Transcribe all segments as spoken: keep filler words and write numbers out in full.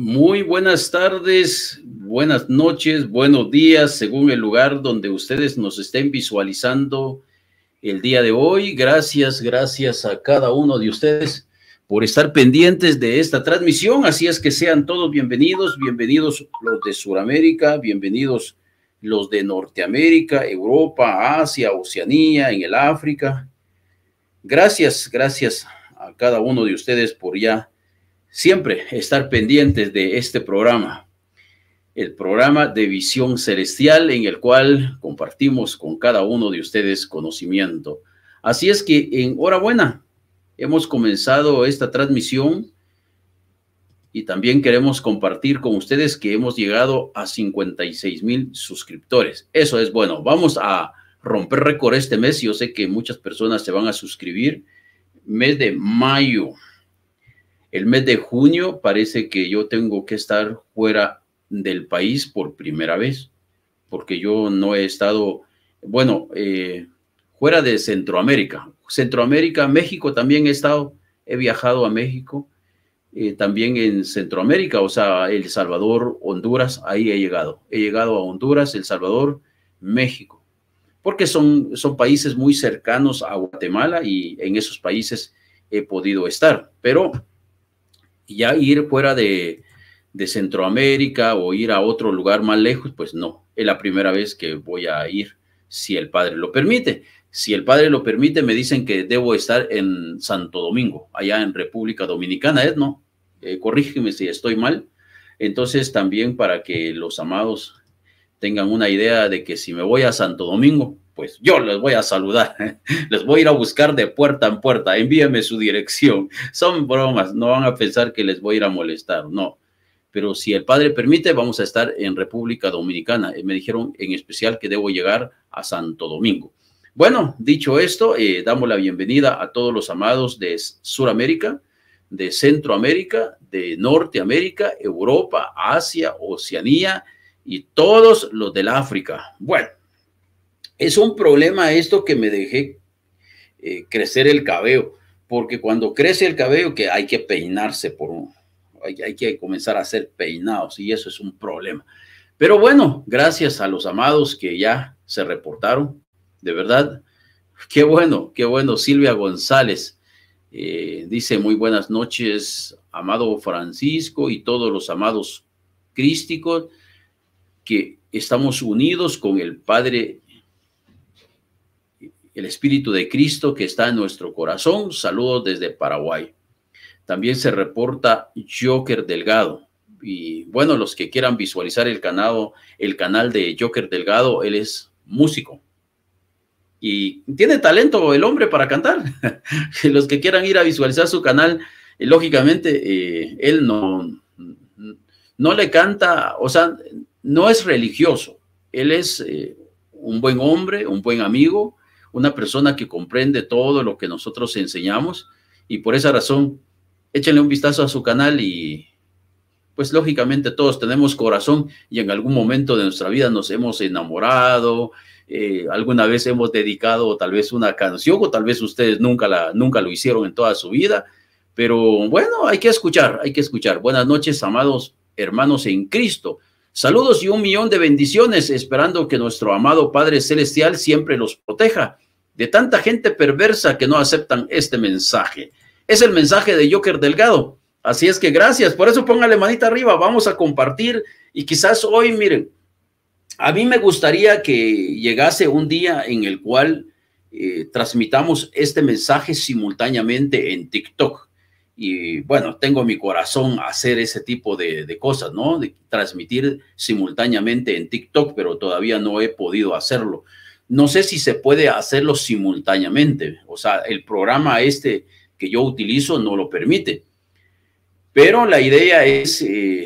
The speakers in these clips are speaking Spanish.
Muy buenas tardes, buenas noches, buenos días, según el lugar donde ustedes nos estén visualizando el día de hoy. Gracias, gracias a cada uno de ustedes por estar pendientes de esta transmisión. Así es que sean todos bienvenidos, bienvenidos los de Sudamérica, bienvenidos los de Norteamérica, Europa, Asia, Oceanía, en el África. Gracias, gracias a cada uno de ustedes por ya siempre estar pendientes de este programa, el programa de Visión Celestial, en el cual compartimos con cada uno de ustedes conocimiento. Así es que enhorabuena, hemos comenzado esta transmisión y también queremos compartir con ustedes que hemos llegado a cincuenta y seis mil suscriptores. Eso es bueno. Vamos a romper récord este mes. Yo sé que muchas personas se van a suscribir. Mes de mayo. El mes de junio parece que yo tengo que estar fuera del país por primera vez, porque yo no he estado, bueno, eh, fuera de Centroamérica. Centroamérica, México también he estado, he viajado a México, eh, también en Centroamérica, o sea, El Salvador, Honduras, ahí he llegado. He llegado a Honduras, El Salvador, México, porque son, son países muy cercanos a Guatemala y en esos países he podido estar, pero ya ir fuera de, de Centroamérica o ir a otro lugar más lejos, pues no, es la primera vez que voy a ir, si el Padre lo permite. Si el Padre lo permite, me dicen que debo estar en Santo Domingo, allá en República Dominicana, ¿es no? Eh, corrígeme si estoy mal. Entonces también para que los amados tengan una idea de que si me voy a Santo Domingo, pues yo les voy a saludar, ¿eh? Les voy a ir a buscar de puerta en puerta, envíenme su dirección. Son bromas, no van a pensar que les voy a ir a molestar, no. Pero si el Padre permite, vamos a estar en República Dominicana. Me dijeron en especial que debo llegar a Santo Domingo. Bueno, dicho esto, eh, damos la bienvenida a todos los amados de Sudamérica, de Centroamérica, de Norteamérica, Europa, Asia, Oceanía y todos los del África. Bueno, es un problema esto que me dejé eh, crecer el cabello, porque cuando crece el cabello que hay que peinarse por un, hay, hay que comenzar a hacer peinados y eso es un problema. Pero bueno, gracias a los amados que ya se reportaron, de verdad, qué bueno, qué bueno. Silvia González eh, dice muy buenas noches, amado Francisco y todos los amados crísticos, que estamos unidos con el Padre, el Espíritu de Cristo que está en nuestro corazón. Saludos desde Paraguay. También se reporta Joker Delgado. Y bueno, los que quieran visualizar el canal, el canal de Joker Delgado, él es músico. Y tiene talento el hombre para cantar. Los que quieran ir a visualizar su canal, eh, lógicamente, eh, él no, no le canta, o sea, no es religioso. Él es eh, un buen hombre, un buen amigo, una persona que comprende todo lo que nosotros enseñamos y por esa razón échenle un vistazo a su canal y pues lógicamente todos tenemos corazón y en algún momento de nuestra vida nos hemos enamorado, eh, alguna vez hemos dedicado tal vez una canción o tal vez ustedes nunca, la, nunca lo hicieron en toda su vida, pero bueno, hay que escuchar, hay que escuchar. Buenas noches, amados hermanos en Cristo. Saludos y un millón de bendiciones, esperando que nuestro amado Padre Celestial siempre los proteja de tanta gente perversa que no aceptan este mensaje. Es el mensaje de Joker Delgado. Así es que gracias. Por eso póngale manita arriba. Vamos a compartir. Y quizás hoy, miren, a mí me gustaría que llegase un día en el cual eh, transmitamos este mensaje simultáneamente en TikTok. Y bueno, tengo en mi corazón hacer ese tipo de, de cosas, ¿no? De transmitir simultáneamente en TikTok, pero todavía no he podido hacerlo. No sé si se puede hacerlo simultáneamente. O sea, el programa este que yo utilizo no lo permite. Pero la idea es eh,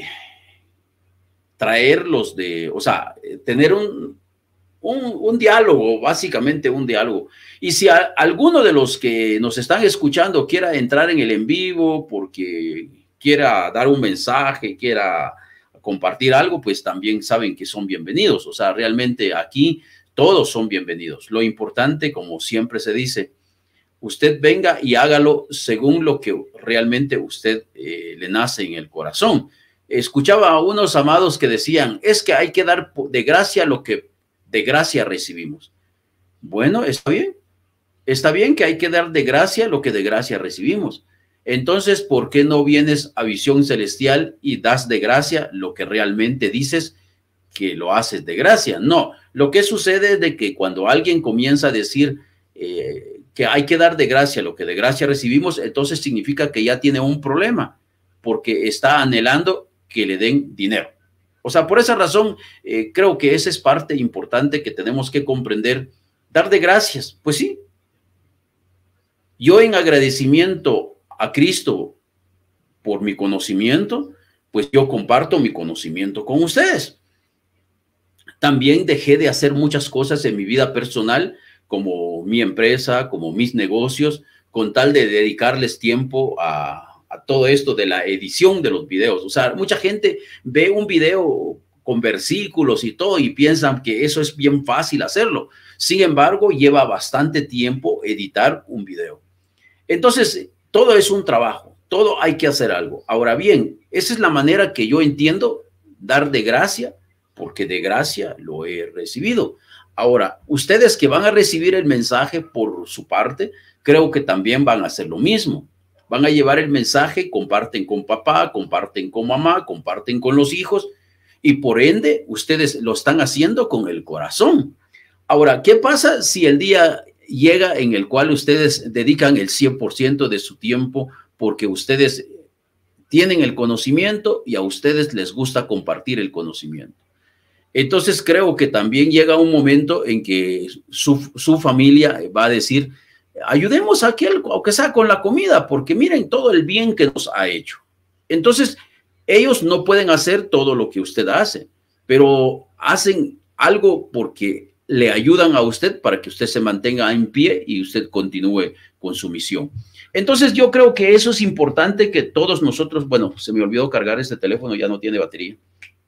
traerlos de, o sea, tener un, un, un diálogo, básicamente un diálogo. Y si a, alguno de los que nos están escuchando quiera entrar en el en vivo porque quiera dar un mensaje, quiera compartir algo, pues también saben que son bienvenidos. O sea, realmente aquí todos son bienvenidos. Lo importante, como siempre se dice, usted venga y hágalo según lo que realmente usted eh, le nace en el corazón. Escuchaba a unos amados que decían, es que hay que dar de gracia lo que de gracia recibimos. Bueno, está bien. Está bien que hay que dar de gracia lo que de gracia recibimos. Entonces, ¿por qué no vienes a Visión Celestial y das de gracia lo que realmente dices que lo haces de gracia? No, lo que sucede es de que cuando alguien comienza a decir eh, que hay que dar de gracia lo que de gracia recibimos, entonces significa que ya tiene un problema, porque está anhelando que le den dinero. O sea, por esa razón, eh, creo que esa es parte importante que tenemos que comprender. Dar de gracias, pues sí. Yo en agradecimiento a Cristo por mi conocimiento, pues yo comparto mi conocimiento con ustedes. También dejé de hacer muchas cosas en mi vida personal, como mi empresa, como mis negocios, con tal de dedicarles tiempo a, a todo esto de la edición de los videos. O sea, mucha gente ve un video con versículos y todo y piensan que eso es bien fácil hacerlo. Sin embargo, lleva bastante tiempo editar un video. Entonces, todo es un trabajo, todo hay que hacer algo. Ahora bien, esa es la manera que yo entiendo dar de gracia, porque de gracia lo he recibido. Ahora, ustedes que van a recibir el mensaje por su parte, creo que también van a hacer lo mismo. Van a llevar el mensaje, comparten con papá, comparten con mamá, comparten con los hijos y por ende ustedes lo están haciendo con el corazón. Ahora, ¿qué pasa si el día llega en el cual ustedes dedican el cien por ciento de su tiempo porque ustedes tienen el conocimiento y a ustedes les gusta compartir el conocimiento? Entonces creo que también llega un momento en que su, su familia va a decir, ayudemos a aquel, aunque sea con la comida, porque miren todo el bien que nos ha hecho. Entonces ellos no pueden hacer todo lo que usted hace, pero hacen algo porque le ayudan a usted para que usted se mantenga en pie y usted continúe con su misión. Entonces yo creo que eso es importante que todos nosotros, bueno, se me olvidó cargar este teléfono, ya no tiene batería.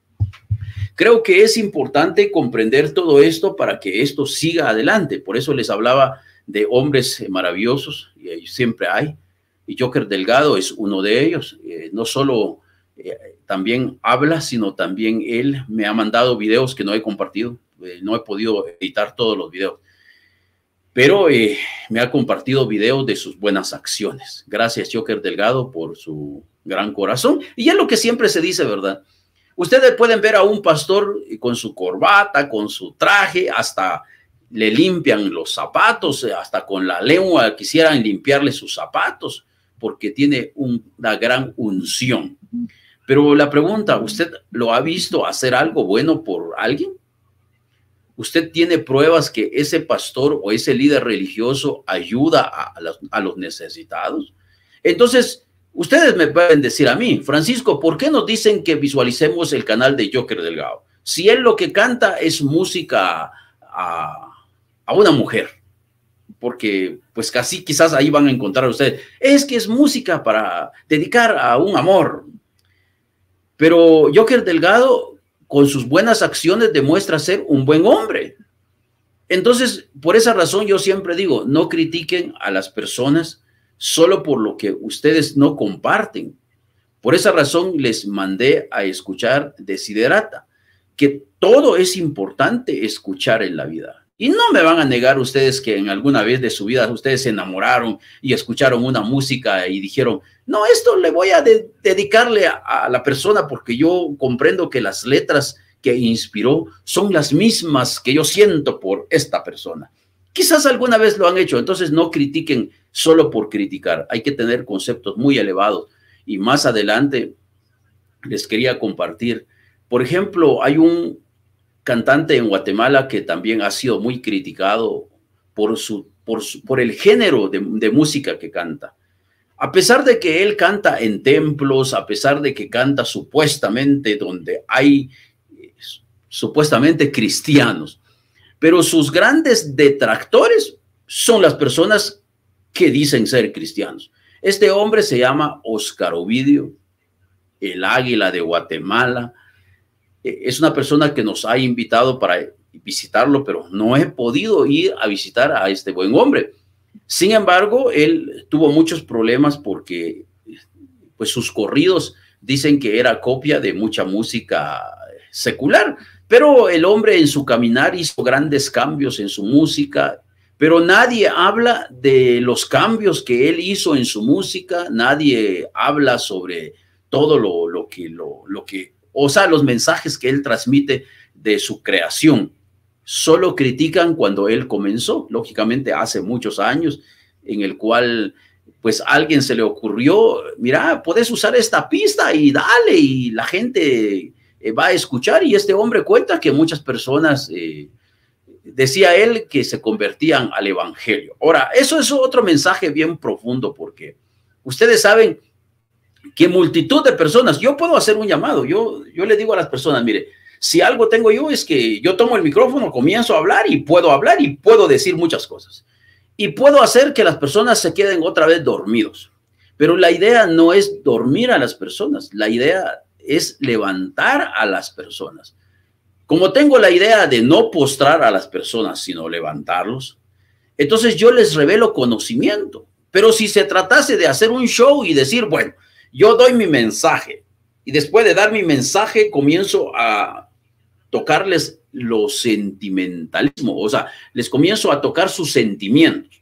Creo que es importante comprender todo esto para que esto siga adelante. Por eso les hablaba de hombres maravillosos, y siempre hay, y Joker Delgado es uno de ellos. Eh, no solo eh, también habla, sino también él me ha mandado videos que no he compartido. Eh, no he podido editar todos los videos, pero eh, me ha compartido videos de sus buenas acciones. Gracias, Joker Delgado, por su gran corazón. Y es lo que siempre se dice, ¿verdad? Ustedes pueden ver a un pastor con su corbata, con su traje, hasta le limpian los zapatos, hasta con la lengua quisieran limpiarle sus zapatos, porque tiene un, una gran unción. Pero la pregunta, ¿usted lo ha visto hacer algo bueno por alguien? ¿Usted tiene pruebas que ese pastor o ese líder religioso ayuda a, a, los, a los necesitados? Entonces, ustedes me pueden decir a mí, Francisco, ¿por qué nos dicen que visualicemos el canal de Joker Delgado? Si él lo que canta es música a, a una mujer, porque pues casi quizás ahí van a encontrar a ustedes, es que es música para dedicar a un amor. Pero Joker Delgado, con sus buenas acciones, demuestra ser un buen hombre. Entonces, por esa razón yo siempre digo, no critiquen a las personas solo por lo que ustedes no comparten. Por esa razón les mandé a escuchar Desiderata, que todo es importante escuchar en la vida. Y no me van a negar ustedes que en alguna vez de su vida ustedes se enamoraron y escucharon una música y dijeron, no, esto le voy a de dedicarle a, a la persona porque yo comprendo que las letras que inspiró son las mismas que yo siento por esta persona. Quizás alguna vez lo han hecho, entonces no critiquen solo por criticar. Hay que tener conceptos muy elevados. Y más adelante les quería compartir. Por ejemplo, hay un cantante en Guatemala que también ha sido muy criticado por, su, por, su, por el género de, de música que canta. A pesar de que él canta en templos, a pesar de que canta supuestamente donde hay eh, supuestamente cristianos, pero sus grandes detractores son las personas que dicen ser cristianos. Este hombre se llama Oscar Ovidio, el Águila de Guatemala. Es una persona que nos ha invitado para visitarlo, pero no he podido ir a visitar a este buen hombre. Sin embargo, él tuvo muchos problemas porque pues, sus corridos dicen que era copia de mucha música secular, pero el hombre en su caminar hizo grandes cambios en su música, pero nadie habla de los cambios que él hizo en su música, nadie habla sobre todo lo, lo que, lo, lo que, o sea, los mensajes que él transmite de su creación. Solo critican cuando él comenzó, lógicamente hace muchos años, en el cual pues a alguien se le ocurrió, mira, puedes usar esta pista y dale, y la gente eh, va a escuchar, y este hombre cuenta que muchas personas, eh, decía él, que se convertían al evangelio. Ahora, eso es otro mensaje bien profundo, porque ustedes saben que multitud de personas, yo puedo hacer un llamado, yo, yo le digo a las personas, mire, si algo tengo yo es que yo tomo el micrófono, comienzo a hablar y puedo hablar y puedo decir muchas cosas. Y puedo hacer que las personas se queden otra vez dormidos. Pero la idea no es dormir a las personas. La idea es levantar a las personas. Como tengo la idea de no postrar a las personas, sino levantarlos, entonces yo les revelo conocimiento. Pero si se tratase de hacer un show y decir, bueno, yo doy mi mensaje y después de dar mi mensaje comienzo a tocarles lo sentimentalismo, o sea, les comienzo a tocar sus sentimientos.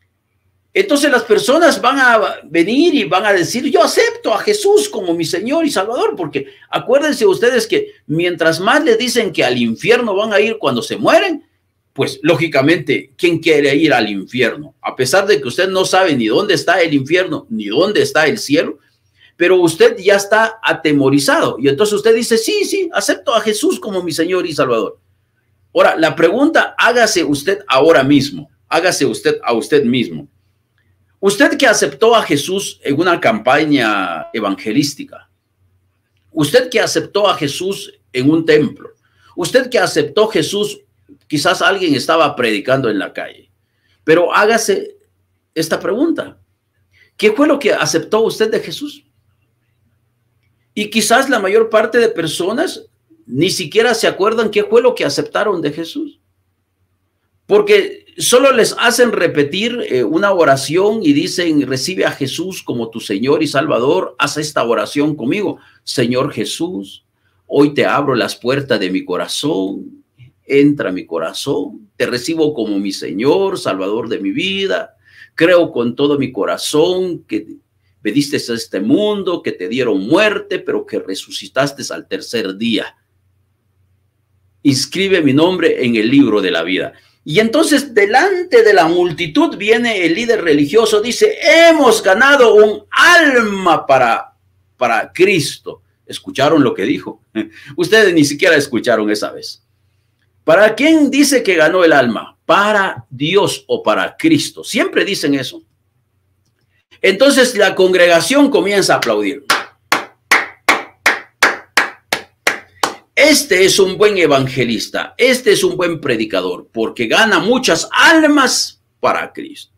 Entonces las personas van a venir y van a decir, yo acepto a Jesús como mi Señor y Salvador, porque acuérdense ustedes que mientras más les dicen que al infierno van a ir cuando se mueren, pues lógicamente, ¿quién quiere ir al infierno? A pesar de que usted no sabe ni dónde está el infierno, ni dónde está el cielo, pero usted ya está atemorizado. Y entonces usted dice, sí, sí, acepto a Jesús como mi Señor y Salvador. Ahora, la pregunta, hágase usted ahora mismo, hágase usted a usted mismo. Usted que aceptó a Jesús en una campaña evangelística, usted que aceptó a Jesús en un templo, usted que aceptó a Jesús, quizás alguien estaba predicando en la calle, pero hágase esta pregunta. ¿Qué fue lo que aceptó usted de Jesús? Y quizás la mayor parte de personas ni siquiera se acuerdan qué fue lo que aceptaron de Jesús. Porque solo les hacen repetir eh, una oración y dicen, recibe a Jesús como tu Señor y Salvador, haz esta oración conmigo. Señor Jesús, hoy te abro las puertas de mi corazón, entra a mi corazón, te recibo como mi Señor, Salvador de mi vida, creo con todo mi corazón que me diste a este mundo, que te dieron muerte, pero que resucitaste al tercer día. Inscribe mi nombre en el libro de la vida. Y entonces delante de la multitud viene el líder religioso, dice, hemos ganado un alma para, para Cristo. ¿Escucharon lo que dijo? Ustedes ni siquiera escucharon esa vez. ¿Para quién dice que ganó el alma? Para Dios o para Cristo. Siempre dicen eso. Entonces la congregación comienza a aplaudir. Este es un buen evangelista, este es un buen predicador, porque gana muchas almas para Cristo.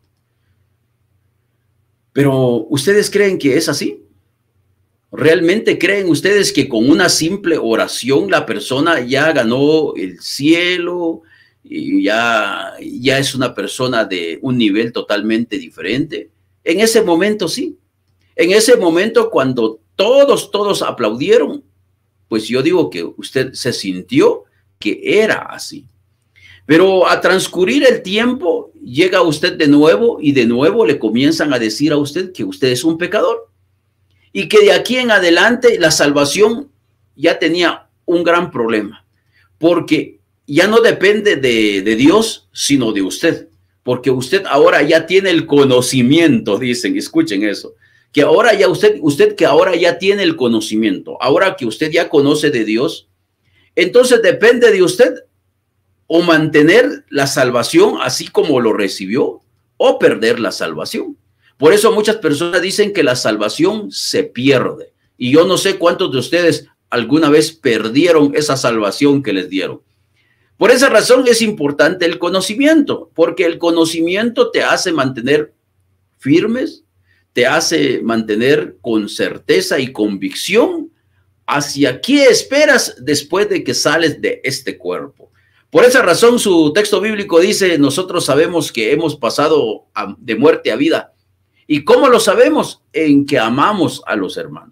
Pero, ¿ustedes creen que es así? ¿Realmente creen ustedes que con una simple oración la persona ya ganó el cielo y ya, ya es una persona de un nivel totalmente diferente? En ese momento sí. En ese momento cuando todos, todos aplaudieron, pues yo digo que usted se sintió que era así. Pero a transcurrir el tiempo, llega usted de nuevo y de nuevo le comienzan a decir a usted que usted es un pecador. Y que de aquí en adelante la salvación ya tenía un gran problema. Porque ya no depende de, de Dios, sino de usted. Porque usted ahora ya tiene el conocimiento, dicen, escuchen eso. Que ahora ya usted, usted que ahora ya tiene el conocimiento, ahora que usted ya conoce de Dios, entonces depende de usted o mantener la salvación así como lo recibió o perder la salvación. Por eso muchas personas dicen que la salvación se pierde. Y yo no sé cuántos de ustedes alguna vez perdieron esa salvación que les dieron. Por esa razón es importante el conocimiento, porque el conocimiento te hace mantener firmes, te hace mantener con certeza y convicción hacia qué esperas después de que sales de este cuerpo. Por esa razón su texto bíblico dice, nosotros sabemos que hemos pasado a, de muerte a vida. ¿Y cómo lo sabemos? En que amamos a los hermanos.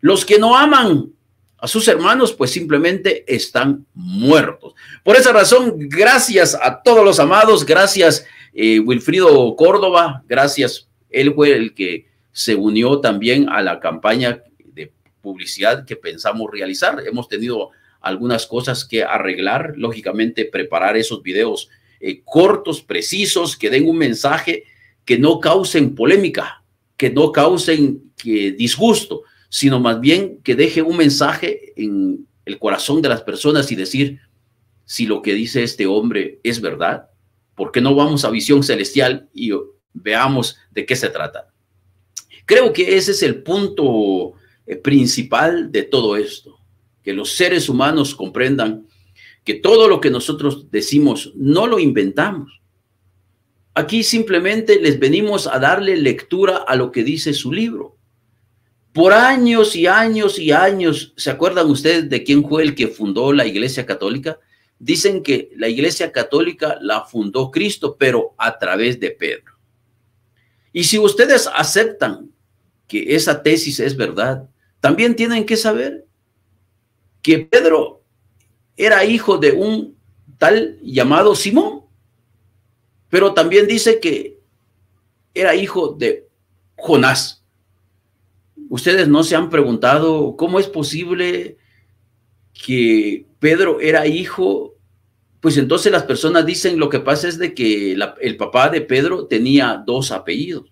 Los que no aman a sus hermanos, pues simplemente están muertos. Por esa razón, gracias a todos los amados, gracias eh, Wilfrido Córdoba, gracias, él fue el que se unió también a la campaña de publicidad que pensamos realizar. Hemos tenido algunas cosas que arreglar, lógicamente preparar esos videos eh, cortos, precisos, que den un mensaje, que no causen polémica, que no causen que disgusto, sino más bien que deje un mensaje en el corazón de las personas y decir, si lo que dice este hombre es verdad, ¿por qué no vamos a Visión Celestial y veamos de qué se trata? Creo que ese es el punto principal de todo esto, que los seres humanos comprendan que todo lo que nosotros decimos no lo inventamos. Aquí simplemente les venimos a darle lectura a lo que dice su libro. Por años y años y años, ¿se acuerdan ustedes de quién fue el que fundó la Iglesia Católica? Dicen que la Iglesia Católica la fundó Cristo, pero a través de Pedro. Y si ustedes aceptan que esa tesis es verdad, también tienen que saber que Pedro era hijo de un tal llamado Simón, pero también dice que era hijo de Jonás. Ustedes no se han preguntado cómo es posible que Pedro era hijo. Pues entonces las personas dicen, lo que pasa es de que la, el papá de Pedro tenía dos apellidos.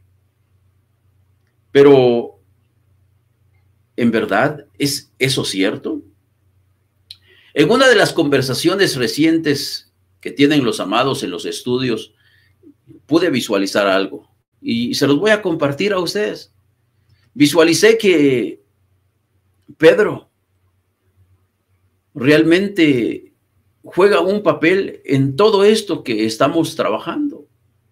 Pero, ¿en verdad es eso cierto? En una de las conversaciones recientes que tienen los amados en los estudios, pude visualizar algo y se los voy a compartir a ustedes. Visualicé que Pedro realmente juega un papel en todo esto que estamos trabajando.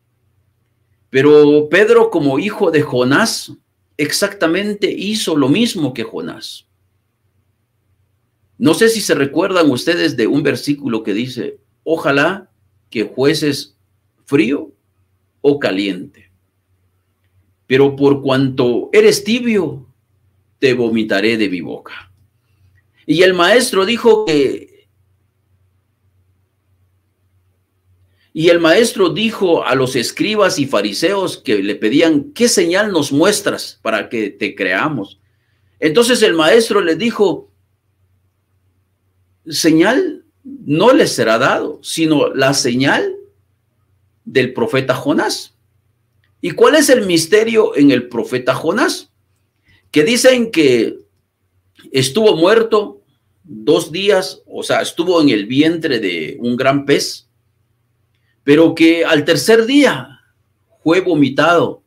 Pero Pedro, como hijo de Jonás, exactamente hizo lo mismo que Jonás. No sé si se recuerdan ustedes de un versículo que dice, ojalá que fueses frío o caliente, pero por cuanto eres tibio, te vomitaré de mi boca. Y el maestro dijo que, y el maestro dijo a los escribas y fariseos que le pedían, ¿qué señal nos muestras para que te creamos? Entonces el maestro les dijo, señal no les será dado, sino la señal del profeta Jonás. ¿Y cuál es el misterio en el profeta Jonás? Que dicen que estuvo muerto dos días, o sea, estuvo en el vientre de un gran pez, pero que al tercer día fue vomitado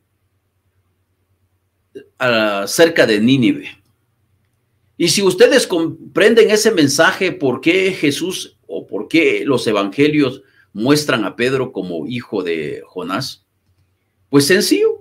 a, cerca de Nínive. Y si ustedes comprenden ese mensaje, ¿por qué Jesús o por qué los evangelios muestran a Pedro como hijo de Jonás? Pues sencillo.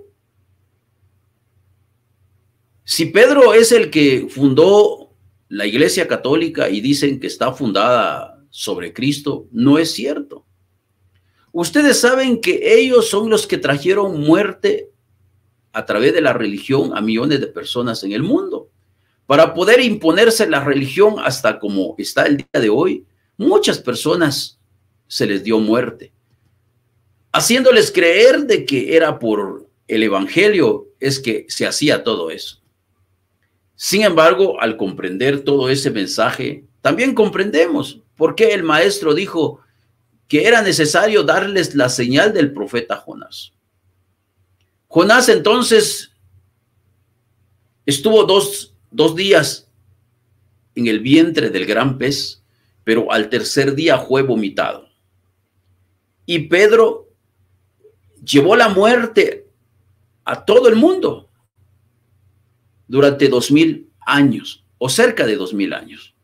Si Pedro es el que fundó la Iglesia Católica y dicen que está fundada sobre Cristo, no es cierto. Ustedes saben que ellos son los que trajeron muerte a través de la religión a millones de personas en el mundo. Para poder imponerse la religión hasta como está el día de hoy, muchas personas se les dio muerte, haciéndoles creer de que era por el evangelio es que se hacía todo eso. Sin embargo, al comprender todo ese mensaje, también comprendemos por qué el maestro dijo que era necesario darles la señal del profeta Jonás. Jonás entonces estuvo dos, dos días en el vientre del gran pez, pero al tercer día fue vomitado. Y Pedro llevó la muerte a todo el mundo durante dos mil años o cerca de dos mil años.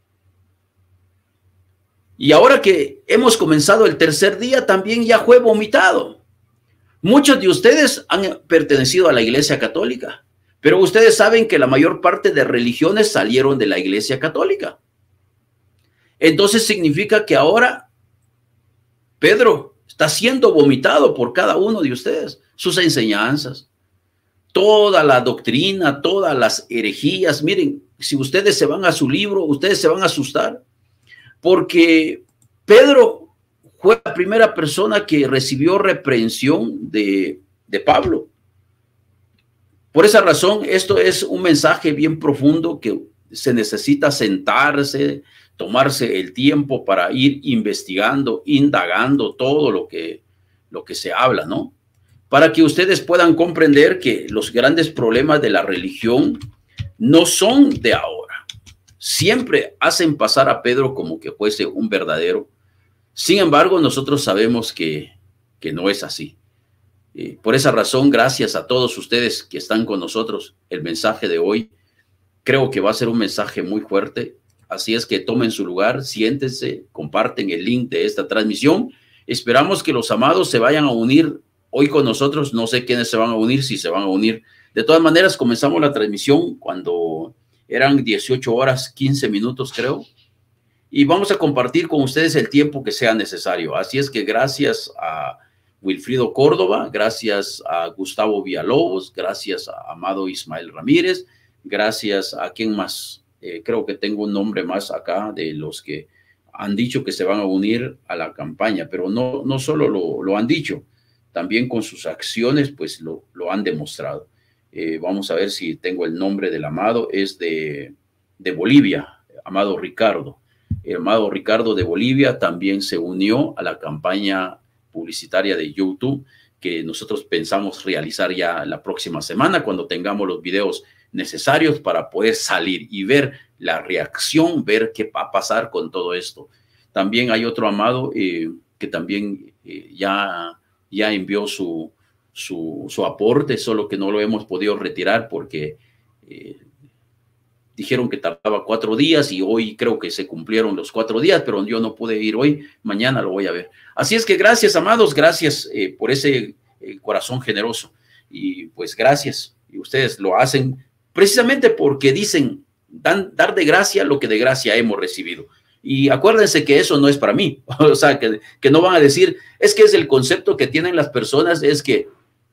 Y ahora que hemos comenzado el tercer día, también ya fue vomitado. Muchos de ustedes han pertenecido a la Iglesia Católica, pero ustedes saben que la mayor parte de religiones salieron de la Iglesia Católica. Entonces significa que ahora Pedro está siendo vomitado por cada uno de ustedes, sus enseñanzas, toda la doctrina, todas las herejías. Miren, si ustedes se van a su libro, ustedes se van a asustar, porque Pedro fue la primera persona que recibió reprensión de, de Pablo. Por esa razón, esto es un mensaje bien profundo que se necesita sentarse, tomarse el tiempo para ir investigando, indagando todo lo que, lo que se habla, ¿no? Para que ustedes puedan comprender que los grandes problemas de la religión no son de ahora. Siempre hacen pasar a Pedro como que fuese un verdadero. Sin embargo, nosotros sabemos que, que no es así. Eh, por esa razón, gracias a todos ustedes que están con nosotros, el mensaje de hoy creo que va a ser un mensaje muy fuerte. Así es que tomen su lugar, siéntense, comparten el link de esta transmisión. Esperamos que los amados se vayan a unir hoy con nosotros. No sé quiénes se van a unir, si se van a unir. De todas maneras, comenzamos la transmisión cuando eran dieciocho horas, quince minutos, creo. Y vamos a compartir con ustedes el tiempo que sea necesario. Así es que gracias a Wilfrido Córdoba, gracias a Gustavo Villalobos, gracias a Amado Ismael Ramírez, gracias a quién más. Eh, creo que tengo un nombre más acá de los que han dicho que se van a unir a la campaña, pero no, no solo lo, lo han dicho, también con sus acciones pues lo, lo han demostrado. Eh, vamos a ver si tengo el nombre del amado, es de, de Bolivia, Amado Ricardo. El amado Ricardo de Bolivia también se unió a la campaña publicitaria de YouTube que nosotros pensamos realizar ya la próxima semana cuando tengamos los videos necesarios para poder salir y ver la reacción, ver qué va a pasar con todo esto. También hay otro amado eh, que también eh, ya, ya envió su, su, su aporte, solo que no lo hemos podido retirar porque eh, dijeron que tardaba cuatro días y hoy creo que se cumplieron los cuatro días, pero yo no pude ir hoy, mañana lo voy a ver. Así es que gracias, amados, gracias eh, por ese eh, corazón generoso y pues gracias. Y ustedes lo hacen precisamente porque dicen, dan, dar de gracia lo que de gracia hemos recibido. Y acuérdense que eso no es para mí, o sea, que, que no van a decir, es que es el concepto que tienen las personas, es que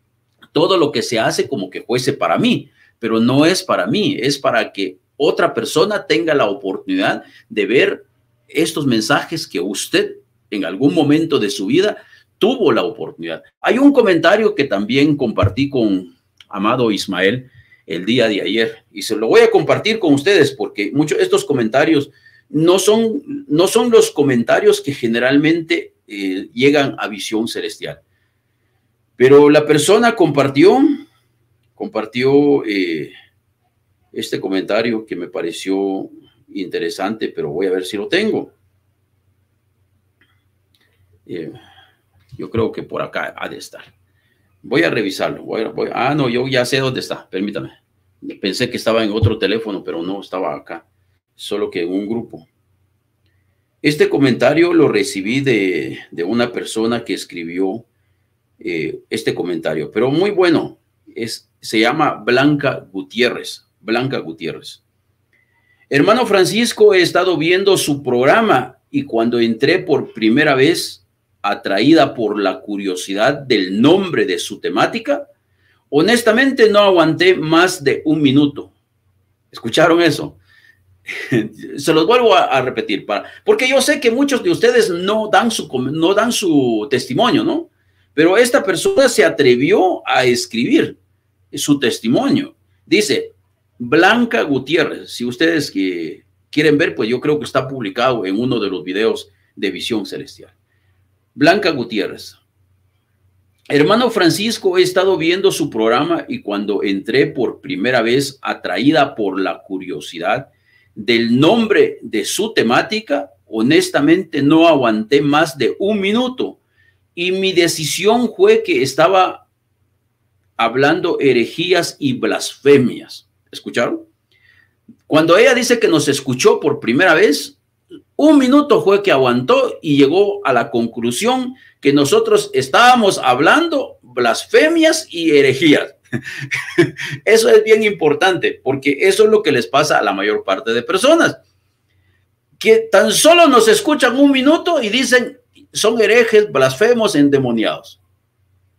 todo lo que se hace como que fuese para mí, pero no es para mí, es para que otra persona tenga la oportunidad de ver estos mensajes que usted en algún momento de su vida tuvo la oportunidad. Hay un comentario que también compartí con Amado Ismael el día de ayer y se lo voy a compartir con ustedes porque muchos de estos comentarios no son, no son los comentarios que generalmente eh, llegan a Visión Celestial. Pero la persona compartió, compartió eh, este comentario que me pareció interesante, pero voy a ver si lo tengo. Eh, yo creo que por acá ha de estar. Voy a revisarlo. Voy a, voy, ah, no, yo ya sé dónde está. Permítame. Pensé que estaba en otro teléfono, pero no estaba acá. Solo que en un grupo. Este comentario lo recibí de, de una persona que escribió eh, este comentario, pero muy bueno. Es, se llama Blanca Gutiérrez. Blanca Gutiérrez. Hermano Francisco, he estado viendo su programa y cuando entré por primera vez, atraída por la curiosidad del nombre de su temática, honestamente no aguanté más de un minuto. ¿Escucharon eso? Se los vuelvo a, a repetir, para, porque yo sé que muchos de ustedes no dan, su, no dan su testimonio, ¿no? Pero esta persona se atrevió a escribir su testimonio. Dice, Blanca Gutiérrez, si ustedes que quieren ver, pues yo creo que está publicado en uno de los videos de Visión Celestial. Blanca Gutiérrez. Hermano Francisco, he estado viendo su programa y cuando entré por primera vez, atraída por la curiosidad del nombre de su temática, honestamente no aguanté más de un minuto y mi decisión fue que estaba hablando herejías y blasfemias. ¿Escucharon? Cuando ella dice que nos escuchó por primera vez, un minuto fue que aguantó y llegó a la conclusión que nosotros estábamos hablando blasfemias y herejías. Eso es bien importante porque eso es lo que les pasa a la mayor parte de personas, que tan solo nos escuchan un minuto y dicen son herejes, blasfemos, endemoniados.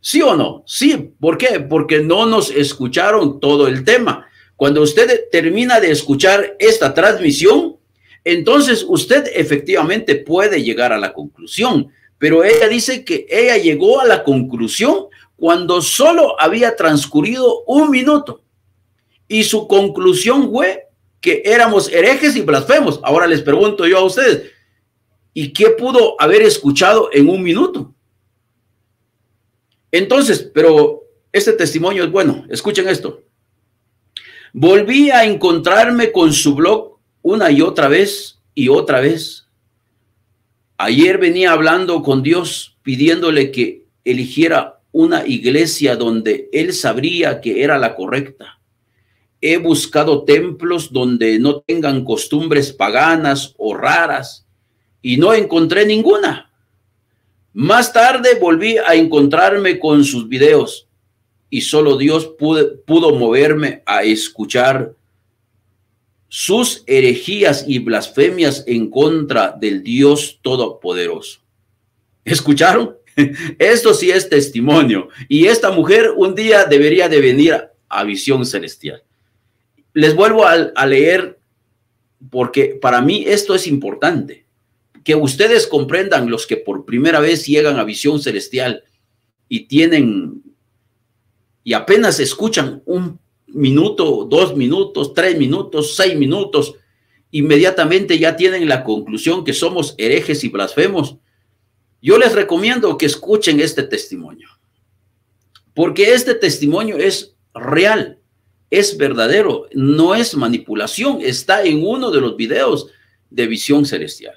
¿Sí o no? Sí. ¿Por qué? Porque no nos escucharon todo el tema. Cuando usted termina de escuchar esta transmisión, entonces usted efectivamente puede llegar a la conclusión. Pero ella dice que ella llegó a la conclusión cuando solo había transcurrido un minuto. Y su conclusión fue que éramos herejes y blasfemos. Ahora les pregunto yo a ustedes, ¿y qué pudo haber escuchado en un minuto? Entonces, pero este testimonio es bueno. Escuchen esto. Volví a encontrarme con su blog una y otra vez y otra vez. Ayer venía hablando con Dios, pidiéndole que eligiera una iglesia donde él sabría que era la correcta. He buscado templos donde no tengan costumbres paganas o raras y no encontré ninguna. Más tarde volví a encontrarme con sus videos y solo Dios pudo, pudo moverme a escuchar sus herejías y blasfemias en contra del Dios Todopoderoso. ¿Escucharon? Esto sí es testimonio. Y esta mujer un día debería de venir a Visión Celestial. Les vuelvo a, a leer porque para mí esto es importante. Que ustedes comprendan, los que por primera vez llegan a Visión Celestial y tienen y apenas escuchan un minuto, dos minutos, tres minutos, seis minutos, inmediatamente ya tienen la conclusión que somos herejes y blasfemos. Yo les recomiendo que escuchen este testimonio, porque este testimonio es real, es verdadero, no es manipulación, está en uno de los videos de Visión Celestial.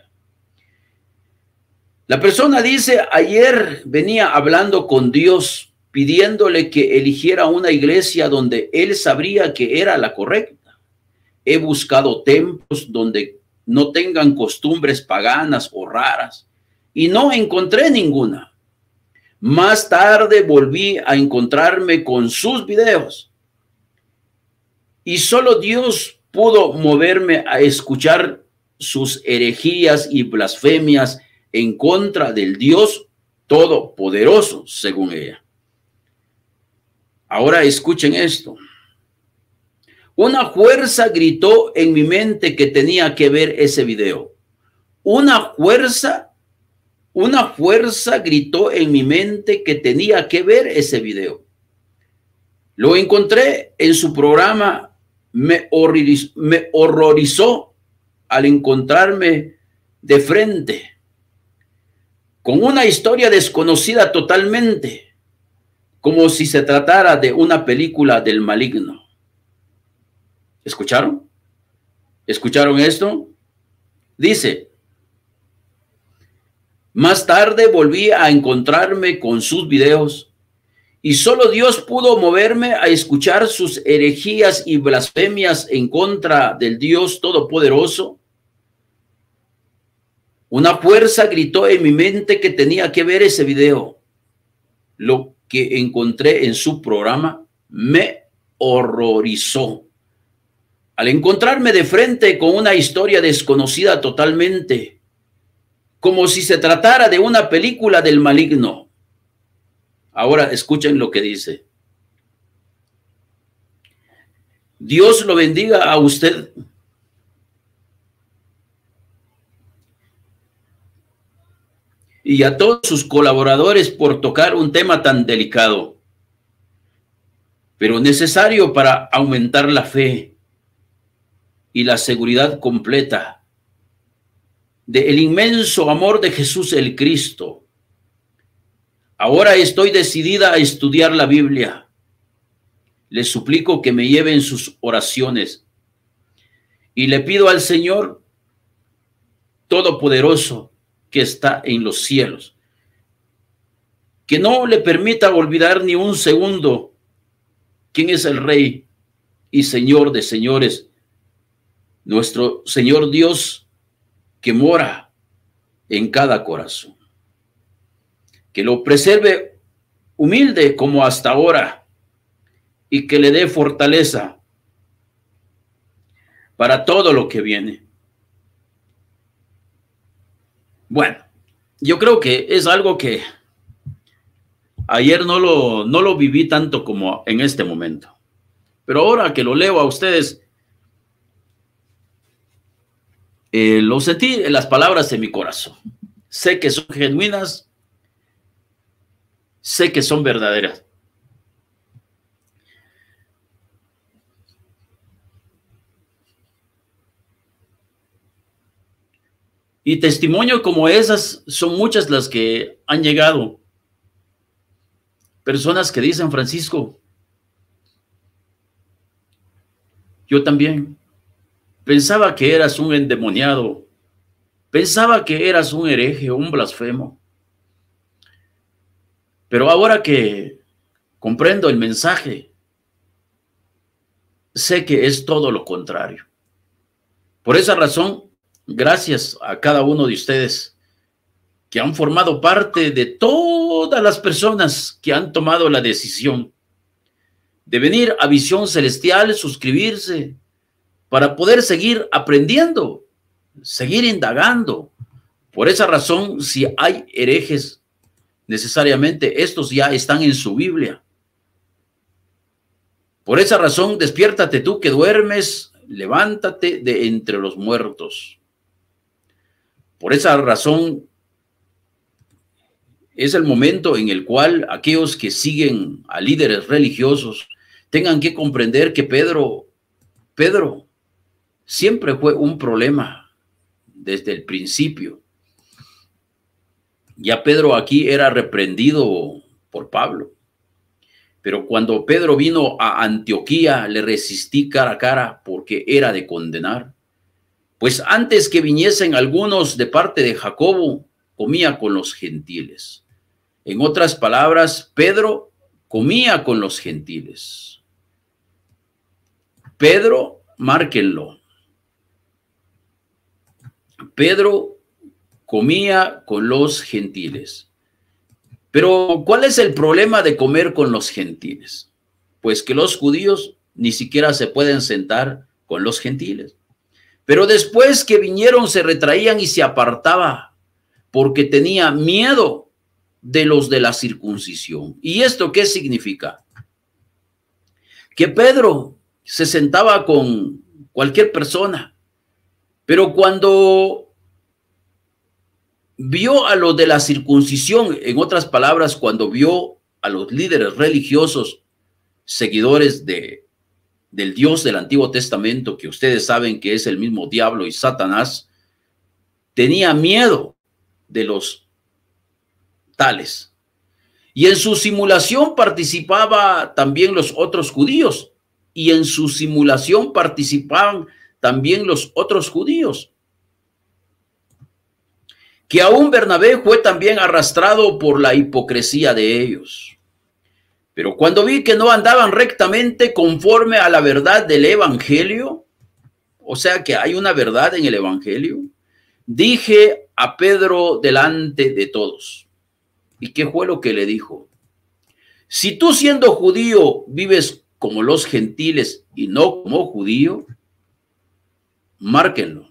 La persona dice, ayer venía hablando con Dios, pidiéndole que eligiera una iglesia donde él sabría que era la correcta. He buscado templos donde no tengan costumbres paganas o raras y no encontré ninguna. Más tarde volví a encontrarme con sus videos y solo Dios pudo moverme a escuchar sus herejías y blasfemias en contra del Dios Todopoderoso, según ella. Ahora escuchen esto. Una fuerza gritó en mi mente que tenía que ver ese video. Una fuerza, una fuerza gritó en mi mente que tenía que ver ese video. Lo encontré en su programa. Me horrorizó, me horrorizó al encontrarme de frente con una historia desconocida totalmente, como si se tratara de una película del maligno. ¿Escucharon? ¿Escucharon esto? Dice, más tarde volví a encontrarme con sus videos y solo Dios pudo moverme a escuchar sus herejías y blasfemias en contra del Dios Todopoderoso. Una fuerza gritó en mi mente que tenía que ver ese video. Lo que encontré en su programa me horrorizó. Al encontrarme de frente con una historia desconocida totalmente, como si se tratara de una película del maligno. Ahora escuchen lo que dice. Dios lo bendiga a usted. Y a todos sus colaboradores por tocar un tema tan delicado, pero necesario para aumentar la fe y la seguridad completa del inmenso amor de Jesús el Cristo. Ahora estoy decidida a estudiar la Biblia. Les suplico que me lleven sus oraciones y le pido al Señor Todopoderoso que está en los cielos, que no le permita olvidar ni un segundo quién es el Rey y Señor de señores, nuestro Señor Dios que mora en cada corazón. Que lo preserve humilde como hasta ahora y que le dé fortaleza para todo lo que viene. Bueno, yo creo que es algo que Ayer no lo, no lo viví tanto como en este momento. Pero ahora que lo leo a ustedes, eh, lo sentí en las palabras de mi corazón. Sé que son genuinas, sé que son verdaderas. Y testimonios como esas son muchas las que han llegado. Personas que dicen, Francisco, yo también pensaba que eras un endemoniado, pensaba que eras un hereje, un blasfemo. Pero ahora que comprendo el mensaje, sé que es todo lo contrario. Por esa razón, gracias a cada uno de ustedes que han formado parte de todas las personas que han tomado la decisión de venir a Visión Celestial, suscribirse, para poder seguir aprendiendo, seguir indagando. Por esa razón, si hay herejes, necesariamente estos ya están en su Biblia. Por esa razón, despiértate tú que duermes, levántate de entre los muertos. Por esa razón, es el momento en el cual aquellos que siguen a líderes religiosos tengan que comprender que Pedro, Pedro siempre fue un problema desde el principio. Ya Pedro aquí era reprendido por Pablo. Pero cuando Pedro vino a Antioquía, le resistí cara a cara porque era de condenar. Pues antes que viniesen algunos de parte de Jacobo, comía con los gentiles. En otras palabras, Pedro comía con los gentiles. Pedro, márquenlo. Pedro comía con los gentiles. Pero, ¿cuál es el problema de comer con los gentiles? Pues que los judíos ni siquiera se pueden sentar con los gentiles. Pero después que vinieron se retraían y se apartaba porque tenía miedo de los de la circuncisión. ¿Y esto qué significa? Que Pedro se sentaba con cualquier persona, pero cuando vio a los de la circuncisión, en otras palabras, cuando vio a los líderes religiosos, seguidores de, del Dios del Antiguo Testamento, que ustedes saben que es el mismo diablo y Satanás, tenía miedo de los tales. Y en su simulación participaban también los otros judíos, y en su simulación participaban también los otros judíos. Que aún Bernabé fue también arrastrado por la hipocresía de ellos. Pero cuando vi que no andaban rectamente conforme a la verdad del evangelio, o sea que hay una verdad en el evangelio, dije a Pedro delante de todos. ¿Y qué fue lo que le dijo? Si tú siendo judío vives como los gentiles y no como judío, márquenlo.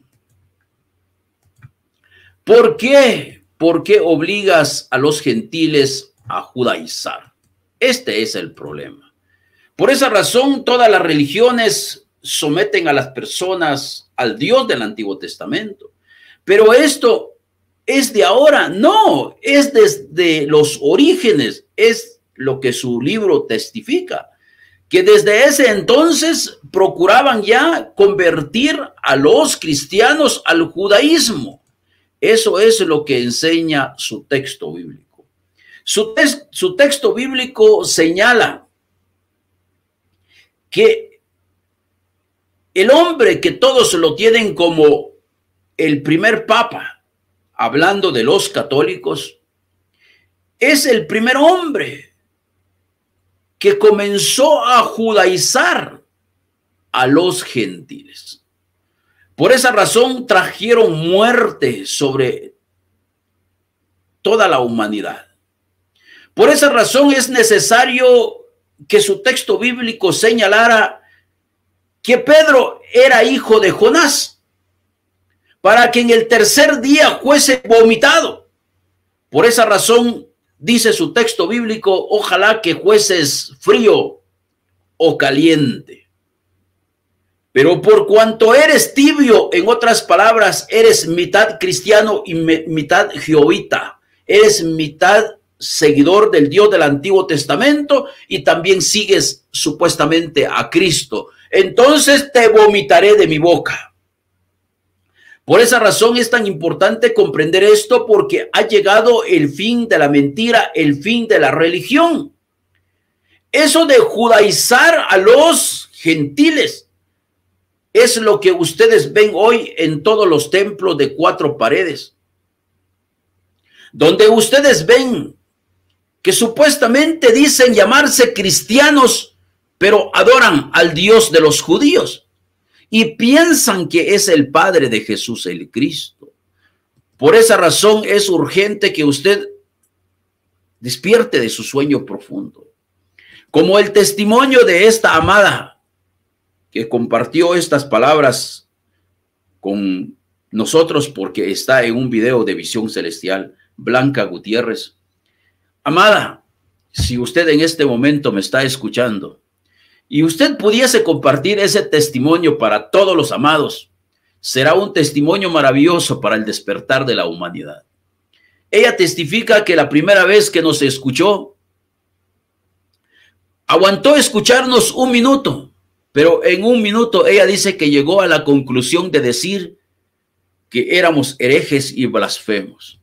¿Por qué? ¿Por qué obligas a los gentiles a judaizar? Este es el problema. Por esa razón, todas las religiones someten a las personas al Dios del Antiguo Testamento. Pero esto es de ahora, no, es desde los orígenes, es lo que su libro testifica, que desde ese entonces procuraban ya convertir a los cristianos al judaísmo. Eso es lo que enseña su texto bíblico. Su, te su texto bíblico señala que el hombre que todos lo tienen como el primer papa, hablando de los católicos, es el primer hombre que comenzó a judaizar a los gentiles. Por esa razón trajeron muerte sobre toda la humanidad. Por esa razón es necesario que su texto bíblico señalara que Pedro era hijo de Jonás, para que en el tercer día fuese vomitado. Por esa razón dice su texto bíblico, ojalá que fueses frío o caliente. Pero por cuanto eres tibio, en otras palabras, eres mitad cristiano y mitad jehovita, eres mitad seguidor del Dios del Antiguo Testamento y también sigues supuestamente a Cristo, entonces te vomitaré de mi boca. Por esa razón es tan importante comprender esto, porque ha llegado el fin de la mentira, el fin de la religión. Eso de judaizar a los gentiles es lo que ustedes ven hoy en todos los templos de cuatro paredes, donde ustedes ven que supuestamente dicen llamarse cristianos, pero adoran al Dios de los judíos y piensan que es el Padre de Jesús el Cristo. Por esa razón es urgente que usted despierte de su sueño profundo, como el testimonio de esta amada que compartió estas palabras con nosotros porque está en un video de Visión Celestial, Blanca Gutiérrez. Amada, si usted en este momento me está escuchando y usted pudiese compartir ese testimonio para todos los amados, será un testimonio maravilloso para el despertar de la humanidad. Ella testifica que la primera vez que nos escuchó, aguantó escucharnos un minuto, pero en un minuto ella dice que llegó a la conclusión de decir que éramos herejes y blasfemos.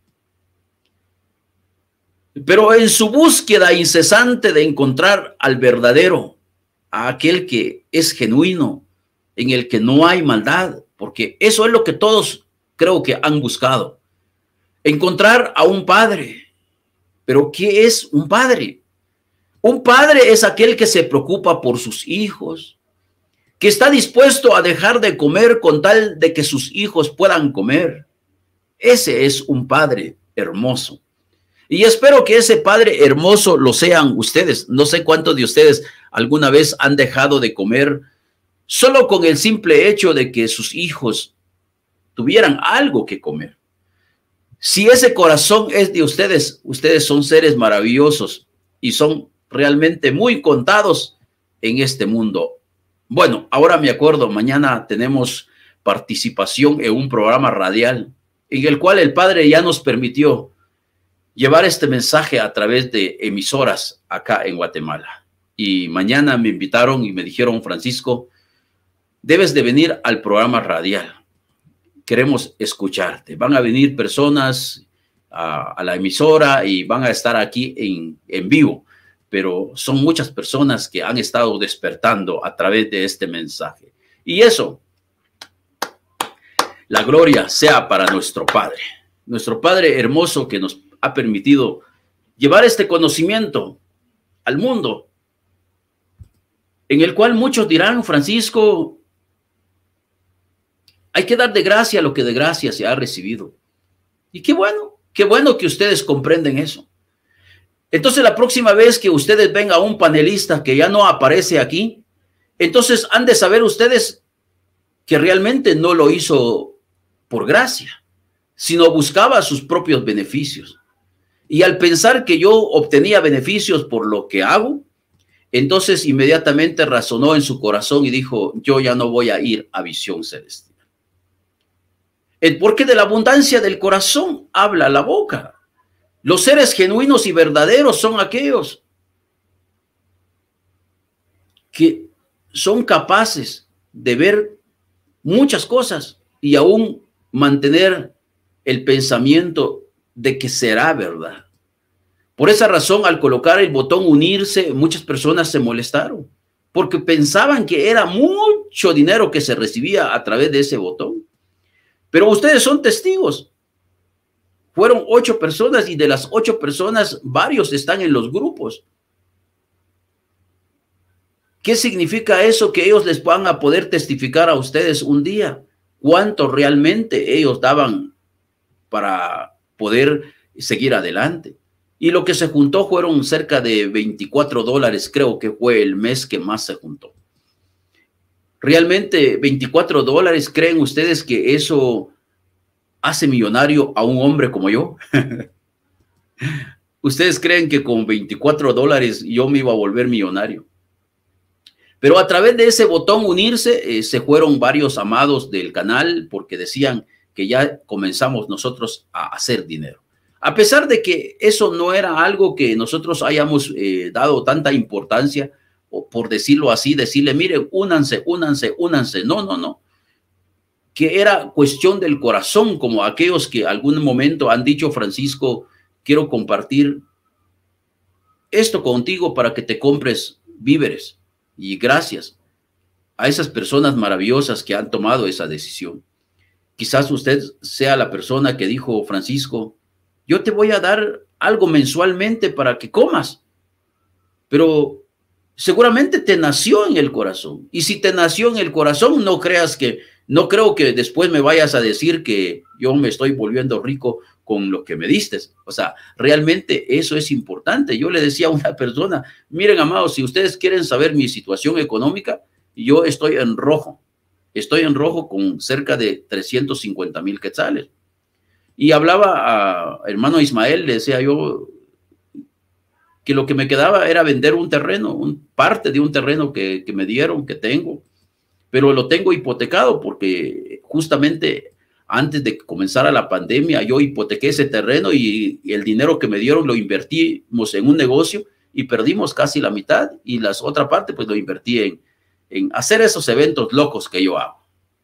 Pero en su búsqueda incesante de encontrar al verdadero, a aquel que es genuino, en el que no hay maldad, porque eso es lo que todos creo que han buscado, encontrar a un padre. Pero ¿qué es un padre? Un padre es aquel que se preocupa por sus hijos, que está dispuesto a dejar de comer con tal de que sus hijos puedan comer. Ese es un padre hermoso. Y espero que ese padre hermoso lo sean ustedes. No sé cuántos de ustedes alguna vez han dejado de comer solo con el simple hecho de que sus hijos tuvieran algo que comer. Si ese corazón es de ustedes, ustedes son seres maravillosos y son realmente muy contados en este mundo. Bueno, ahora me acuerdo, mañana tenemos participación en un programa radial en el cual el Padre ya nos permitió llevar este mensaje a través de emisoras acá en Guatemala. Y mañana me invitaron y me dijeron, Francisco, debes de venir al programa radial. Queremos escucharte. Van a venir personas a, a la emisora y van a estar aquí en, en vivo. Pero son muchas personas que han estado despertando a través de este mensaje. Y eso, la gloria sea para nuestro Padre. Nuestro Padre hermoso que nos ha permitido llevar este conocimiento al mundo, en el cual muchos dirán, Francisco, hay que dar de gracia lo que de gracia se ha recibido. Y qué bueno, qué bueno que ustedes comprenden eso. Entonces, la próxima vez que ustedes ven a un panelista que ya no aparece aquí, entonces han de saber ustedes que realmente no lo hizo por gracia, sino buscaba sus propios beneficios. Y al pensar que yo obtenía beneficios por lo que hago, entonces inmediatamente razonó en su corazón y dijo, yo ya no voy a ir a Visión Celestial. Porque de la abundancia del corazón habla la boca. Los seres genuinos y verdaderos son aquellos que son capaces de ver muchas cosas y aún mantener el pensamiento de que será verdad. Por esa razón, al colocar el botón unirse, muchas personas se molestaron porque pensaban que era mucho dinero que se recibía a través de ese botón. Pero ustedes son testigos. Fueron ocho personas y de las ocho personas, varios están en los grupos. ¿Qué significa eso? Que ellos les van a poder testificar a ustedes un día cuánto realmente ellos daban para poder seguir adelante. Y lo que se juntó fueron cerca de veinticuatro dólares, creo que fue el mes que más se juntó. Realmente veinticuatro dólares, ¿creen ustedes que eso hace millonario a un hombre como yo? Ustedes creen que con veinticuatro dólares yo me iba a volver millonario. Pero a través de ese botón unirse, eh, se fueron varios amados del canal porque decían que ya comenzamos nosotros a hacer dinero. A pesar de que eso no era algo que nosotros hayamos eh, dado tanta importancia, o por decirlo así, decirle, miren, únanse, únanse, únanse. No, no, no. Que era cuestión del corazón, como aquellos que algún momento han dicho, Francisco, quiero compartir esto contigo para que te compres víveres. Y gracias a esas personas maravillosas que han tomado esa decisión. Quizás usted sea la persona que dijo, Francisco, yo te voy a dar algo mensualmente para que comas. Pero seguramente te nació en el corazón. Y si te nació en el corazón, no creas que, no creo que después me vayas a decir que yo me estoy volviendo rico con lo que me diste. O sea, realmente eso es importante. Yo le decía a una persona, miren, amados, si ustedes quieren saber mi situación económica, yo estoy en rojo. Estoy en rojo con cerca de trescientos cincuenta mil quetzales. Y hablaba a hermano Ismael, le decía yo que lo que me quedaba era vender un terreno, un, parte de un terreno que, que me dieron, que tengo, pero lo tengo hipotecado porque justamente antes de que comenzara la pandemia, yo hipotequé ese terreno y, y el dinero que me dieron lo invertimos en un negocio y perdimos casi la mitad y la otra parte pues lo invertí en, en hacer esos eventos locos que yo hago.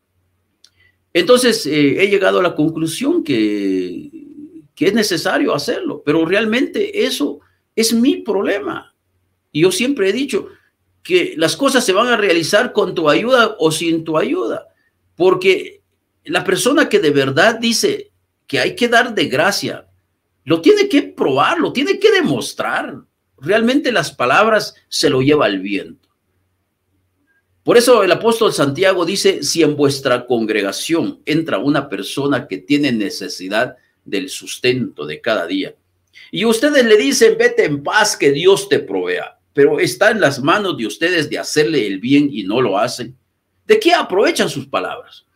Entonces eh, he llegado a la conclusión que, que es necesario hacerlo, pero realmente eso es mi problema. Y yo siempre he dicho que las cosas se van a realizar con tu ayuda o sin tu ayuda, porque la persona que de verdad dice que hay que dar de gracia, lo tiene que probar, lo tiene que demostrar. Realmente las palabras se lo lleva el viento. Por eso el apóstol Santiago dice, si en vuestra congregación entra una persona que tiene necesidad del sustento de cada día, y ustedes le dicen, vete en paz, que Dios te provea, pero está en las manos de ustedes de hacerle el bien y no lo hacen, ¿de qué aprovechan sus palabras?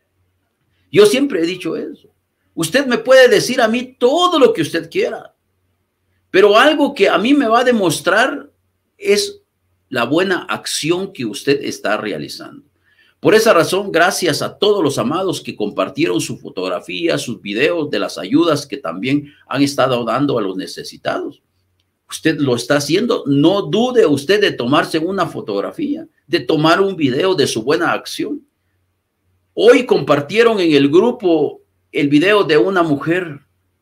Yo siempre he dicho eso. Usted me puede decir a mí todo lo que usted quiera, pero algo que a mí me va a demostrar es la buena acción que usted está realizando. Por esa razón, gracias a todos los amados que compartieron su fotografía, sus videos de las ayudas que también han estado dando a los necesitados. Usted lo está haciendo, no dude usted de tomarse una fotografía, de tomar un video de su buena acción. Hoy compartieron en el grupo el video de una mujer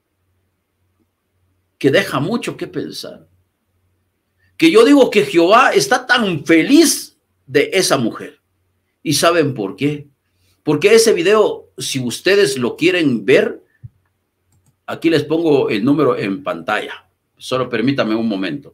que deja mucho que pensar. Que yo digo que Jehová está tan feliz de esa mujer. ¿Y saben por qué? Porque ese video, si ustedes lo quieren ver, aquí les pongo el número en pantalla. Solo permítame un momento.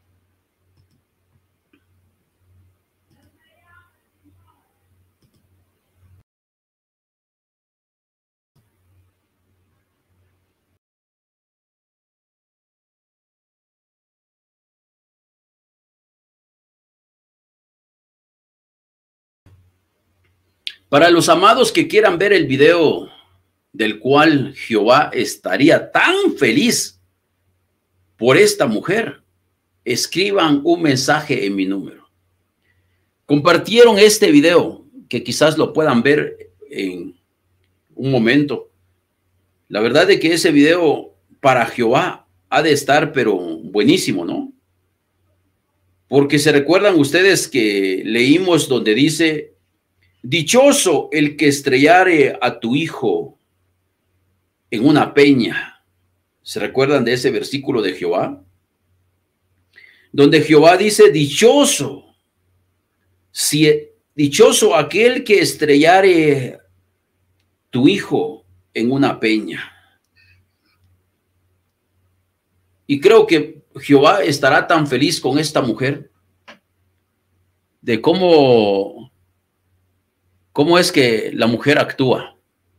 Para los amados que quieran ver el video del cual Jehová estaría tan feliz por esta mujer, escriban un mensaje en mi número. Compartieron este video, que quizás lo puedan ver en un momento. La verdad es que ese video para Jehová ha de estar, pero buenísimo, ¿no? Porque se recuerdan ustedes que leímos donde dice, dichoso el que estrellare a tu hijo en una peña. ¿Se recuerdan de ese versículo de Jehová? Donde Jehová dice, dichoso, si, dichoso aquel que estrellare tu hijo en una peña. Y creo que Jehová estará tan feliz con esta mujer de cómo, cómo es que la mujer actúa.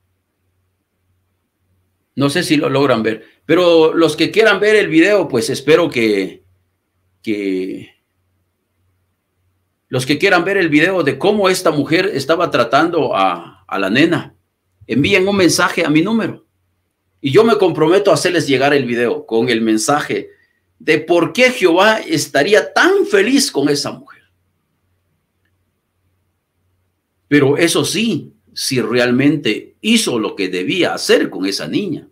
No sé si lo logran ver, pero los que quieran ver el video, pues espero que, que los que quieran ver el video de cómo esta mujer estaba tratando a, a la nena, envíen un mensaje a mi número. Y yo me comprometo a hacerles llegar el video con el mensaje de por qué Jehová estaría tan feliz con esa mujer. Pero eso sí, si realmente hizo lo que debía hacer con esa niña.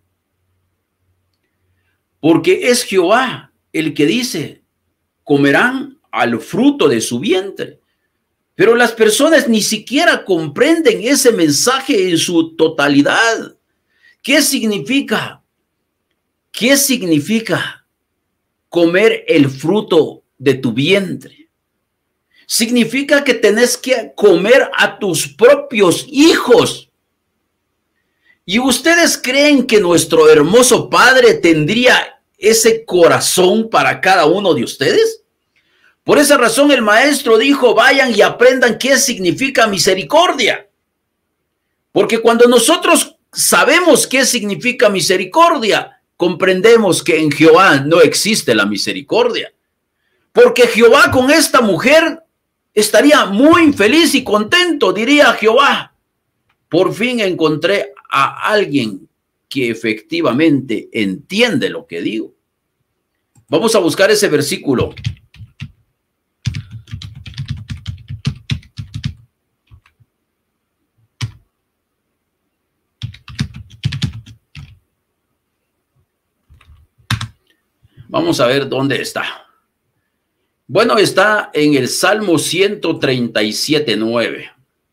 Porque es Jehová el que dice, comerán al fruto de su vientre. Pero las personas ni siquiera comprenden ese mensaje en su totalidad. ¿Qué significa? ¿Qué significa comer el fruto de tu vientre? Significa que tenés que comer a tus propios hijos. ¿Y ustedes creen que nuestro hermoso Padre tendría ese corazón para cada uno de ustedes? Por esa razón el maestro dijo, vayan y aprendan qué significa misericordia. Porque cuando nosotros sabemos qué significa misericordia, comprendemos que en Jehová no existe la misericordia. Porque Jehová con esta mujer estaría muy feliz y contento, diría Jehová. Por fin encontré a alguien que efectivamente entiende lo que digo. Vamos a buscar ese versículo. Vamos a ver dónde está. Bueno, está en el Salmo ciento treinta y siete, nueve.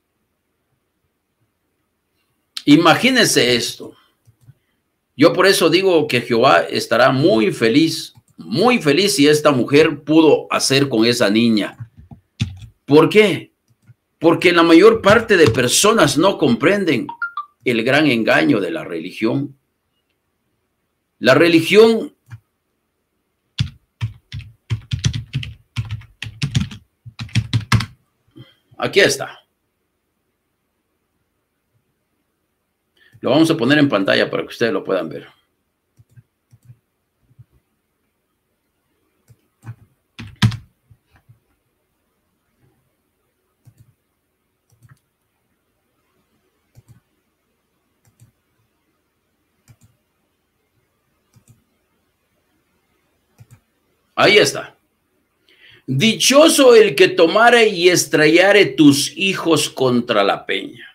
Imagínense esto. Yo por eso digo que Jehová estará muy feliz, muy feliz si esta mujer pudo hacer con esa niña. ¿Por qué? Porque la mayor parte de personas no comprenden el gran engaño de la religión. La religión aquí está. Lo vamos a poner en pantalla para que ustedes lo puedan ver. Ahí está. Dichoso el que tomare y estrellare tus hijos contra la peña.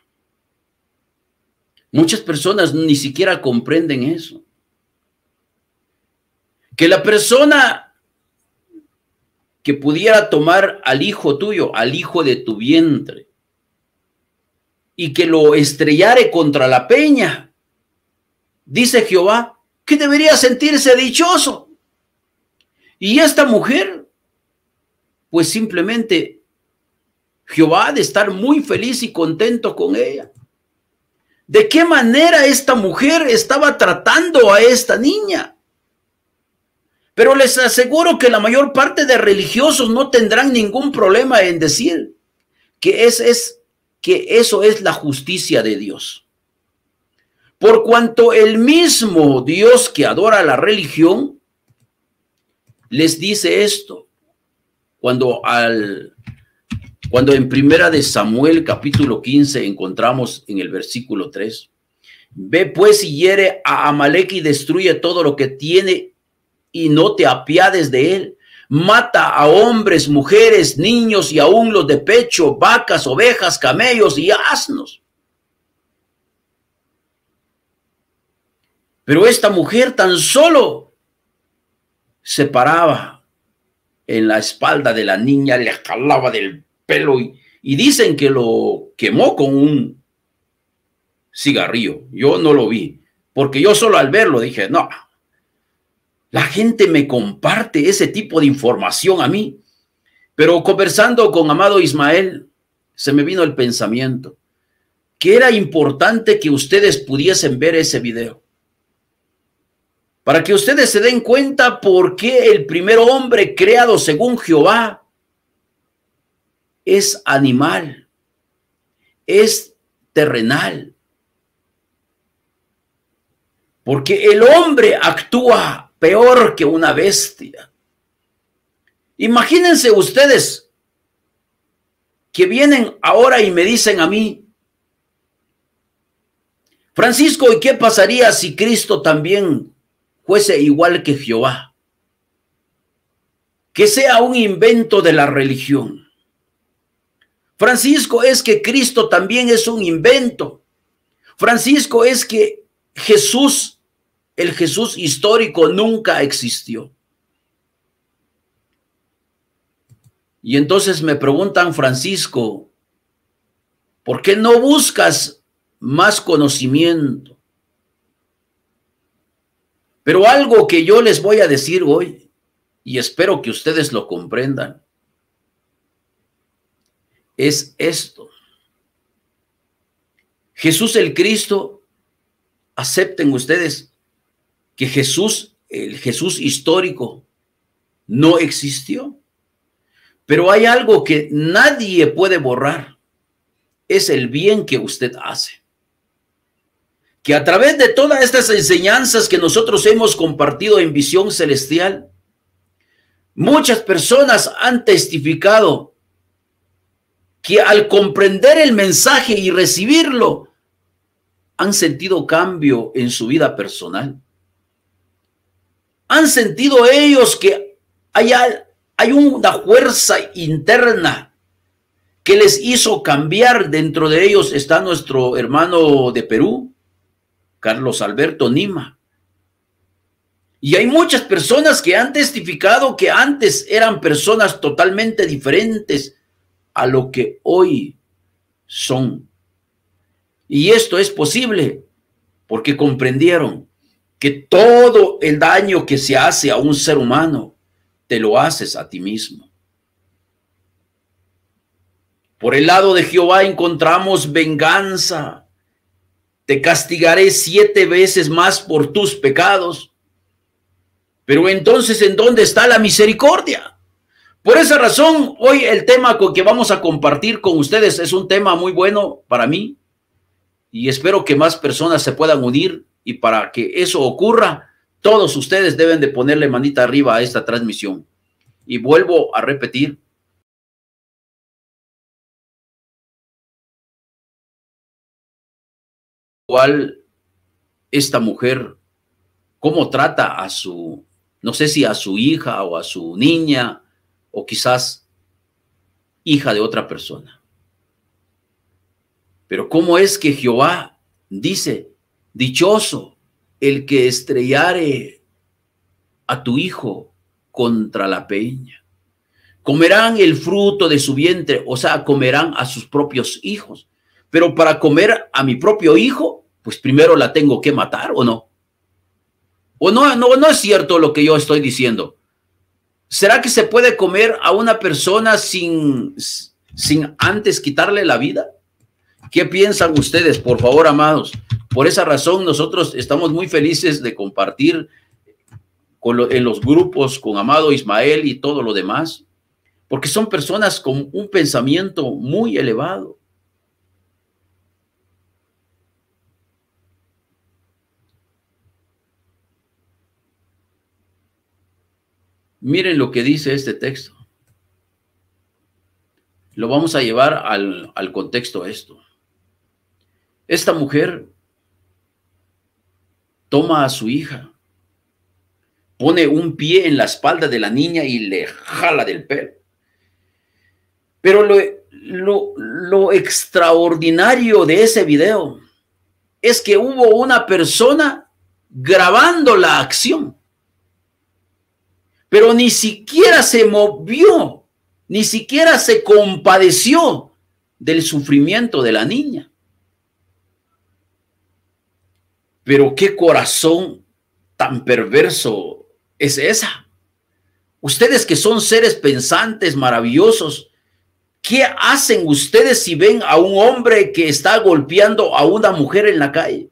Muchas personas ni siquiera comprenden eso. Que la persona que pudiera tomar al hijo tuyo, al hijo de tu vientre, y que lo estrellare contra la peña, dice Jehová, que debería sentirse dichoso. Y esta mujer, pues simplemente Jehová ha de estar muy feliz y contento con ella. ¿De qué manera esta mujer estaba tratando a esta niña? Pero les aseguro que la mayor parte de religiosos no tendrán ningún problema en decir que, es, es, que eso es la justicia de Dios. Por cuanto el mismo Dios que adora la religión les dice esto, cuando, al, cuando en primera de Samuel capítulo quince encontramos en el versículo tres, ve pues y hiere a Amalek y destruye todo lo que tiene y no te apiades de él. Mata a hombres, mujeres, niños y aún los de pecho, vacas, ovejas, camellos y asnos. Pero esta mujer tan solo se paraba en la espalda de la niña, le jalaba del pelo y, y dicen que lo quemó con un cigarrillo. Yo no lo vi, porque yo solo al verlo dije, no, la gente me comparte ese tipo de información a mí. Pero conversando con amado Ismael, se me vino el pensamiento que era importante que ustedes pudiesen ver ese video, para que ustedes se den cuenta por qué el primer hombre creado según Jehová es animal, es terrenal. Porque el hombre actúa peor que una bestia. Imagínense ustedes que vienen ahora y me dicen a mí, Francisco, ¿y qué pasaría si Cristo también fuese igual que Jehová? Que sea un invento de la religión. Francisco, es que Cristo también es un invento. Francisco, es que Jesús, el Jesús histórico, nunca existió. Y entonces me preguntan, Francisco, ¿por qué no buscas más conocimiento? Pero algo que yo les voy a decir hoy, y espero que ustedes lo comprendan, es esto. Jesús el Cristo, acepten ustedes que Jesús, el Jesús histórico, no existió. Pero hay algo que nadie puede borrar, es el bien que usted hace. Que a través de todas estas enseñanzas que nosotros hemos compartido en Visión Celestial, muchas personas han testificado que al comprender el mensaje y recibirlo, han sentido cambio en su vida personal. Han sentido ellos que hay, hay una fuerza interna que les hizo cambiar. Dentro de ellos está nuestro hermano de Perú, Carlos Alberto Nima. Y hay muchas personas que han testificado que antes eran personas totalmente diferentes a lo que hoy son. Y esto es posible porque comprendieron que todo el daño que se hace a un ser humano, te lo haces a ti mismo. Por el lado de Jehová encontramos venganza. Te castigaré siete veces más por tus pecados. Pero entonces, ¿en dónde está la misericordia? Por esa razón, hoy el tema con que vamos a compartir con ustedes es un tema muy bueno para mí. Y espero que más personas se puedan unir, y para que eso ocurra, todos ustedes deben de ponerle manita arriba a esta transmisión. Y vuelvo a repetir. Igual esta mujer, cómo trata a su, no sé si a su hija o a su niña, o quizás hija de otra persona. Pero cómo es que Jehová dice, dichoso el que estrellare a tu hijo contra la peña. Comerán el fruto de su vientre, o sea, comerán a sus propios hijos. Pero para comer a mi propio hijo, pues primero la tengo que matar, ¿o no? ¿O no, no, no es cierto lo que yo estoy diciendo? ¿Será que se puede comer a una persona sin, sin antes quitarle la vida? ¿Qué piensan ustedes, por favor, amados? Por esa razón nosotros estamos muy felices de compartir con lo, en los grupos con amado Ismael y todo lo demás, porque son personas con un pensamiento muy elevado. Miren lo que dice este texto. Lo vamos a llevar al, al contexto esto. Esta mujer toma a su hija, pone un pie en la espalda de la niña y le jala del pelo. Pero lo, lo, lo extraordinario de ese video es que hubo una persona grabando la acción, pero ni siquiera se movió, ni siquiera se compadeció del sufrimiento de la niña. Pero qué corazón tan perverso es esa. Ustedes que son seres pensantes maravillosos, ¿qué hacen ustedes si ven a un hombre que está golpeando a una mujer en la calle?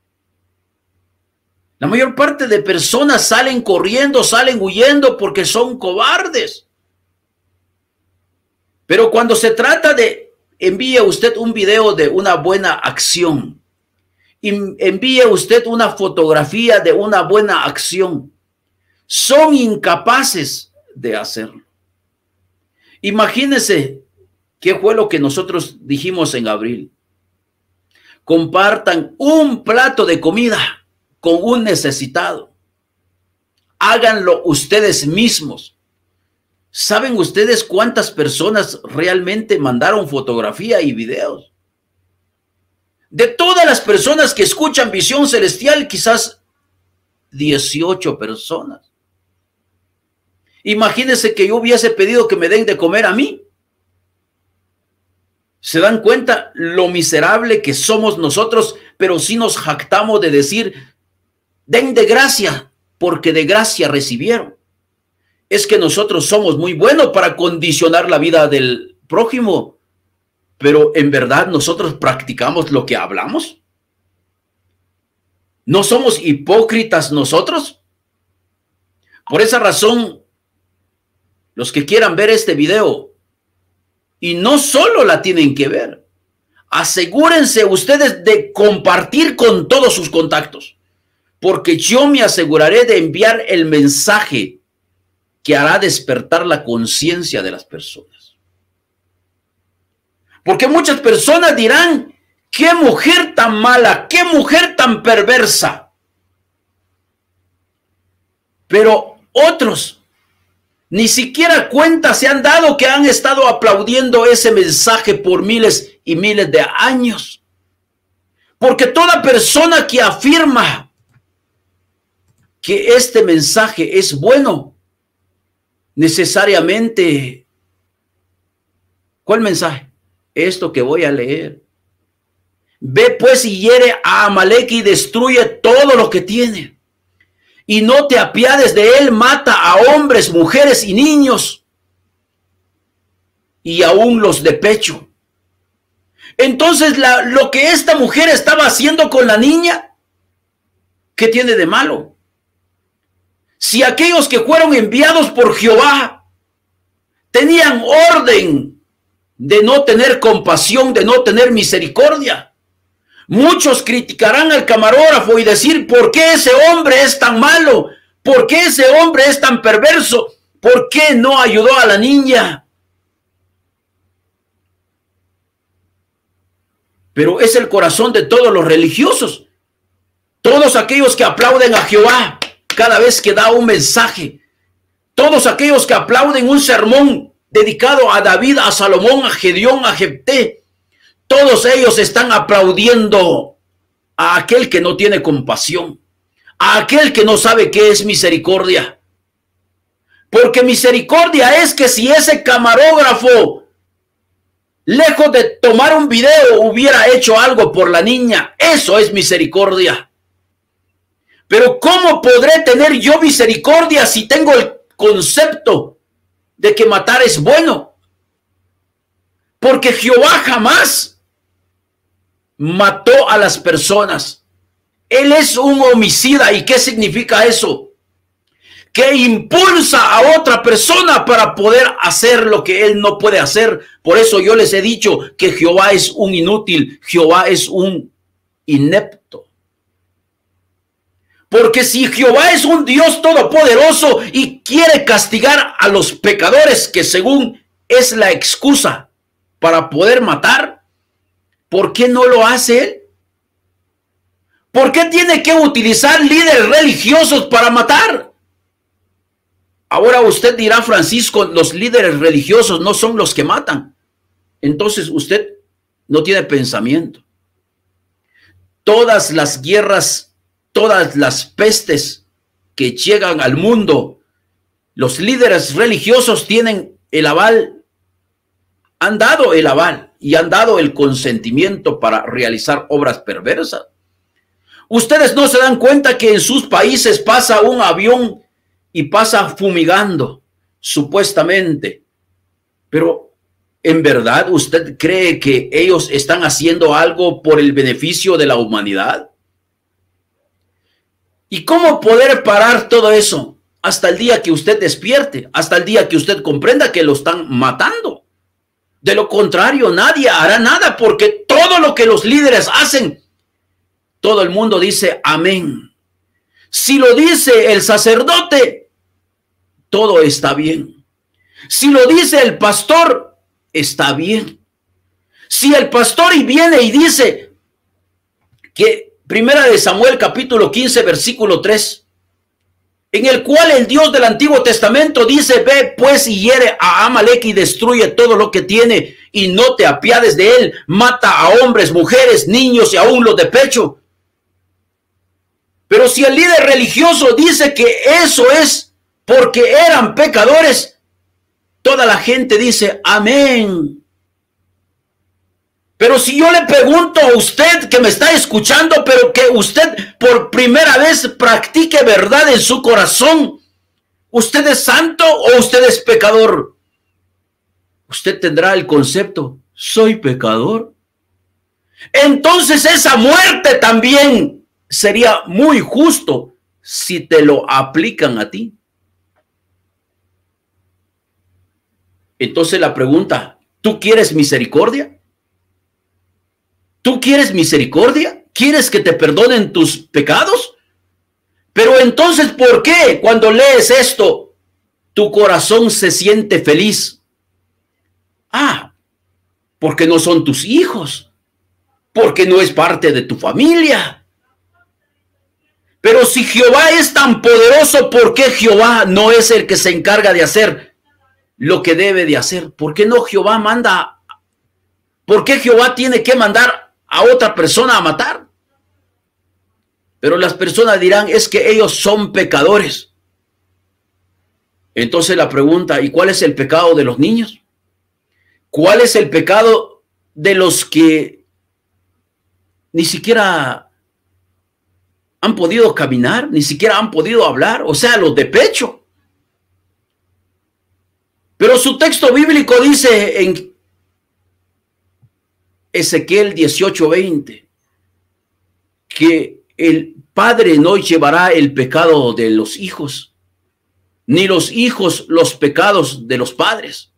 La mayor parte de personas salen corriendo, salen huyendo porque son cobardes. Pero cuando se trata de envíe usted un video de una buena acción, envíe usted una fotografía de una buena acción, son incapaces de hacerlo. Imagínense qué fue lo que nosotros dijimos en abril. Compartan un plato de comida con un necesitado. Háganlo ustedes mismos. ¿Saben ustedes cuántas personas realmente mandaron fotografía y videos? De todas las personas que escuchan Visión Celestial, quizás dieciocho personas. Imagínense que yo hubiese pedido que me den de comer a mí. ¿Se dan cuenta lo miserable que somos nosotros? Pero sí nos jactamos de decir, den de gracia, porque de gracia recibieron. Es que nosotros somos muy buenos para condicionar la vida del prójimo, pero en verdad nosotros practicamos lo que hablamos. ¿No somos hipócritas nosotros? Por esa razón, los que quieran ver este video, y no solo la tienen que ver, asegúrense ustedes de compartir con todos sus contactos, porque yo me aseguraré de enviar el mensaje que hará despertar la conciencia de las personas. Porque muchas personas dirán, qué mujer tan mala, qué mujer tan perversa. Pero otros ni siquiera cuenta se han dado que han estado aplaudiendo ese mensaje por miles y miles de años. Porque toda persona que afirma que este mensaje es bueno, necesariamente, ¿cuál mensaje? Esto que voy a leer. Ve pues y hiere a Amalek y destruye todo lo que tiene. Y no te apiades de él, mata a hombres, mujeres y niños, y aún los de pecho. Entonces, la, lo que esta mujer estaba haciendo con la niña, ¿qué tiene de malo? Si aquellos que fueron enviados por Jehová tenían orden de no tener compasión, de no tener misericordia, muchos criticarán al camarógrafo y decir, ¿por qué ese hombre es tan malo? ¿Por qué ese hombre es tan perverso? ¿Por qué no ayudó a la niña? Pero es el corazón de todos los religiosos, todos aquellos que aplauden a Jehová cada vez que da un mensaje, todos aquellos que aplauden un sermón dedicado a David, a Salomón, a Gedeón, a Jefté, todos ellos están aplaudiendo a aquel que no tiene compasión, a aquel que no sabe qué es misericordia. Porque misericordia es que si ese camarógrafo, lejos de tomar un video, hubiera hecho algo por la niña, eso es misericordia. Pero ¿cómo podré tener yo misericordia si tengo el concepto de que matar es bueno? Porque Jehová jamás mató a las personas. Él es un homicida. ¿Y qué significa eso? Que impulsa a otra persona para poder hacer lo que él no puede hacer. Por eso yo les he dicho que Jehová es un inútil, Jehová es un inepto. Porque si Jehová es un Dios todopoderoso y quiere castigar a los pecadores, que según es la excusa para poder matar, ¿por qué no lo hace él? ¿Por qué tiene que utilizar líderes religiosos para matar? Ahora usted dirá, Francisco, los líderes religiosos no son los que matan. Entonces usted no tiene pensamiento. Todas las guerras, todas las pestes que llegan al mundo, los líderes religiosos tienen el aval, han dado el aval y han dado el consentimiento para realizar obras perversas. Ustedes no se dan cuenta que en sus países pasa un avión y pasa fumigando, supuestamente. Pero, ¿en verdad usted cree que ellos están haciendo algo por el beneficio de la humanidad? ¿Y cómo poder parar todo eso? Hasta el día que usted despierte, hasta el día que usted comprenda que lo están matando. De lo contrario, nadie hará nada, porque todo lo que los líderes hacen, todo el mundo dice amén. Si lo dice el sacerdote, todo está bien. Si lo dice el pastor, está bien. Si el pastor y viene y dice, que Primera de Samuel capítulo quince versículo tres, en el cual el Dios del Antiguo Testamento dice: ve pues y hiere a Amalek y destruye todo lo que tiene y no te apiades de él, mata a hombres, mujeres, niños y aún los de pecho. Pero si el líder religioso dice que eso es porque eran pecadores, toda la gente dice amén. Pero si yo le pregunto a usted que me está escuchando, pero que usted por primera vez practique verdad en su corazón, ¿usted es santo o usted es pecador? Usted tendrá el concepto: soy pecador. Entonces esa muerte también sería muy justo si te lo aplican a ti. Entonces la pregunta: ¿tú quieres misericordia? ¿Tú quieres misericordia? ¿Quieres que te perdonen tus pecados? Pero entonces, ¿por qué cuando lees esto tu corazón se siente feliz? Ah, porque no son tus hijos, porque no es parte de tu familia. Pero si Jehová es tan poderoso, ¿por qué Jehová no es el que se encarga de hacer lo que debe de hacer? ¿Por qué no Jehová manda? ¿Por qué Jehová tiene que mandar a otra persona a matar? Pero las personas dirán: es que ellos son pecadores. Entonces la pregunta: ¿y cuál es el pecado de los niños? ¿Cuál es el pecado de los que ni siquiera han podido caminar, ni siquiera han podido hablar? O sea, los de pecho. Pero su texto bíblico dice en Ezequiel dieciocho veinte que el padre no llevará el pecado de los hijos, ni los hijos los pecados de los padres.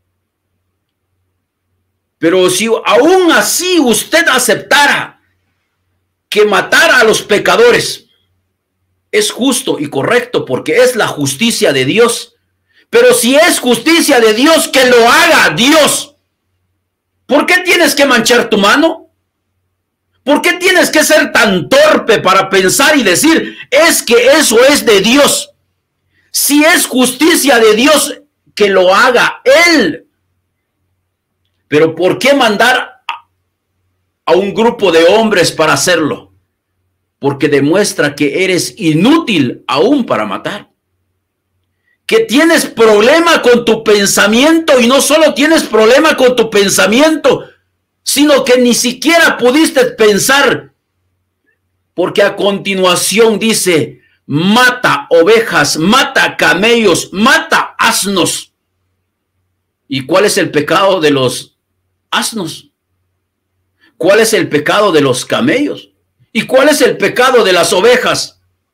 Pero si aún así usted aceptara que matar a los pecadores es justo y correcto porque es la justicia de Dios, pero si es justicia de Dios, que lo haga Dios. ¿Por qué tienes que manchar tu mano? ¿Por qué tienes que ser tan torpe para pensar y decir: es que eso es de Dios? Si es justicia de Dios, que lo haga Él. Pero ¿por qué mandar a un grupo de hombres para hacerlo? Porque demuestra que eres inútil aún para matar. Que tienes problema con tu pensamiento, y no solo tienes problema con tu pensamiento, sino que ni siquiera pudiste pensar, porque a continuación dice: mata ovejas, mata camellos, mata asnos. ¿Y cuál es el pecado de los asnos? ¿Cuál es el pecado de los camellos? ¿Y cuál es el pecado de las ovejas?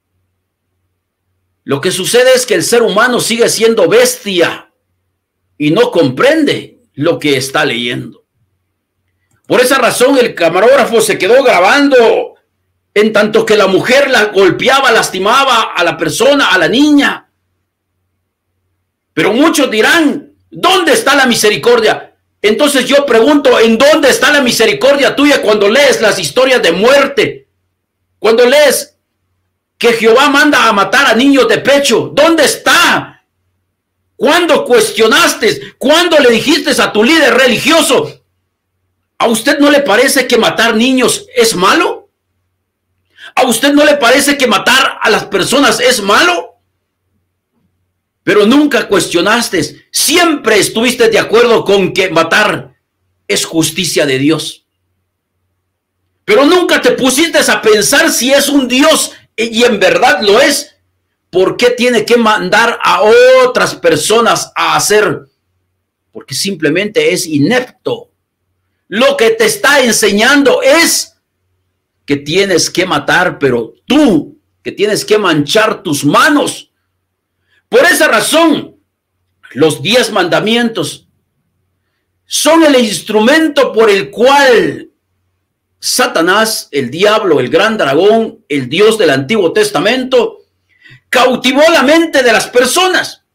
Lo que sucede es que el ser humano sigue siendo bestia y no comprende lo que está leyendo. Por esa razón el camarógrafo se quedó grabando en tanto que la mujer la golpeaba, lastimaba a la persona, a la niña. Pero muchos dirán: ¿dónde está la misericordia? Entonces yo pregunto: ¿en dónde está la misericordia tuya cuando lees las historias de muerte? Cuando lees que Jehová manda a matar a niños de pecho, ¿dónde está? ¿Cuándo cuestionaste? ¿Cuándo le dijiste a tu líder religioso: ¿a usted no le parece que matar niños es malo? ¿A usted no le parece que matar a las personas es malo? Pero nunca cuestionaste, siempre estuviste de acuerdo con que matar es justicia de Dios. Pero nunca te pusiste a pensar si es un Dios, y en verdad lo es. ¿Por qué tiene que mandar a otras personas a hacer? Porque simplemente es inepto. Lo que te está enseñando es que tienes que matar, pero tú, que tienes que manchar tus manos. Por esa razón, los diez mandamientos son el instrumento por el cual Satanás, el diablo, el gran dragón, el Dios del Antiguo Testamento, cautivó la mente de las personas.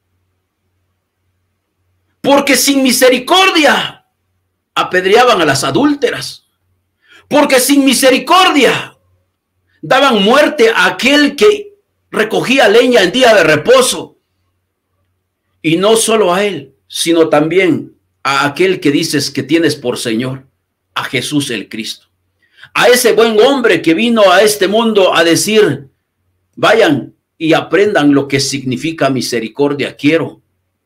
Porque sin misericordia apedreaban a las adúlteras. Porque sin misericordia Daban muerte a aquel que recogía leña en día de reposo. Y no solo a él, sino también a aquel que dices que tienes por Señor, a Jesús el Cristo. A ese buen hombre que vino a este mundo a decir, vayan y aprendan lo que significa misericordia quiero.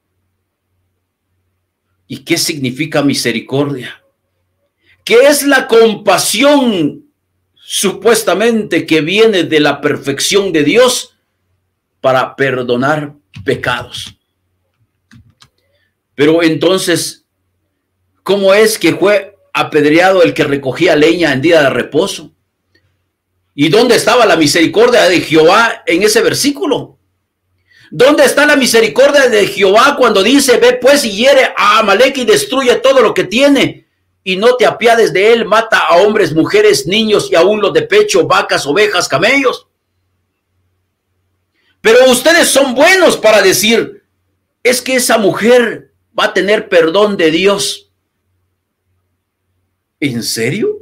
¿Y qué significa misericordia? ¿Qué es la compasión supuestamente que viene de la perfección de Dios para perdonar pecados? Pero entonces, ¿cómo es que fue apedreado el que recogía leña en día de reposo? ¿Y dónde estaba la misericordia de Jehová en ese versículo? ¿Dónde está la misericordia de Jehová cuando dice, ve pues y hiere a Amalek y destruye todo lo que tiene, y no te apiades de él, mata a hombres, mujeres, niños y aún los de pecho, vacas, ovejas, camellos? Pero ustedes son buenos para decir, es que esa mujer va a tener perdón de Dios. ¿En serio?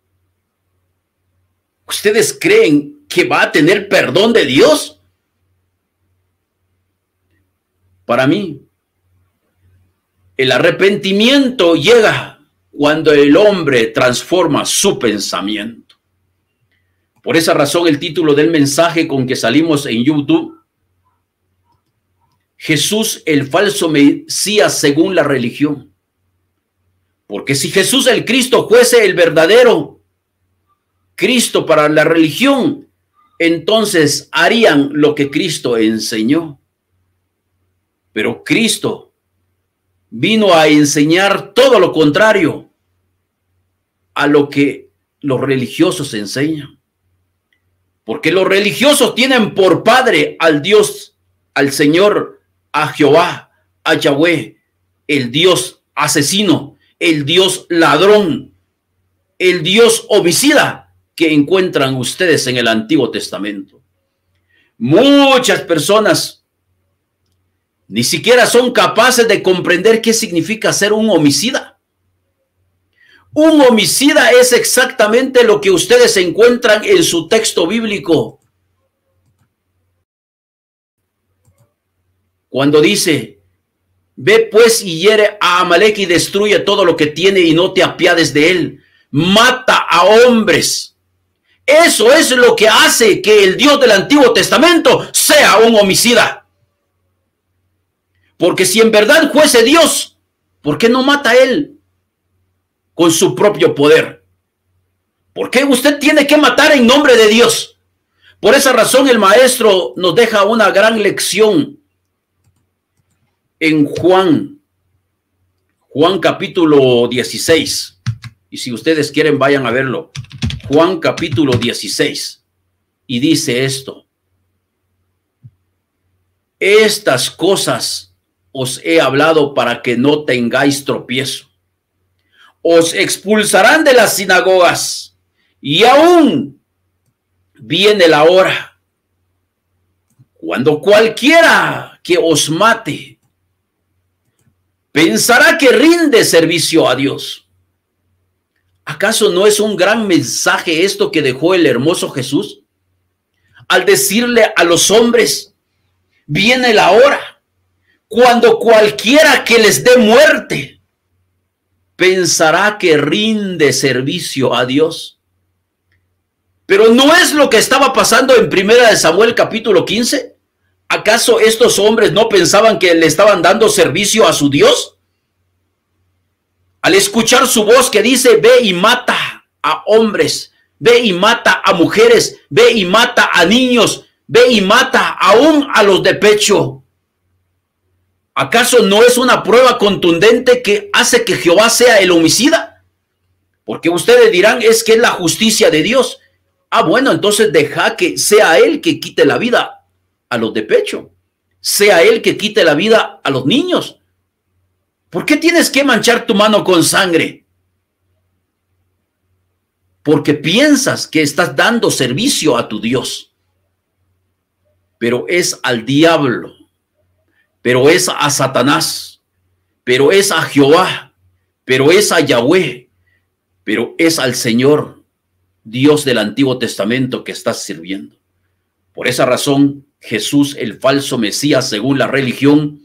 ¿Ustedes creen que va a tener perdón de Dios? Para mí, el arrepentimiento llega cuando el hombre transforma su pensamiento. Por esa razón, el título del mensaje con que salimos en YouTube, Jesús el falso Mesías según la religión. Porque si Jesús el Cristo fuese el verdadero Cristo para la religión, entonces harían lo que Cristo enseñó. Pero Cristo vino a enseñar todo lo contrario a lo que los religiosos enseñan. Porque los religiosos tienen por padre al Dios, al Señor, a Jehová, a Yahweh, el Dios asesino, el Dios ladrón, el Dios homicida que encuentran ustedes en el Antiguo Testamento. Muchas personas ni siquiera son capaces de comprender qué significa ser un homicida. Un homicida es exactamente lo que ustedes encuentran en su texto bíblico. Cuando dice, ve pues y hiere a Amalek y destruye todo lo que tiene y no te apiades de él. Mata a hombres. Eso es lo que hace que el Dios del Antiguo Testamento sea un homicida. Porque si en verdad fuese Dios, ¿por qué no mata a él con su propio poder? ¿Por qué usted tiene que matar en nombre de Dios? Por esa razón el maestro nos deja una gran lección en Juan, Juan capítulo dieciséis. Y si ustedes quieren, vayan a verlo. Juan capítulo dieciséis. Y dice esto: estas cosas os he hablado para que no tengáis tropiezo. Os expulsarán de las sinagogas, y aún viene la hora cuando cualquiera que os mate pensará que rinde servicio a Dios. ¿Acaso no es un gran mensaje esto que dejó el hermoso Jesús? Al decirle a los hombres, viene la hora cuando cualquiera que les dé muerte pensará que rinde servicio a Dios. Pero ¿no es lo que estaba pasando en Primera de Samuel capítulo quince? ¿Acaso estos hombres no pensaban que le estaban dando servicio a su Dios? Al escuchar su voz que dice, ve y mata a hombres, ve y mata a mujeres, ve y mata a niños, ve y mata aún a los de pecho. ¿Acaso no es una prueba contundente que hace que Jehová sea el homicida? Porque ustedes dirán, es que es la justicia de Dios. Ah, bueno, entonces deja que sea él que quite la vida a los de pecho. Sea él que quite la vida a los niños. ¿Por qué tienes que manchar tu mano con sangre? Porque piensas que estás dando servicio a tu Dios. Pero es al diablo. Pero es a Satanás, pero es a Jehová, pero es a Yahweh, pero es al Señor Dios del Antiguo Testamento que estás sirviendo. Por esa razón, Jesús, el falso Mesías según la religión.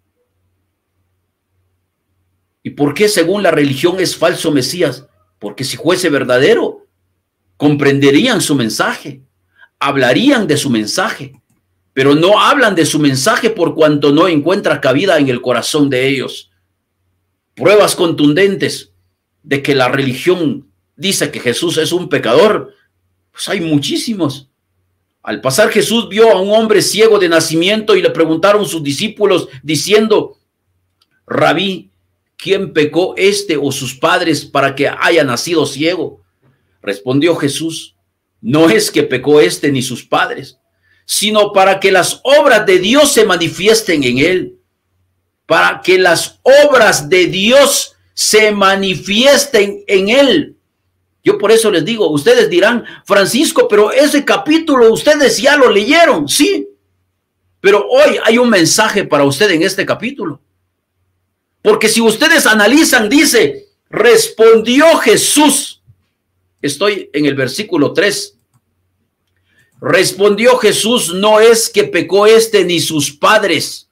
¿Y por qué según la religión es falso Mesías? Porque si fuese verdadero, comprenderían su mensaje, hablarían de su mensaje, pero no hablan de su mensaje por cuanto no encuentra cabida en el corazón de ellos. Pruebas contundentes de que la religión dice que Jesús es un pecador, pues hay muchísimos. Al pasar Jesús vio a un hombre ciego de nacimiento y le preguntaron sus discípulos diciendo: Rabí, ¿quién pecó, este o sus padres, para que haya nacido ciego? Respondió Jesús: no es que pecó este ni sus padres, sino para que las obras de Dios se manifiesten en él. Para que las obras de Dios se manifiesten en él. Yo por eso les digo, ustedes dirán: Francisco, pero ese capítulo ustedes ya lo leyeron. Sí, pero hoy hay un mensaje para usted en este capítulo. Porque si ustedes analizan, dice, respondió Jesús. Estoy en el versículo tres. Respondió Jesús: no es que pecó este ni sus padres,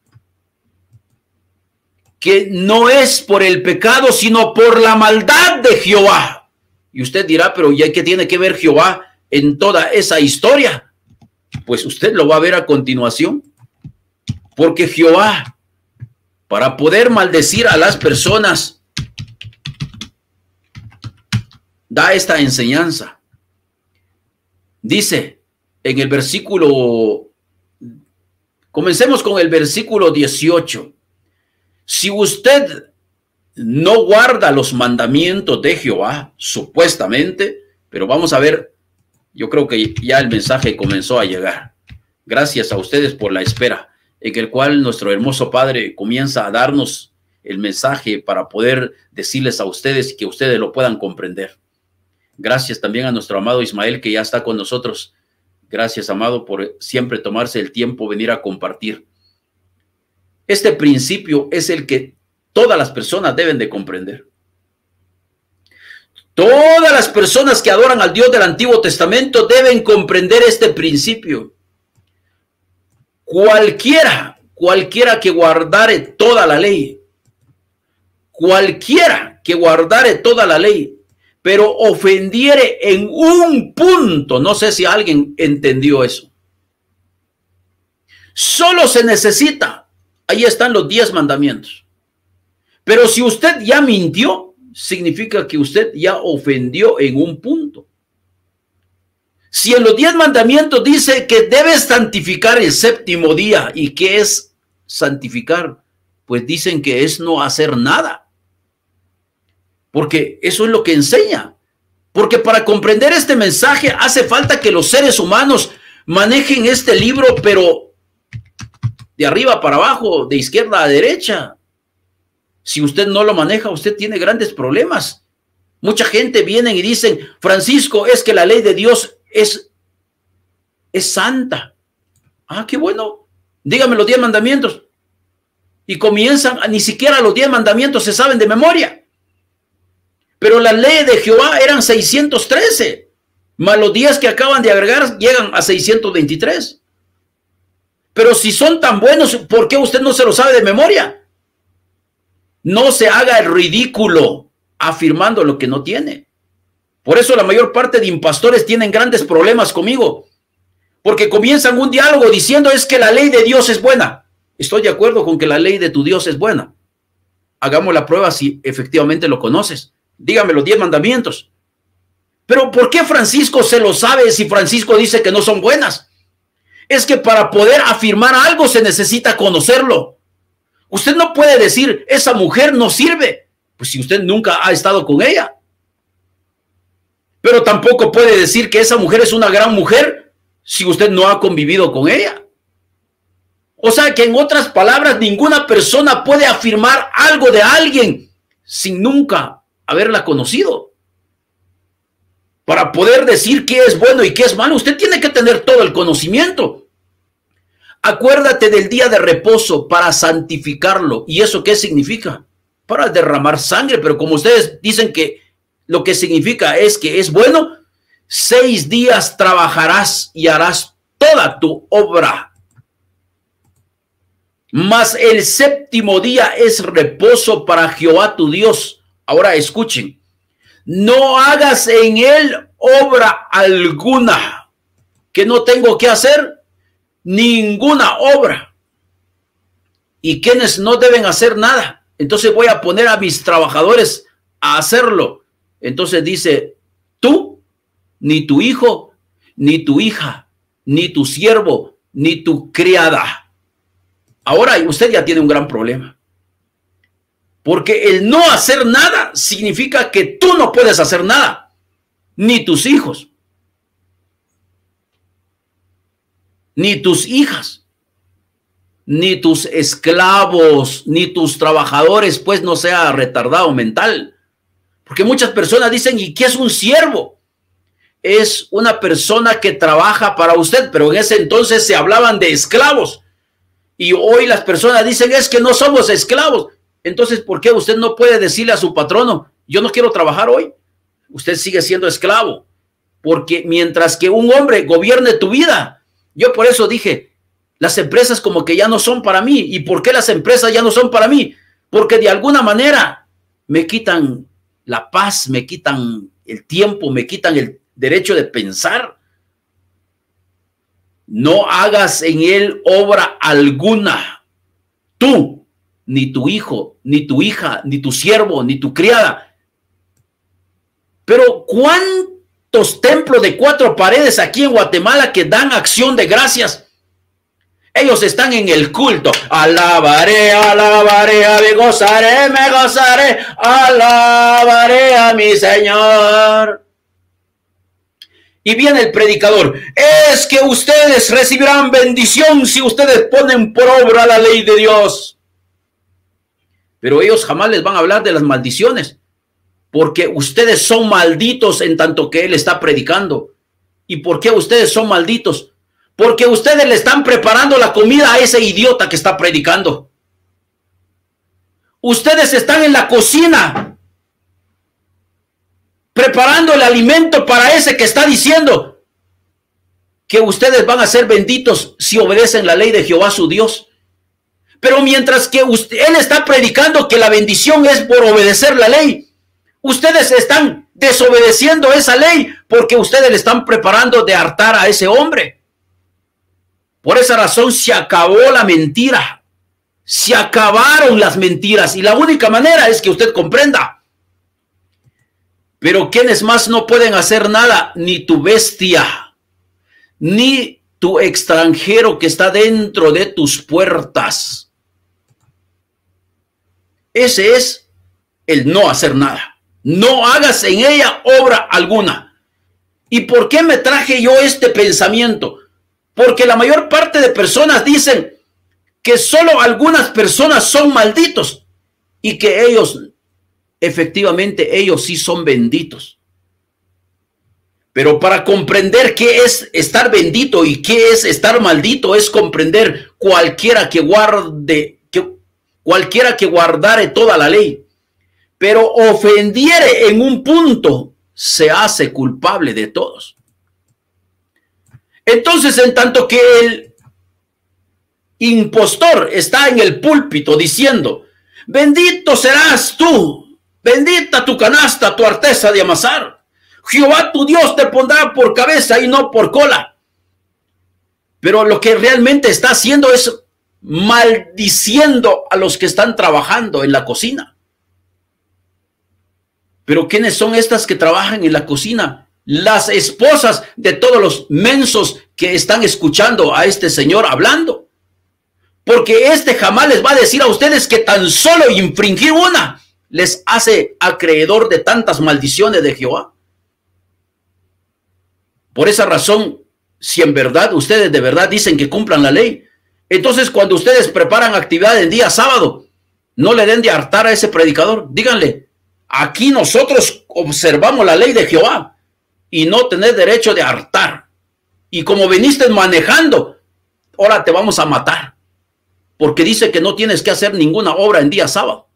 que no es por el pecado, sino por la maldad de Jehová. Y usted dirá: pero ¿ya qué tiene que ver Jehová en toda esa historia? Pues usted lo va a ver a continuación. Porque Jehová, para poder maldecir a las personas, da esta enseñanza. Dice en el versículo, comencemos con el versículo dieciocho. Si usted no guarda los mandamientos de Jehová, supuestamente, pero vamos a ver, yo creo que ya el mensaje comenzó a llegar. Gracias a ustedes por la espera, en el cual nuestro hermoso Padre comienza a darnos el mensaje para poder decirles a ustedes y que ustedes lo puedan comprender. Gracias también a nuestro amado Ismael, que ya está con nosotros. Gracias, amado, por siempre tomarse el tiempo, venir a compartir. Este principio es el que todas las personas deben de comprender. Todas las personas que adoran al Dios del Antiguo Testamento deben comprender este principio. Cualquiera, cualquiera que guardare toda la ley, cualquiera que guardare toda la ley, pero ofendiere en un punto, no sé si alguien entendió eso. Solo se necesita, ahí están los diez mandamientos. Pero si usted ya mintió, significa que usted ya ofendió en un punto. Si en los diez mandamientos dice que debes santificar el séptimo día, ¿y qué es santificar? Pues dicen que es no hacer nada. Porque eso es lo que enseña. Porque para comprender este mensaje hace falta que los seres humanos manejen este libro, pero de arriba para abajo, de izquierda a derecha. Si usted no lo maneja, usted tiene grandes problemas. Mucha gente viene y dicen: Francisco, es que la ley de Dios es, es santa. Ah, qué bueno. Dígame los diez mandamientos. Y comienzan, ni siquiera los diez mandamientos se saben de memoria. Pero las leyes de Jehová eran seiscientos trece. Más los diez que acaban de agregar llegan a seiscientos veintitrés. Pero si son tan buenos, ¿por qué usted no se lo sabe de memoria? No se haga el ridículo afirmando lo que no tiene. Por eso la mayor parte de impastores tienen grandes problemas conmigo. Porque comienzan un diálogo diciendo: es que la ley de Dios es buena. Estoy de acuerdo con que la ley de tu Dios es buena. Hagamos la prueba si efectivamente lo conoces. Dígame los diez mandamientos. Pero ¿por qué Francisco se lo sabe si Francisco dice que no son buenas? Es que para poder afirmar algo se necesita conocerlo. Usted no puede decir: esa mujer no sirve, pues si usted nunca ha estado con ella. Pero tampoco puede decir que esa mujer es una gran mujer si usted no ha convivido con ella. O sea que, en otras palabras, ninguna persona puede afirmar algo de alguien sin nunca haberla conocido. Para poder decir qué es bueno y qué es malo, usted tiene que tener todo el conocimiento. Acuérdate del día de reposo para santificarlo. ¿Y eso qué significa? Para derramar sangre. Pero como ustedes dicen que lo que significa es que es bueno, Seis días trabajarás y harás toda tu obra, mas el séptimo día es reposo para Jehová tu Dios. Ahora escuchen, no hagas en él obra alguna. ¿Que no tengo que hacer? Ninguna obra. ¿Y quienes no deben hacer nada? Entonces voy a poner a mis trabajadores a hacerlo. Entonces dice, tú, ni tu hijo, ni tu hija, ni tu siervo, ni tu criada. Ahora usted ya tiene un gran problema. Porque el no hacer nada significa que tú no puedes hacer nada, ni tus hijos, ni tus hijas, ni tus esclavos, ni tus trabajadores, pues no sea retardado mental. Porque muchas personas dicen, ¿y qué es un siervo? Es una persona que trabaja para usted, pero en ese entonces se hablaban de esclavos. Y hoy las personas dicen, es que no somos esclavos. Entonces, ¿por qué usted no puede decirle a su patrono, yo no quiero trabajar hoy? Usted sigue siendo esclavo. Porque mientras que un hombre gobierne tu vida, yo por eso dije, las empresas como que ya no son para mí. ¿Y por qué las empresas ya no son para mí? Porque de alguna manera me quitan la paz, me quitan el tiempo, me quitan el derecho de pensar. No hagas en él obra alguna. Tú, ni tu hijo, ni tu hija, ni tu siervo, ni tu criada. Pero ¿cuántos templos de cuatro paredes aquí en Guatemala que dan acción de gracias? Ellos están en el culto. Alabaré, alabaré, me gozaré, me gozaré, alabaré a mi Señor. Y viene el predicador, es que ustedes recibirán bendición si ustedes ponen por obra la ley de Dios. Pero ellos jamás les van a hablar de las maldiciones, porque ustedes son malditos en tanto que él está predicando. ¿Y por qué ustedes son malditos? Porque ustedes le están preparando la comida a ese idiota que está predicando. Ustedes están en la cocina preparando el alimento para ese que está diciendo que ustedes van a ser benditos si obedecen la ley de Jehová su Dios. Pero mientras que usted, él está predicando que la bendición es por obedecer la ley, ustedes están desobedeciendo esa ley porque ustedes le están preparando de hartar a ese hombre. Por esa razón se acabó la mentira, se acabaron las mentiras y la única manera es que usted comprenda. Pero ¿quiénes más no pueden hacer nada? Ni tu bestia, ni tu extranjero que está dentro de tus puertas. Ese es el no hacer nada. No hagas en ella obra alguna. ¿Y por qué me traje yo este pensamiento? Porque la mayor parte de personas dicen que solo algunas personas son malditos y que ellos, efectivamente, ellos sí son benditos. Pero para comprender qué es estar bendito y qué es estar maldito, es comprender cualquiera que guarde, que, cualquiera que guardare toda la ley, pero ofendiere en un punto, se hace culpable de todos. Entonces, en tanto que el impostor está en el púlpito diciendo, bendito serás tú, bendita tu canasta, tu arteza de amasar. Jehová tu Dios te pondrá por cabeza y no por cola. Pero lo que realmente está haciendo es maldiciendo a los que están trabajando en la cocina. Pero ¿quiénes son estas que trabajan en la cocina? Las esposas de todos los mensos que están escuchando a este señor hablando. Porque este jamás les va a decir a ustedes que tan solo infringir una les hace acreedor de tantas maldiciones de Jehová. Por esa razón, si en verdad ustedes de verdad dicen que cumplan la ley, entonces cuando ustedes preparan actividad el día sábado, no le den de hartar a ese predicador. Díganle, aquí nosotros observamos la ley de Jehová y no tenés derecho de hartar. Y como viniste manejando, ahora te vamos a matar. Porque dice que no tienes que hacer ninguna obra en día sábado.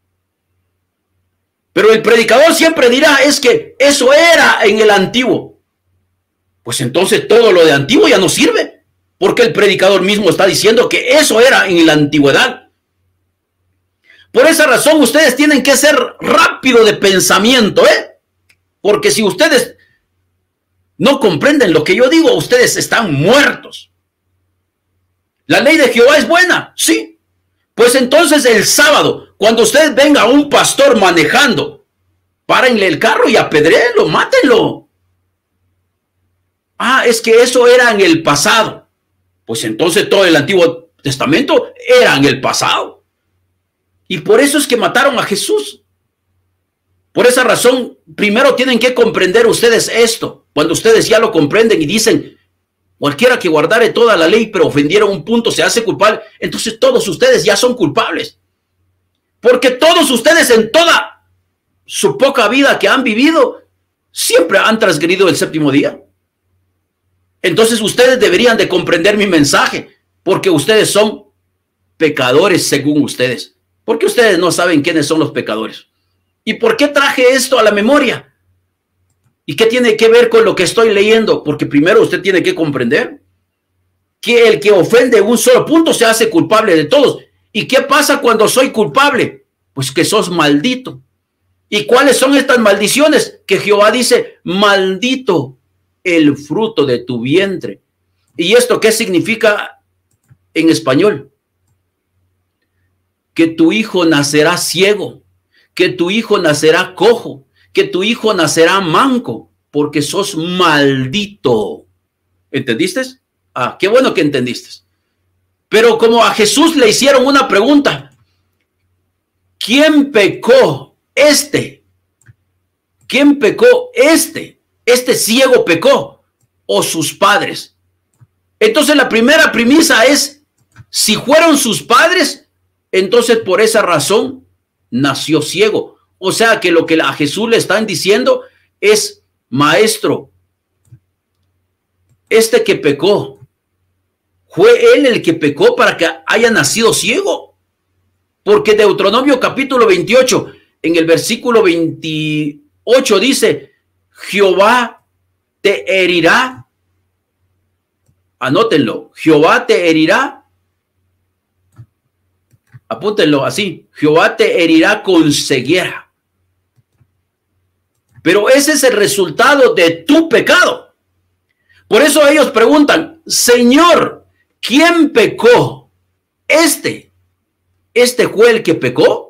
Pero el predicador siempre dirá, es que eso era en el antiguo. pues entonces todo lo de antiguo ya no sirve, porque el predicador mismo está diciendo que eso era en la antigüedad. Por esa razón ustedes tienen que ser rápido de pensamiento, ¿eh? Porque si ustedes no comprenden lo que yo digo, ustedes están muertos. ¿La ley de Jehová es buena? Sí. Pues entonces el sábado, cuando ustedes venga a un pastor manejando, párenle el carro y apedréenlo, mátenlo. Ah, es que eso era en el pasado. Pues entonces todo el Antiguo Testamento era en el pasado. Y por eso es que mataron a Jesús. Por esa razón, primero tienen que comprender ustedes esto. Cuando ustedes ya lo comprenden y dicen, cualquiera que guardare toda la ley pero ofendiera un punto se hace culpable, entonces todos ustedes ya son culpables. Porque todos ustedes en toda su poca vida que han vivido, siempre han transgredido el séptimo día. Entonces ustedes deberían de comprender mi mensaje, porque ustedes son pecadores según ustedes. Porque ustedes no saben quiénes son los pecadores. ¿Y por qué traje esto a la memoria? ¿Y qué tiene que ver con lo que estoy leyendo? Porque primero usted tiene que comprender que el que ofende un solo punto se hace culpable de todos. ¿Y qué pasa cuando soy culpable? Pues que sos maldito. ¿Y cuáles son estas maldiciones? Que Jehová dice, maldito el fruto de tu vientre. ¿Y esto qué significa en español? Que tu hijo nacerá ciego, que tu hijo nacerá cojo, que tu hijo nacerá manco, porque sos maldito. ¿Entendiste? Ah, qué bueno que entendiste. Pero como a Jesús le hicieron una pregunta, ¿quién pecó? Este. ¿Quién pecó? Este. Este ciego pecó o sus padres. Entonces la primera premisa es, si fueron sus padres, entonces por esa razón nació ciego. O sea que lo que a Jesús le están diciendo es, maestro, este que pecó, ¿fue él el que pecó para que haya nacido ciego? Porque Deuteronomio capítulo veintiocho, en el versículo veintiocho dice, Jehová te herirá. Anótenlo, Jehová te herirá. Apúntenlo así, Jehová te herirá con ceguera. Pero ese es el resultado de tu pecado. Por eso ellos preguntan, Señor, ¿quién pecó? Este, este fue el que pecó.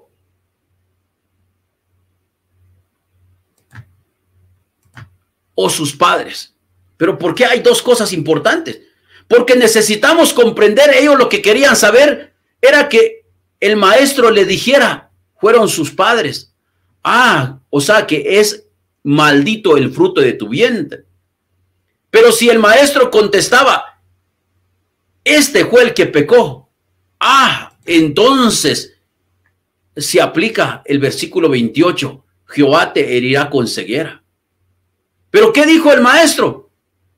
O sus padres. Pero ¿por qué hay dos cosas importantes? Porque necesitamos comprender, ellos lo que querían saber era que el maestro le dijera, fueron sus padres. Ah, o sea que es maldito el fruto de tu vientre. Pero si el maestro contestaba, este fue el que pecó. Ah, entonces se aplica el versículo veintiocho, Jehová te herirá con ceguera. ¿Pero qué dijo el maestro?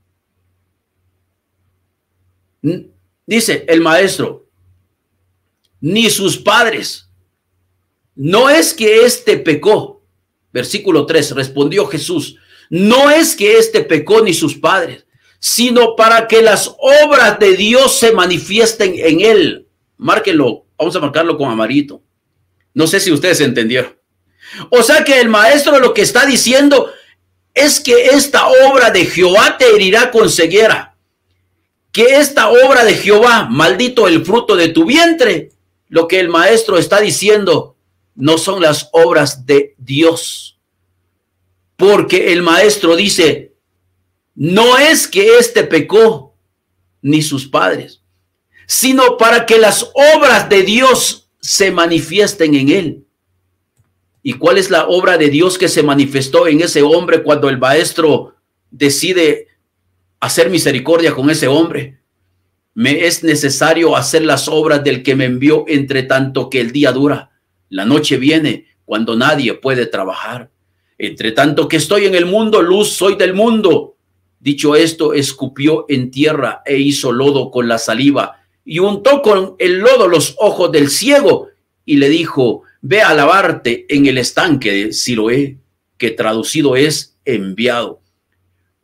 Dice el maestro, ni sus padres. No es que éste pecó. Versículo tres, respondió Jesús, no es que éste pecó ni sus padres, sino para que las obras de Dios se manifiesten en él. Márquenlo, vamos a marcarlo con amarito. No sé si ustedes entendieron. O sea que el maestro lo que está diciendo es que esta obra de Jehová te herirá con ceguera. Que esta obra de Jehová, maldito el fruto de tu vientre, lo que el maestro está diciendo, no son las obras de Dios. Porque el maestro dice, no es que éste pecó, ni sus padres, sino para que las obras de Dios se manifiesten en él. ¿Y cuál es la obra de Dios que se manifestó en ese hombre cuando el maestro decide hacer misericordia con ese hombre? Me es necesario hacer las obras del que me envió, entre tanto que el día dura. La noche viene cuando nadie puede trabajar. Entre tanto que estoy en el mundo, luz soy del mundo. Dicho esto, escupió en tierra e hizo lodo con la saliva y untó con el lodo los ojos del ciego y le dijo, ve a lavarte en el estanque de Siloé, que traducido es enviado.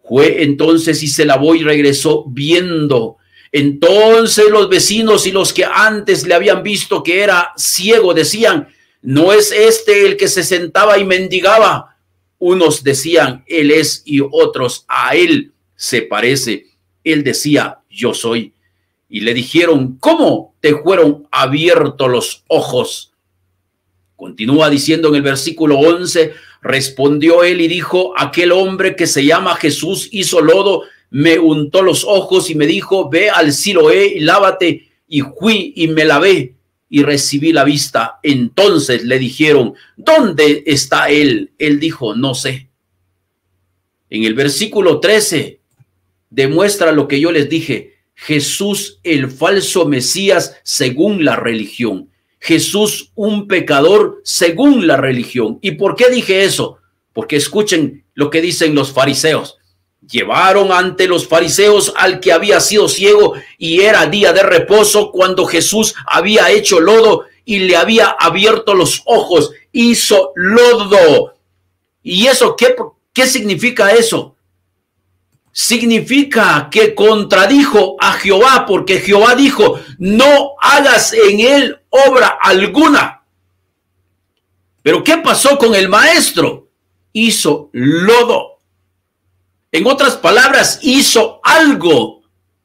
Fue entonces y se lavó y regresó viendo. Entonces los vecinos y los que antes le habían visto que era ciego decían: ¿no es este el que se sentaba y mendigaba? Unos decían: él es, y otros: a él se parece. Él decía: yo soy. Y le dijeron: ¿cómo te fueron abiertos los ojos? Continúa diciendo en el versículo once: respondió él y dijo: aquel hombre que se llama Jesús hizo lodo, me untó los ojos y me dijo: ve al Siloé y lávate. Y fui y me lavé y recibí la vista. Entonces le dijeron: ¿dónde está él? Él dijo: no sé. En el versículo trece demuestra lo que yo les dije: Jesús, el falso Mesías según la religión. Jesús, un pecador según la religión. ¿Y por qué dije eso? Porque escuchen lo que dicen los fariseos. Llevaron ante los fariseos al que había sido ciego y era día de reposo cuando Jesús había hecho lodo y le había abierto los ojos. Hizo lodo. ¿Y eso qué, qué significa eso? Significa que contradijo a Jehová, porque Jehová dijo: no hagas en él obra alguna. Pero ¿qué pasó con el maestro? Hizo lodo. En otras palabras, hizo algo.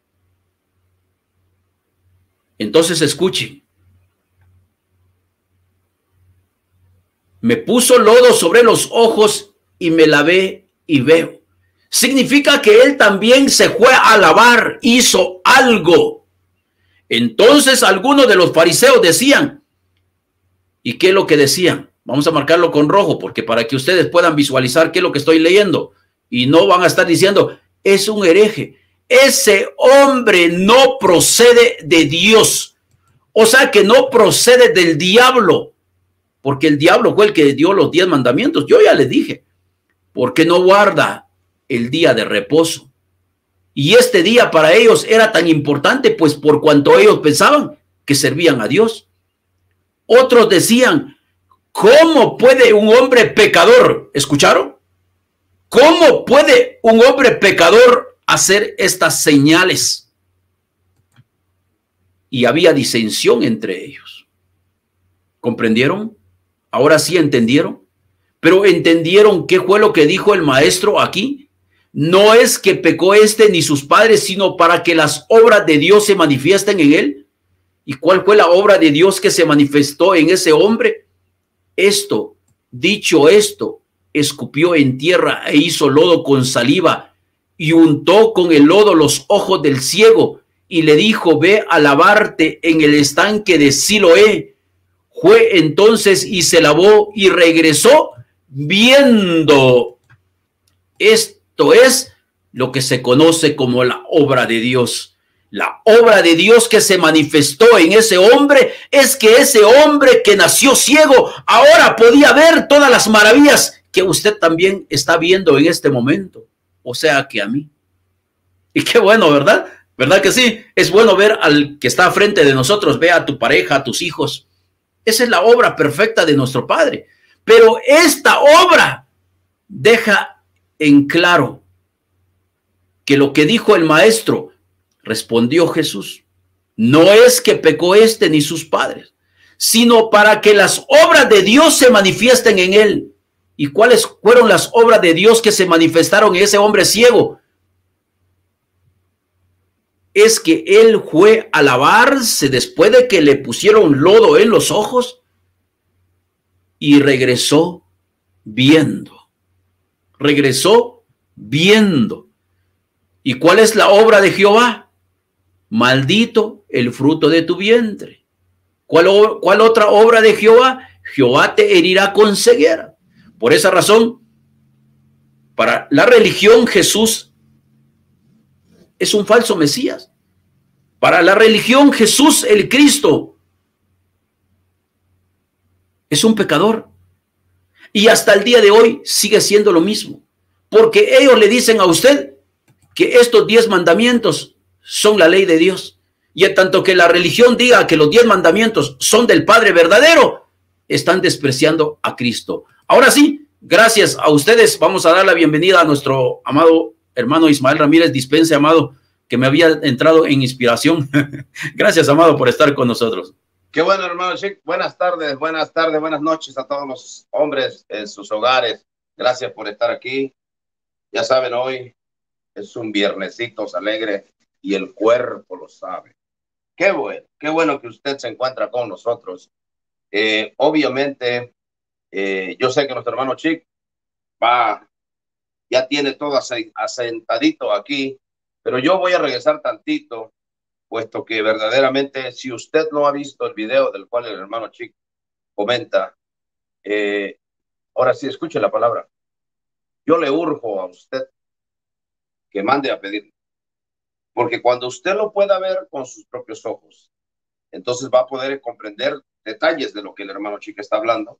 Entonces escuchen. Me puso lodo sobre los ojos y me lavé y veo. Significa que él también se fue a lavar, hizo algo. Entonces algunos de los fariseos decían, ¿y qué es lo que decían? Vamos a marcarlo con rojo, porque para que ustedes puedan visualizar qué es lo que estoy leyendo, y no van a estar diciendo, es un hereje. Ese hombre no procede de Dios, o sea que no procede del diablo, porque el diablo fue el que dio los diez mandamientos. Yo ya les dije, porque no guarda el día de reposo. Y este día para ellos era tan importante, pues por cuanto ellos pensaban que servían a Dios. Otros decían, ¿cómo puede un hombre pecador? ¿Escucharon? ¿Cómo puede un hombre pecador hacer estas señales? Y había disensión entre ellos. ¿Comprendieron? Ahora sí entendieron. Pero ¿entendieron qué fue lo que dijo el maestro aquí? No es que pecó este ni sus padres, sino para que las obras de Dios se manifiesten en él. ¿Y cuál fue la obra de Dios que se manifestó en ese hombre? Esto, dicho esto, escupió en tierra e hizo lodo con saliva y untó con el lodo los ojos del ciego y le dijo: ve a lavarte en el estanque de Siloé. Fue entonces y se lavó y regresó viendo. Esto es lo que se conoce como la obra de Dios. La obra de Dios que se manifestó en ese hombre es que ese hombre que nació ciego ahora podía ver todas las maravillas que usted también está viendo en este momento. O sea que a mí. Y qué bueno, ¿verdad? ¿Verdad que sí? Es bueno ver al que está frente de nosotros. Ve a tu pareja, a tus hijos. Esa es la obra perfecta de nuestro Padre. Pero esta obra deja en claro que lo que dijo el maestro, respondió Jesús, no es que pecó este ni sus padres, sino para que las obras de Dios se manifiesten en él. ¿Y cuáles fueron las obras de Dios que se manifestaron en ese hombre ciego? Es que él fue a lavarse después de que le pusieron lodo en los ojos y regresó viendo. Regresó viendo. ¿Y cuál es la obra de Jehová? Maldito el fruto de tu vientre. ¿Cuál, cuál otra obra de Jehová? Jehová te herirá con ceguera. Por esa razón, para la religión Jesús es un falso Mesías. Para la religión Jesús el Cristo es un pecador. Y hasta el día de hoy sigue siendo lo mismo. Porque ellos le dicen a usted que estos diez mandamientos son la ley de Dios. Y en tanto que la religión diga que los diez mandamientos son del Padre verdadero, están despreciando a Cristo. Ahora sí, gracias a ustedes, vamos a dar la bienvenida a nuestro amado hermano Ismael Ramírez, dispense, amado, que me había entrado en inspiración. Gracias, amado, por estar con nosotros. Qué bueno, hermano Chic. Buenas tardes, buenas tardes, buenas noches a todos los hombres en sus hogares. Gracias por estar aquí. Ya saben, hoy es un viernesito alegre y el cuerpo lo sabe. Qué bueno, qué bueno que usted se encuentra con nosotros. Eh, obviamente, eh, yo sé que nuestro hermano Chic va, ya tiene todo asentadito aquí, pero yo voy a regresar tantito, puesto que verdaderamente, si usted no ha visto el video del cual el hermano Chic comenta, eh, ahora sí, escuche la palabra. Yo le urjo a usted que mande a pedir, porque cuando usted lo pueda ver con sus propios ojos, entonces va a poder comprender detalles de lo que el hermano Chic está hablando.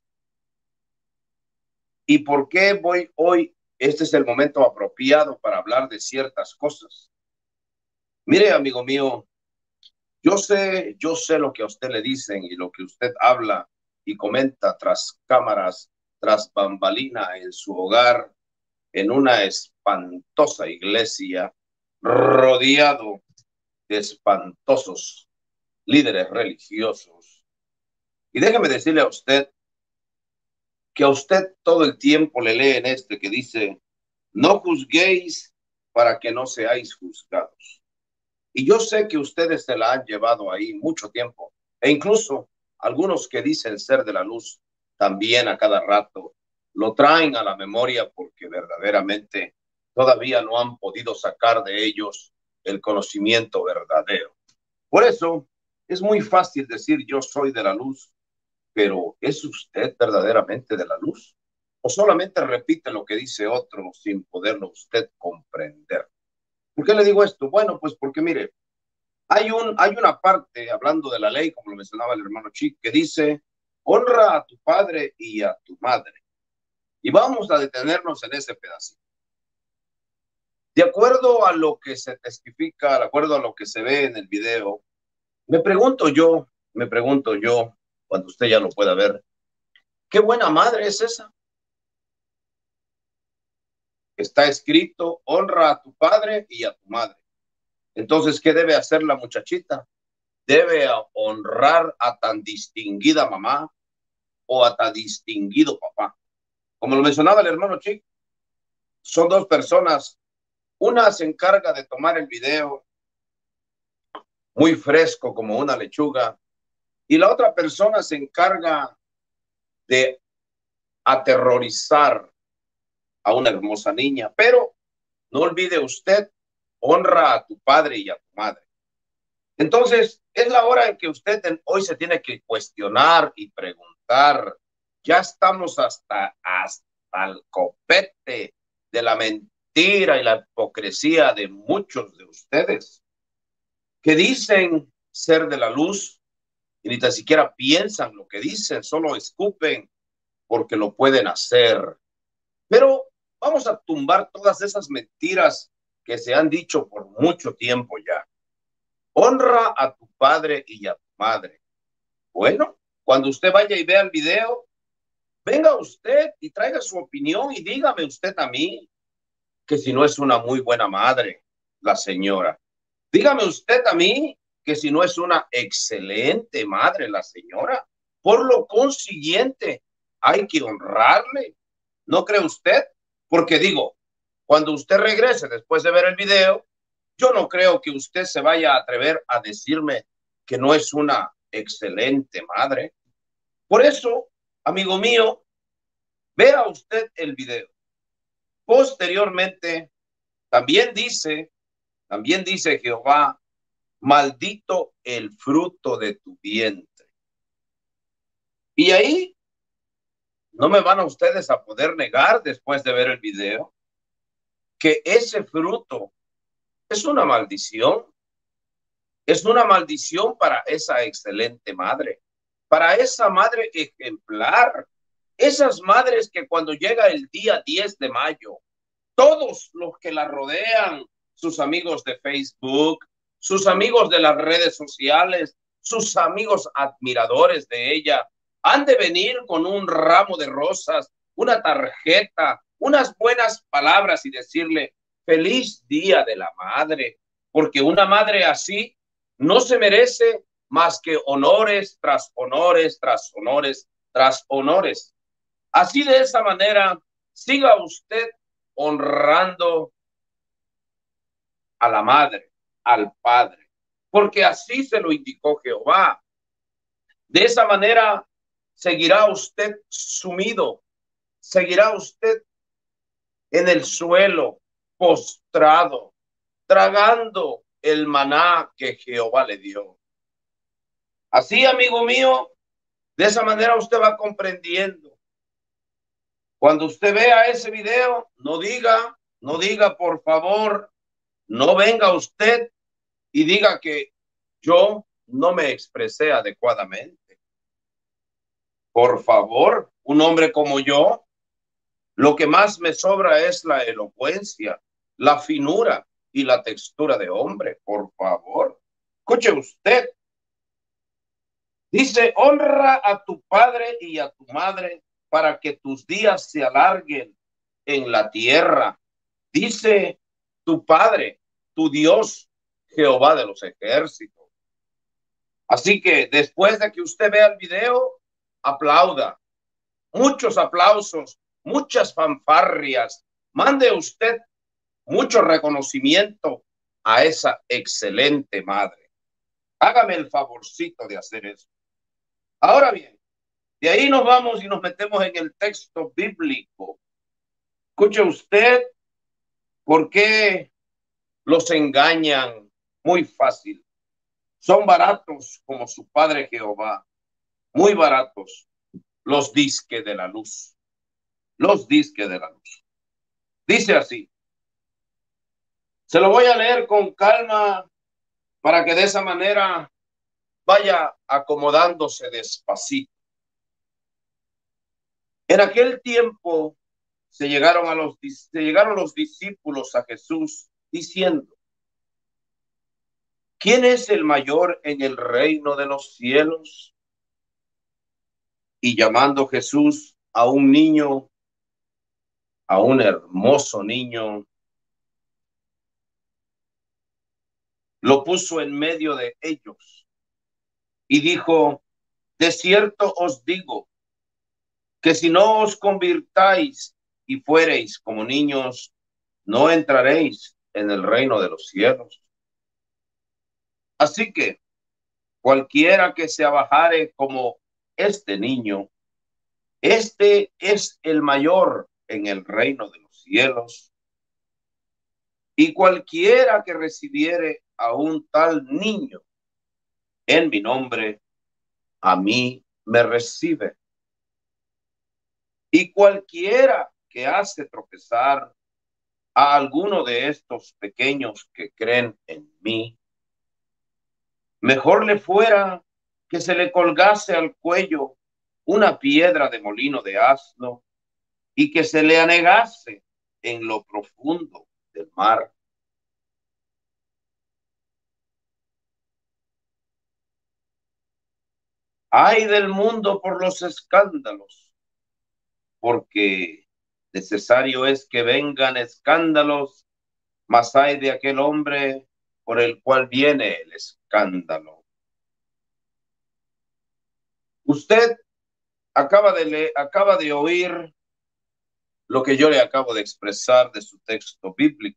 ¿Y por qué voy hoy? Este es el momento apropiado para hablar de ciertas cosas. Mire, amigo mío, yo sé, yo sé lo que a usted le dicen y lo que usted habla y comenta tras cámaras, tras bambalina en su hogar, en una espantosa iglesia, rodeado de espantosos líderes religiosos. Y déjeme decirle a usted que a usted todo el tiempo le leen este que dice, no juzguéis para que no seáis juzgados. Y yo sé que ustedes se la han llevado ahí mucho tiempo, e incluso algunos que dicen ser de la luz también a cada rato lo traen a la memoria porque verdaderamente todavía no han podido sacar de ellos el conocimiento verdadero. Por eso es muy fácil decir yo soy de la luz, pero ¿es usted verdaderamente de la luz? ¿O solamente repite lo que dice otro sin poderlo usted comprender? ¿Por qué le digo esto? Bueno, pues porque mire, hay, un, hay una parte, hablando de la ley, como lo mencionaba el hermano Chic, que dice, honra a tu padre y a tu madre. Y vamos a detenernos en ese pedacito. De acuerdo a lo que se testifica, de acuerdo a lo que se ve en el video, me pregunto yo, me pregunto yo, cuando usted ya lo pueda ver, ¿qué buena madre es esa? Está escrito, honra a tu padre y a tu madre. Entonces, ¿qué debe hacer la muchachita? Debe honrar a tan distinguida mamá o a tan distinguido papá. Como lo mencionaba el hermano Chic, son dos personas. Una se encarga de tomar el video muy fresco como una lechuga y la otra persona se encarga de aterrorizar a una hermosa niña. Pero no olvide usted, honra a tu padre y a tu madre. Entonces, es la hora en que usted hoy se tiene que cuestionar y preguntar. Ya estamos hasta, hasta el copete de la mentira y la hipocresía de muchos de ustedes que dicen ser de la luz y ni tan siquiera piensan lo que dicen, solo escupen porque lo pueden hacer. Pero vamos a tumbar todas esas mentiras que se han dicho por mucho tiempo ya. Honra a tu padre y a tu madre. Bueno, cuando usted vaya y vea el video, venga usted y traiga su opinión y dígame usted a mí que si no es una muy buena madre, la señora. Dígame usted a mí que si no es una excelente madre, la señora. Por lo consiguiente, hay que honrarle. ¿No cree usted? Porque digo, cuando usted regrese después de ver el video, yo no creo que usted se vaya a atrever a decirme que no es una excelente madre. Por eso, amigo mío, vea usted el video. Posteriormente, también dice, también dice Jehová, maldito el fruto de tu vientre. Y ahí no me van a ustedes a poder negar después de ver el video que ese fruto es una maldición. Es una maldición para esa excelente madre, para esa madre ejemplar, esas madres que cuando llega el día diez de mayo, todos los que la rodean, sus amigos de Facebook, sus amigos de las redes sociales, sus amigos admiradores de ella, han de venir con un ramo de rosas, una tarjeta, unas buenas palabras y decirle, feliz Día de la Madre, porque una madre así no se merece más que honores tras honores, tras honores, tras honores. Así de esa manera, siga usted honrando a la madre, al padre, porque así se lo indicó Jehová. De esa manera seguirá usted sumido, seguirá usted en el suelo, postrado, tragando el maná que Jehová le dio. Así, amigo mío, de esa manera usted va comprendiendo. Cuando usted vea ese video, no diga, no diga, por favor, no venga usted y diga que yo no me expresé adecuadamente. Por favor, un hombre como yo, lo que más me sobra es la elocuencia, la finura y la textura de hombre. Por favor, escuche usted. Dice, honra a tu padre y a tu madre para que tus días se alarguen en la tierra. Dice tu padre, tu Dios, Jehová de los ejércitos. Así que después de que usted vea el video, aplauda. Muchos aplausos, muchas fanfarrias. Mande usted mucho reconocimiento a esa excelente madre. Hágame el favorcito de hacer eso. Ahora bien, de ahí nos vamos y nos metemos en el texto bíblico. Escuche usted por qué los engañan muy fácil. Son baratos como su Padre Jehová, muy baratos, los disque de la luz, los disque de la luz. Dice así, se lo voy a leer con calma para que de esa manera vaya acomodándose despacito. En aquel tiempo se llegaron, a los, se llegaron los discípulos a Jesús diciendo, ¿quién es el mayor en el reino de los cielos? Y llamando Jesús a un niño, a un hermoso niño, lo puso en medio de ellos y dijo, de cierto os digo, que si no os convirtáis y fuereis como niños, no entraréis en el reino de los cielos. Así que cualquiera que se abajare como este niño, este es el mayor en el reino de los cielos. Y cualquiera que recibiere a un tal niño en mi nombre, a mí me recibe. Y cualquiera que hace tropezar a alguno de estos pequeños que creen en mí, mejor le fuera que se le colgase al cuello una piedra de molino de asno y que se le anegase en lo profundo del mar. Ay del mundo por los escándalos, porque necesario es que vengan escándalos, mas hay de aquel hombre por el cual viene el escándalo. Usted acaba de leer, acaba de oír lo que yo le acabo de expresar de su texto bíblico.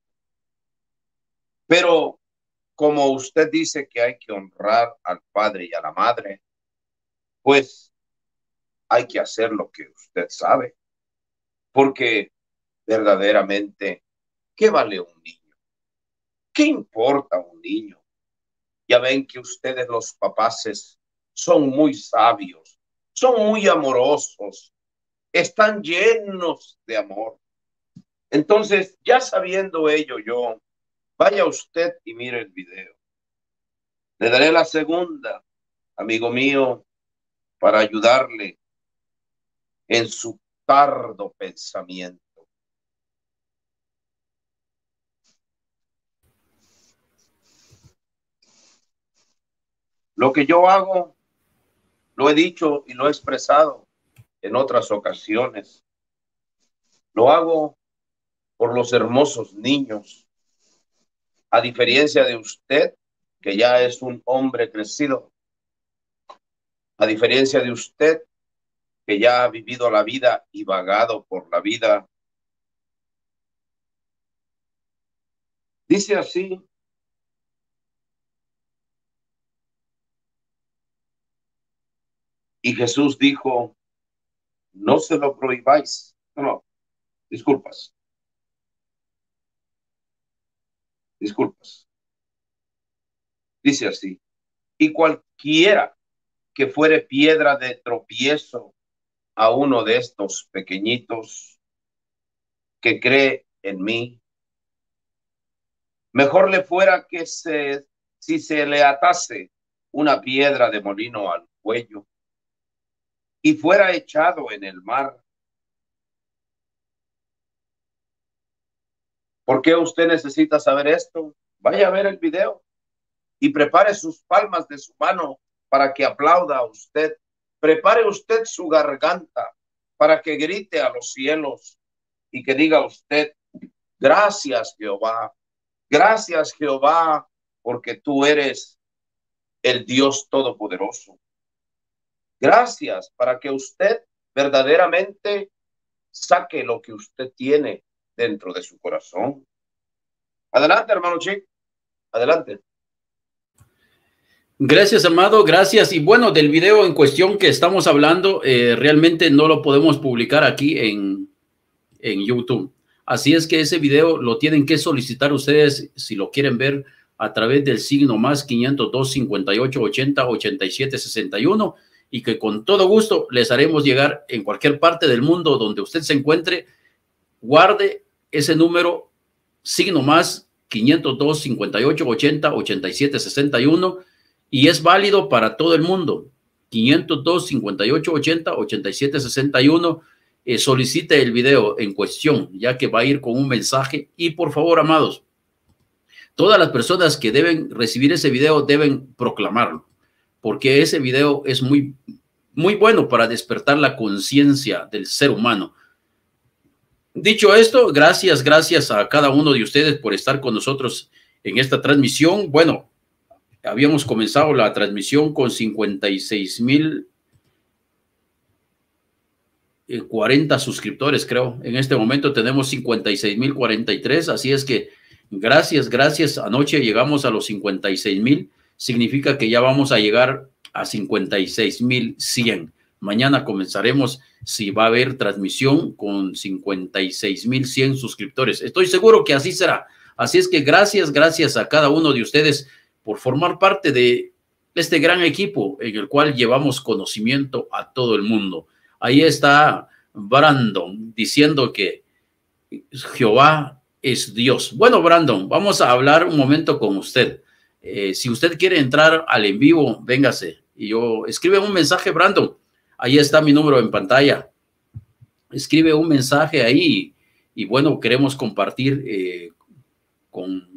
Pero como usted dice que hay que honrar al padre y a la madre, pues hay que hacer lo que usted sabe. Porque verdaderamente, ¿qué vale un niño? ¿Qué importa un niño? Ya ven que ustedes los papaces son muy sabios, son muy amorosos, están llenos de amor. Entonces, ya sabiendo ello yo, vaya usted y mire el video. Le daré la segunda, amigo mío, para ayudarle en su tardo pensamiento. Lo que yo hago, lo he dicho y lo he expresado en otras ocasiones. Lo hago por los hermosos niños. A diferencia de usted, que ya es un hombre crecido, a diferencia de usted, que ya ha vivido la vida y vagado por la vida. Dice así: y Jesús dijo, no se lo prohibáis. No, no, disculpas. Disculpas. Dice así: y cualquiera que fuere piedra de tropiezo a uno de estos pequeñitos que cree en mí, mejor le fuera que se, si se le atase una piedra de molino al cuello y fuera echado en el mar. ¿Por qué usted necesita saber esto? Vaya a ver el video y prepare sus palmas de su mano para que aplauda a usted. Prepare usted su garganta para que grite a los cielos y que diga usted, gracias Jehová, gracias Jehová, porque tú eres el Dios Todopoderoso. Gracias para que usted verdaderamente saque lo que usted tiene dentro de su corazón. Adelante, hermano Chick, adelante. Gracias, amado, gracias. Y bueno, del video en cuestión que estamos hablando, eh, realmente no lo podemos publicar aquí en, en YouTube. Así es que ese video lo tienen que solicitar ustedes si lo quieren ver a través del signo más quinientos dos, cincuenta y ocho, ochenta, ochenta y siete, sesenta y uno, y que con todo gusto les haremos llegar en cualquier parte del mundo donde usted se encuentre. Guarde ese número, signo más quinientos dos, cincuenta y ocho, ochenta, ochenta y siete, sesenta y uno, y es válido para todo el mundo. quinientos dos, cincuenta y ocho, ochenta, ochenta y siete, sesenta y uno. Eh, solicite el video en cuestión, ya que va a ir con un mensaje. Y por favor, amados, todas las personas que deben recibir ese video deben proclamarlo, porque ese video es muy, muy bueno para despertar la conciencia del ser humano. Dicho esto, gracias, gracias a cada uno de ustedes por estar con nosotros en esta transmisión. Bueno, habíamos comenzado la transmisión con cincuenta y seis mil cuarenta suscriptores, creo. En este momento tenemos cincuenta y seis mil cuarenta y tres, así es que gracias, gracias. Anoche llegamos a los cincuenta y seis mil, significa que ya vamos a llegar a cincuenta y seis mil cien. Mañana comenzaremos, si va a haber transmisión, con cincuenta y seis mil cien suscriptores. Estoy seguro que así será. Así es que gracias, gracias a cada uno de ustedes por formar parte de este gran equipo en el cual llevamos conocimiento a todo el mundo. Ahí está Brandon diciendo que Jehová es Dios. Bueno, Brandon, vamos a hablar un momento con usted. Eh, si usted quiere entrar al en vivo, véngase. Y yo, escribe un mensaje, Brandon. Ahí está mi número en pantalla. Escribe un mensaje ahí. Y bueno, queremos compartir eh, con...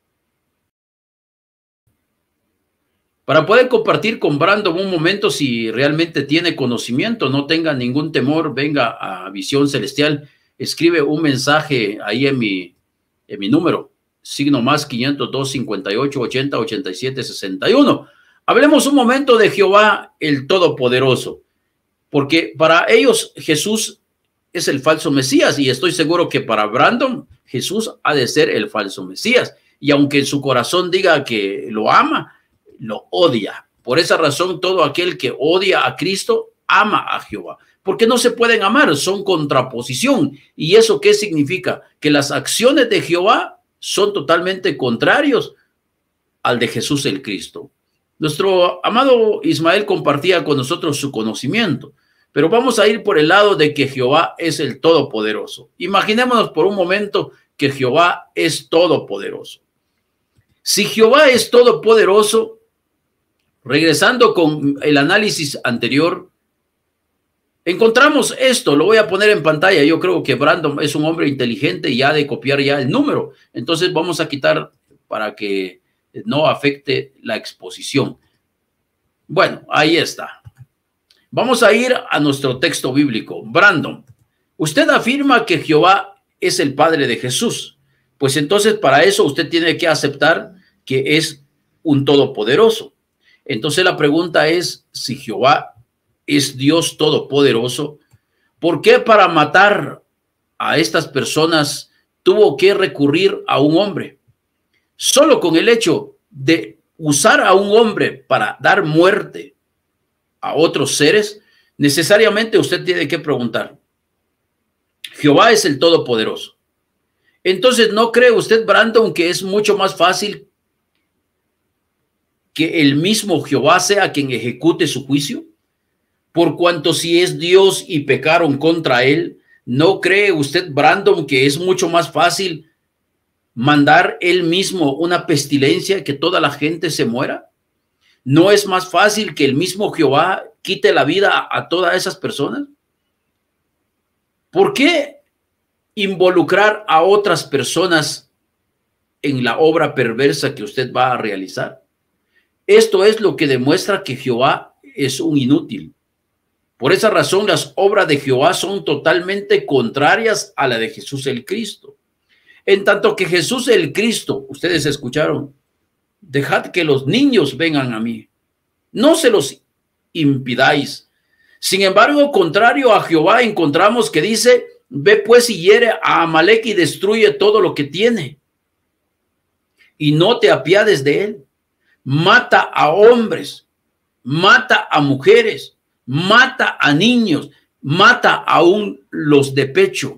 Para poder compartir con Brandon un momento, si realmente tiene conocimiento, no tenga ningún temor, venga a Visión Celestial, escribe un mensaje ahí en mi, en mi número, signo más quinientos dos, cincuenta y ocho, ochenta, ochenta y siete, sesenta y uno. Hablemos un momento de Jehová el Todopoderoso, porque para ellos Jesús es el falso Mesías, y estoy seguro que para Brandon Jesús ha de ser el falso Mesías, y aunque en su corazón diga que lo ama, lo odia. Por esa razón, todo aquel que odia a Cristo ama a Jehová, porque no se pueden amar, son contraposición. ¿Y eso qué significa? Que las acciones de Jehová son totalmente contrarios al de Jesús el Cristo. Nuestro amado Ismael compartía con nosotros su conocimiento, pero vamos a ir por el lado de que Jehová es el Todopoderoso. Imaginémonos por un momento que Jehová es todopoderoso. Si Jehová es todopoderoso, regresando con el análisis anterior, encontramos esto, lo voy a poner en pantalla. Yo creo que Brandon es un hombre inteligente y ha de copiar ya el número. Entonces vamos a quitar para que no afecte la exposición. Bueno, ahí está. Vamos a ir a nuestro texto bíblico. Brandon, usted afirma que Jehová es el Padre de Jesús. Pues entonces para eso usted tiene que aceptar que es un todopoderoso. Entonces la pregunta es, si Jehová es Dios todopoderoso, ¿por qué para matar a estas personas tuvo que recurrir a un hombre? Solo con el hecho de usar a un hombre para dar muerte a otros seres, necesariamente usted tiene que preguntar, Jehová es el todopoderoso. Entonces, ¿no cree usted, Brandon, que es mucho más fácil que el mismo Jehová sea quien ejecute su juicio? Por cuanto si es Dios y pecaron contra él, ¿no cree usted, Brandon, que es mucho más fácil mandar él mismo una pestilencia, que toda la gente se muera? ¿No es más fácil que el mismo Jehová quite la vida a todas esas personas? ¿Por qué involucrar a otras personas en la obra perversa que usted va a realizar? Esto es lo que demuestra que Jehová es un inútil. Por esa razón, las obras de Jehová son totalmente contrarias a la de Jesús el Cristo. En tanto que Jesús el Cristo, ustedes escucharon, dejad que los niños vengan a mí, no se los impidáis. Sin embargo, contrario a Jehová, encontramos que dice, ve pues y hiere a Amalek y destruye todo lo que tiene, y no te apiades de él. Mata a hombres, mata a mujeres, mata a niños, mata aún los de pecho.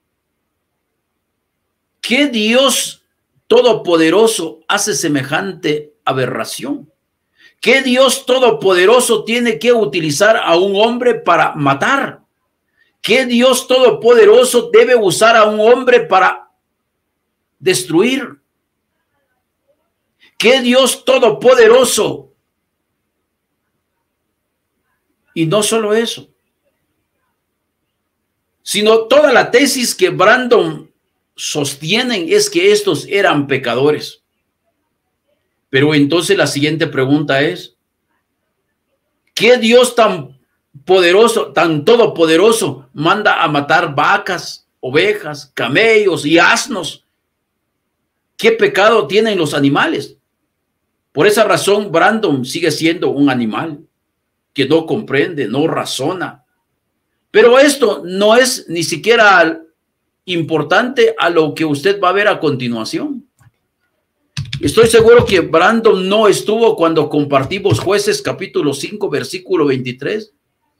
¿Qué Dios todopoderoso hace semejante aberración? ¿Qué Dios todopoderoso tiene que utilizar a un hombre para matar? ¿Qué Dios todopoderoso debe usar a un hombre para destruir? ¿Qué Dios todopoderoso? Y no solo eso, sino toda la tesis que Brandon sostienen es que estos eran pecadores. Pero entonces la siguiente pregunta es, ¿qué Dios tan poderoso, tan todopoderoso, manda a matar vacas, ovejas, camellos y asnos? ¿Qué pecado tienen los animales? Por esa razón, Brandon sigue siendo un animal que no comprende, no razona. Pero esto no es ni siquiera importante a lo que usted va a ver a continuación. Estoy seguro que Brandon no estuvo cuando compartimos Jueces capítulo cinco, versículo veintitrés.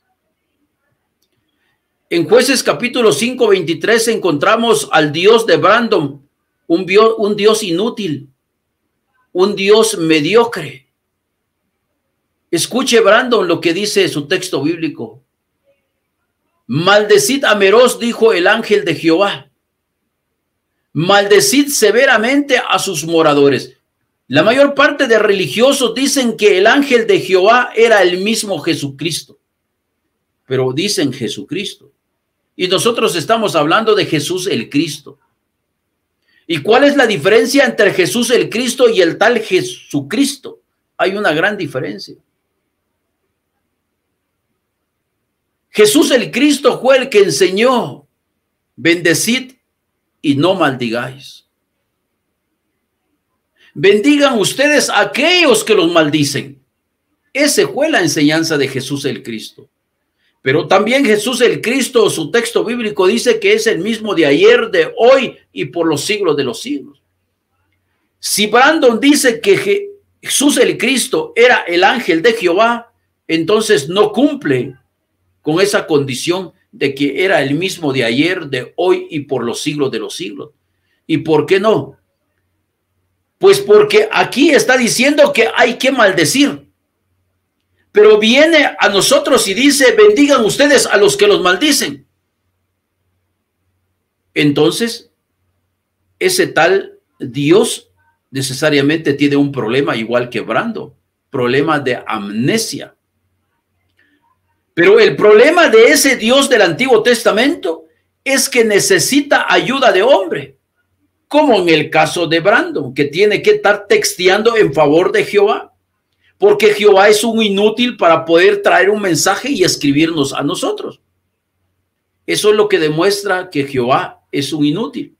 En Jueces capítulo cinco, veintitrés encontramos al Dios de Brandon, un, bio, un Dios inútil, un Dios mediocre. Escuche, Brandon, lo que dice su texto bíblico. Maldecid a Meroz, dijo el ángel de Jehová. Maldecid severamente a sus moradores. La mayor parte de religiosos dicen que el ángel de Jehová era el mismo Jesucristo. Pero dicen Jesucristo. Y nosotros estamos hablando de Jesús el Cristo. ¿Y cuál es la diferencia entre Jesús el Cristo y el tal Jesucristo? Hay una gran diferencia. Jesús el Cristo fue el que enseñó, bendecid y no maldigáis. Bendigan ustedes a aquellos que los maldicen. Esa fue la enseñanza de Jesús el Cristo. Pero también Jesús el Cristo, su texto bíblico dice que es el mismo de ayer, de hoy y por los siglos de los siglos. Si Brandon dice que Jesús el Cristo era el ángel de Jehová, entonces no cumple con esa condición de que era el mismo de ayer, de hoy y por los siglos de los siglos. ¿Y por qué no? Pues porque aquí está diciendo que hay que maldecir. Pero viene a nosotros y dice, bendigan ustedes a los que los maldicen. Entonces, ese tal Dios necesariamente tiene un problema igual que Brandon, problema de amnesia. Pero el problema de ese Dios del Antiguo Testamento es que necesita ayuda de hombre, como en el caso de Brandon, que tiene que estar texteando en favor de Jehová, porque Jehová es un inútil para poder traer un mensaje y escribirnos a nosotros. Eso es lo que demuestra que Jehová es un inútil.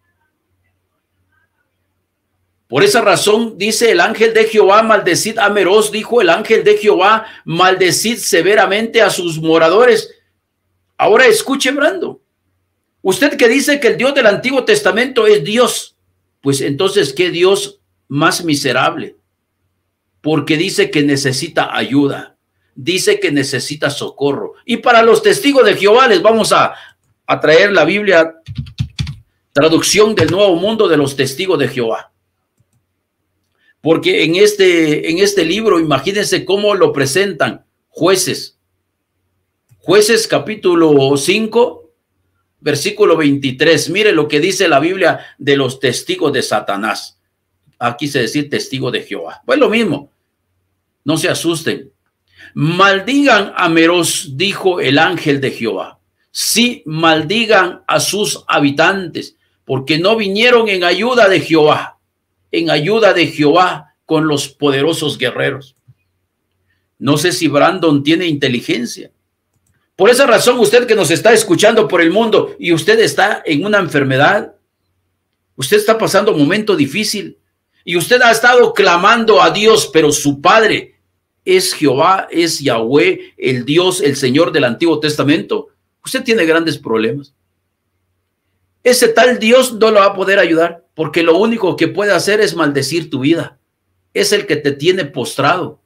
Por esa razón dice el ángel de Jehová, maldecid a Meroz, dijo el ángel de Jehová, maldecid severamente a sus moradores. Ahora escuche, Brando. Usted que dice que el Dios del Antiguo Testamento es Dios, pues entonces, ¿qué Dios más miserable? Porque dice que necesita ayuda, dice que necesita socorro. Y para los testigos de Jehová les vamos a, a traer la Biblia, traducción del Nuevo Mundo de los Testigos de Jehová. Porque en este, en este libro, imagínense cómo lo presentan Jueces. Jueces capítulo cinco, versículo veintitrés. Mire lo que dice la Biblia de los testigos de Satanás. Aquí se dice testigo de Jehová. Pues lo mismo. No se asusten. Maldigan a Meroz, dijo el ángel de Jehová. Sí, maldigan a sus habitantes, porque no vinieron en ayuda de Jehová. En ayuda de Jehová con los poderosos guerreros. No sé si Brandon tiene inteligencia. Por esa razón, usted que nos está escuchando por el mundo y usted está en una enfermedad, usted está pasando un momento difícil y usted ha estado clamando a Dios, pero su Padre es Jehová, es Yahweh, el Dios, el Señor del Antiguo Testamento. Usted tiene grandes problemas. Ese tal Dios no lo va a poder ayudar, porque lo único que puede hacer es maldecir tu vida. Es el que te tiene postrado.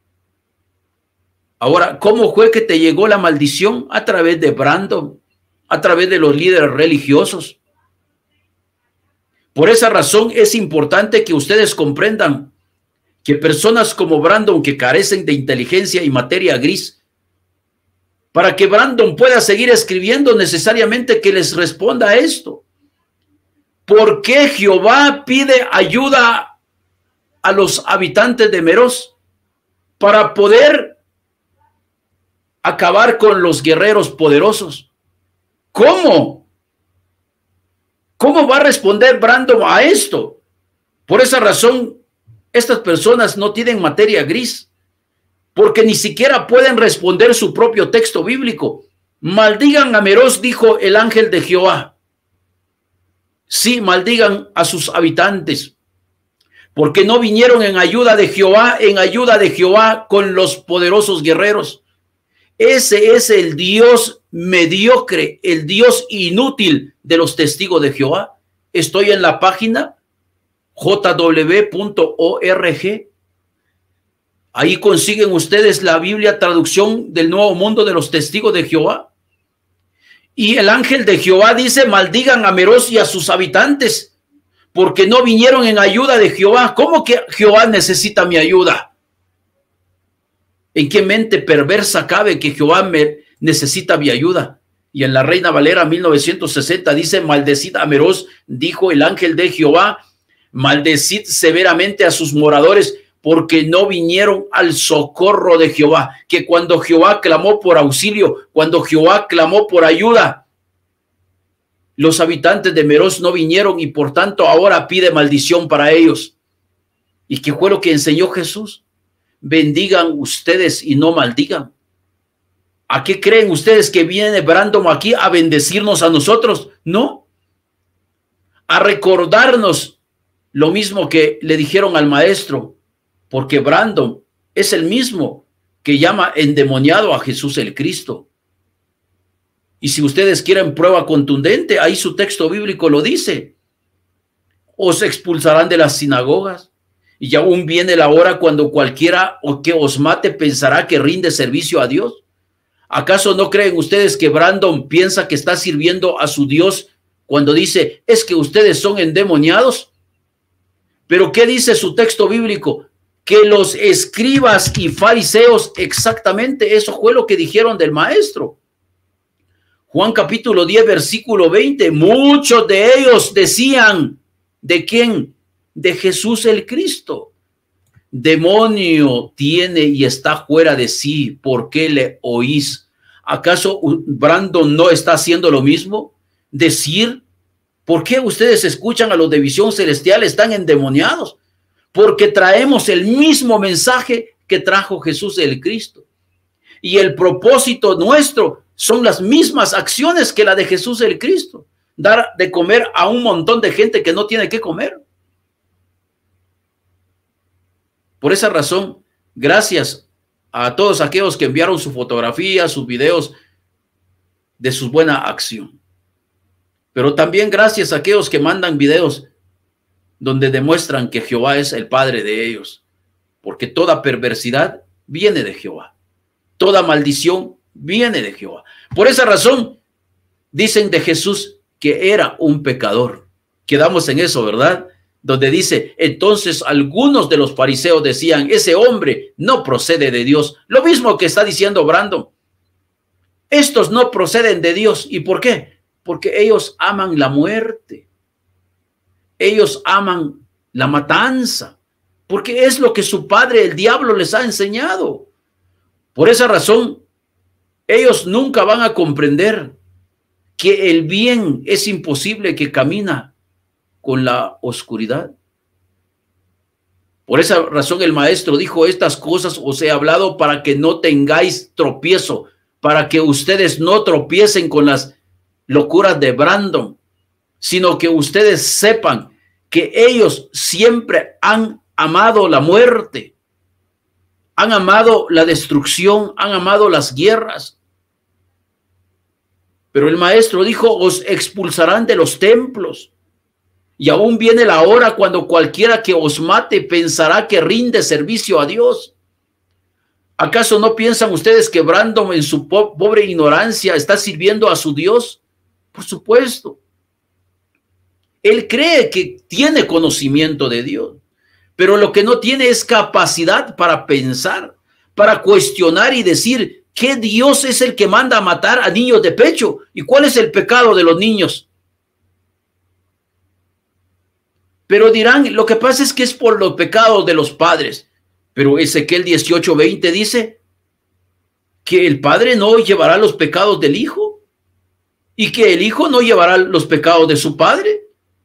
Ahora, ¿cómo fue que te llegó la maldición? A través de Brandon, a través de los líderes religiosos. Por esa razón es importante que ustedes comprendan que personas como Brandon, que carecen de inteligencia y materia gris, para que Brandon pueda seguir escribiendo, necesariamente que les responda a esto. ¿Por qué Jehová pide ayuda a los habitantes de Meroz? Para poder acabar con los guerreros poderosos. ¿Cómo? ¿Cómo va a responder Brandon a esto? Por esa razón, estas personas no tienen materia gris, porque ni siquiera pueden responder su propio texto bíblico. Maldigan a Meroz, dijo el ángel de Jehová. Sí, maldigan a sus habitantes, porque no vinieron en ayuda de Jehová, en ayuda de Jehová con los poderosos guerreros. Ese es el Dios mediocre, el Dios inútil de los testigos de Jehová. Estoy en la página j w punto org. Ahí consiguen ustedes la Biblia, traducción del Nuevo Mundo de los Testigos de Jehová. Y el ángel de Jehová dice, maldigan a Meroz y a sus habitantes, porque no vinieron en ayuda de Jehová. ¿Cómo que Jehová necesita mi ayuda? ¿En qué mente perversa cabe que Jehová me necesita mi ayuda? Y en la Reina Valera mil novecientos sesenta dice, maldecid a Meroz, dijo el ángel de Jehová, maldecid severamente a sus moradores, porque no vinieron al socorro de Jehová. Que cuando Jehová clamó por auxilio, cuando Jehová clamó por ayuda, los habitantes de Meroz no vinieron y por tanto ahora pide maldición para ellos. ¿Y qué fue lo que enseñó Jesús? Bendigan ustedes y no maldigan. ¿A qué creen ustedes que viene Brandon aquí a bendecirnos a nosotros? No. A recordarnos lo mismo que le dijeron al maestro, porque Brandon es el mismo que llama endemoniado a Jesús el Cristo. Y si ustedes quieren prueba contundente, ahí su texto bíblico lo dice. Os expulsarán de las sinagogas. Y aún viene la hora cuando cualquiera o que os mate pensará que rinde servicio a Dios. ¿Acaso no creen ustedes que Brandon piensa que está sirviendo a su Dios cuando dice, es que ustedes son endemoniados? Pero ¿qué dice su texto bíblico? Que los escribas y fariseos, exactamente eso fue lo que dijeron del maestro. Juan capítulo diez, versículo veinte, muchos de ellos decían, ¿de quién? De Jesús el Cristo. Demonio tiene y está fuera de sí, ¿por qué le oís? ¿Acaso Brandon no está haciendo lo mismo? Decir, ¿por qué ustedes escuchan a los de visión celestial? Están endemoniados, porque traemos el mismo mensaje que trajo Jesús el Cristo. Y el propósito nuestro son las mismas acciones que la de Jesús el Cristo. dar de comer a un montón de gente que no tiene que comer. Por esa razón, gracias a todos aquellos que enviaron su fotografía, sus videos de su buena acción. Pero también gracias a aquellos que mandan videos donde demuestran que Jehová es el Padre de ellos. Porque toda perversidad viene de Jehová. Toda maldición viene de Jehová. Por esa razón, dicen de Jesús que era un pecador. Quedamos en eso, ¿verdad? Donde dice, entonces algunos de los fariseos decían, ese hombre no procede de Dios. Lo mismo que está diciendo Brandon. Estos no proceden de Dios. ¿Y por qué? Porque ellos aman la muerte. Ellos aman la matanza. Porque es lo que su padre, el diablo, les ha enseñado. Por esa razón, ellos nunca van a comprender que el bien es imposible que camina con la oscuridad. Por esa razón el maestro dijo, estas cosas os he hablado para que no tengáis tropiezo, para que ustedes no tropiecen con las locuras de Brandon, sino que ustedes sepan que ellos siempre han amado la muerte, han amado la destrucción, han amado las guerras. Pero el maestro dijo, os expulsarán de los templos. Y aún viene la hora cuando cualquiera que os mate pensará que rinde servicio a Dios. ¿Acaso no piensan ustedes que Brandon en su po- pobre ignorancia está sirviendo a su Dios? Por supuesto. Él cree que tiene conocimiento de Dios, pero lo que no tiene es capacidad para pensar, para cuestionar y decir, ¿qué Dios es el que manda a matar a niños de pecho? ¿Y cuál es el pecado de los niños? Pero dirán, lo que pasa es que es por los pecados de los padres. Pero Ezequiel dieciocho veinte dice que el padre no llevará los pecados del hijo y que el hijo no llevará los pecados de su padre.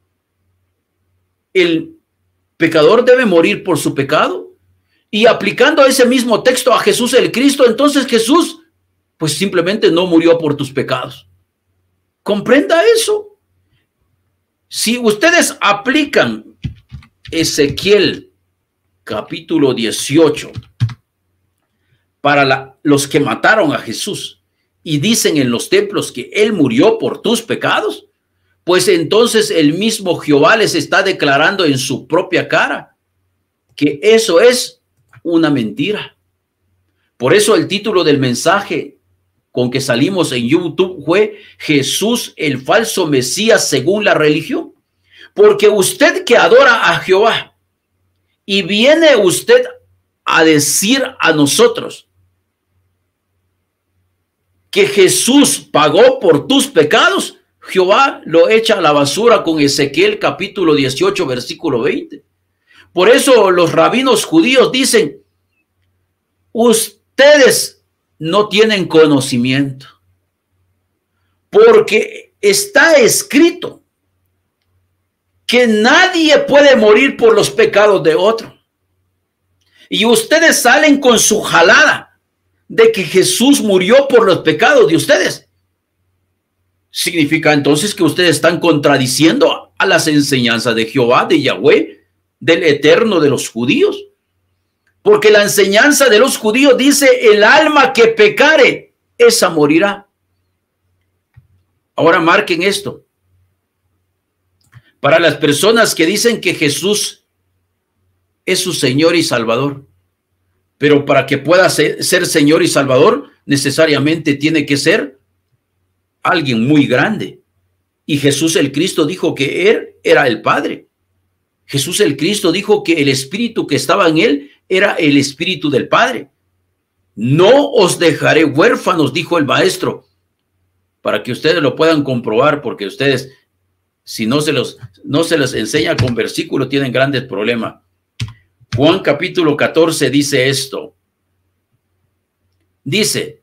El pecador debe morir por su pecado. Y aplicando ese mismo texto a Jesús el Cristo, entonces Jesús pues simplemente no murió por tus pecados. Comprenda eso. Si ustedes aplican Ezequiel capítulo dieciocho para la, los que mataron a Jesús y dicen en los templos que él murió por tus pecados, pues entonces el mismo Jehová les está declarando en su propia cara que eso es una mentira. Por eso el título del mensaje con que salimos en YouTube fue Jesús, el falso Mesías según la religión. Porque usted que adora a Jehová y viene usted a decir a nosotros que Jesús pagó por tus pecados, Jehová lo echa a la basura con Ezequiel capítulo dieciocho versículo veinte. Por eso los rabinos judíos dicen, ustedes no tienen conocimiento, porque está escrito que nadie puede morir por los pecados de otro. Y ustedes salen con su jalada de que Jesús murió por los pecados de ustedes. Significa entonces que ustedes están contradiciendo a las enseñanzas de Jehová, de Yahweh, del Eterno de los judíos. Porque la enseñanza de los judíos dice, el alma que pecare, esa morirá. Ahora marquen esto. Para las personas que dicen que Jesús es su Señor y Salvador, pero para que pueda ser, ser Señor y Salvador, necesariamente tiene que ser alguien muy grande. Y Jesús el Cristo dijo que él era el Padre. Jesús el Cristo dijo que el Espíritu que estaba en él era el Espíritu del Padre. No os dejaré huérfanos, dijo el maestro, para que ustedes lo puedan comprobar, porque ustedes, si no se los, no se les enseña con versículo, tienen grandes problemas. Juan capítulo catorce dice esto. Dice,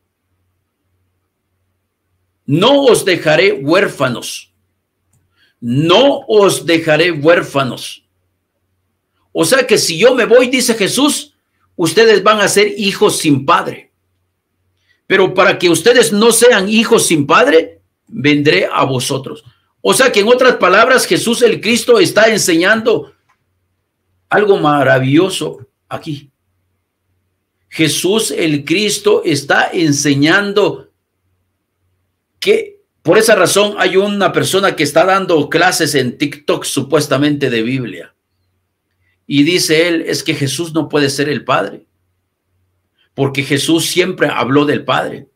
no os dejaré huérfanos. No os dejaré huérfanos. O sea que si yo me voy, dice Jesús, ustedes van a ser hijos sin padre. Pero para que ustedes no sean hijos sin padre, vendré a vosotros. O sea que en otras palabras, Jesús el Cristo está enseñando algo maravilloso aquí. Jesús el Cristo está enseñando que por esa razón hay una persona que está dando clases en TikTok supuestamente de Biblia. Y dice él, es que Jesús no puede ser el Padre, porque Jesús siempre habló del Padre.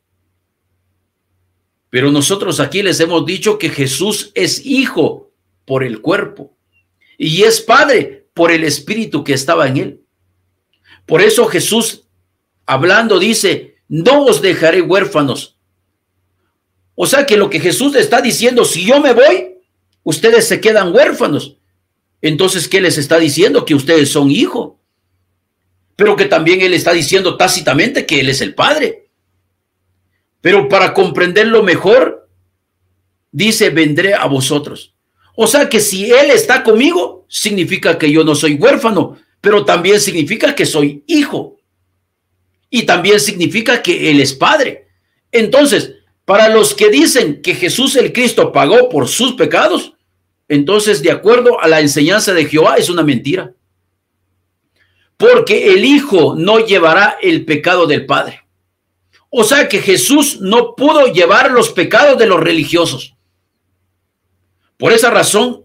Pero nosotros aquí les hemos dicho que Jesús es hijo por el cuerpo y es Padre por el Espíritu que estaba en él. Por eso Jesús, hablando, dice, no os dejaré huérfanos. O sea que lo que Jesús está diciendo, si yo me voy, ustedes se quedan huérfanos. Entonces, ¿qué les está diciendo? Que ustedes son hijos. Pero que también él está diciendo tácitamente que él es el Padre. Pero para comprenderlo mejor, dice, vendré a vosotros. O sea que si él está conmigo, significa que yo no soy huérfano, pero también significa que soy hijo. Y también significa que él es Padre. Entonces, para los que dicen que Jesús el Cristo pagó por sus pecados, entonces, de acuerdo a la enseñanza de Jehová, es una mentira. Porque el Hijo no llevará el pecado del Padre. O sea que Jesús no pudo llevar los pecados de los religiosos. Por esa razón,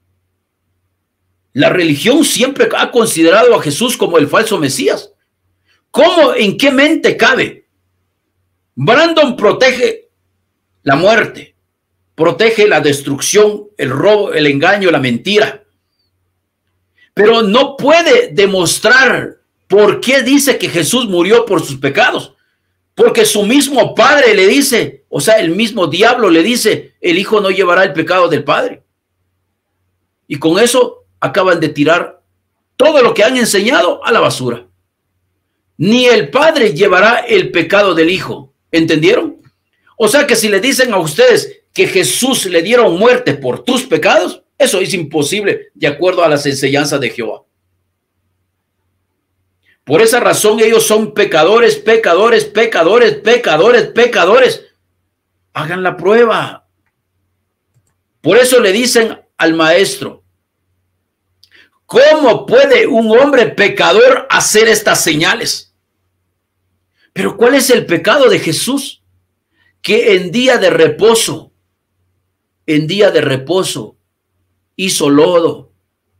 la religión siempre ha considerado a Jesús como el falso Mesías. ¿Cómo, en qué mente cabe? Brandon protege la muerte, protege la destrucción, el robo, el engaño, la mentira. Pero no puede demostrar por qué dice que Jesús murió por sus pecados. Porque su mismo padre le dice, o sea, el mismo diablo le dice, el hijo no llevará el pecado del padre. Y con eso acaban de tirar todo lo que han enseñado a la basura. Ni el padre llevará el pecado del hijo. ¿Entendieron? O sea que si le dicen a ustedes que Jesús le dieron muerte por tus pecados, eso es imposible de acuerdo a las enseñanzas de Jehová. Por esa razón ellos son pecadores, pecadores, pecadores, pecadores, pecadores. Hagan la prueba. Por eso le dicen al maestro, ¿cómo puede un hombre pecador hacer estas señales? Pero ¿cuál es el pecado de Jesús? Que en día de reposo, en día de reposo, hizo lodo,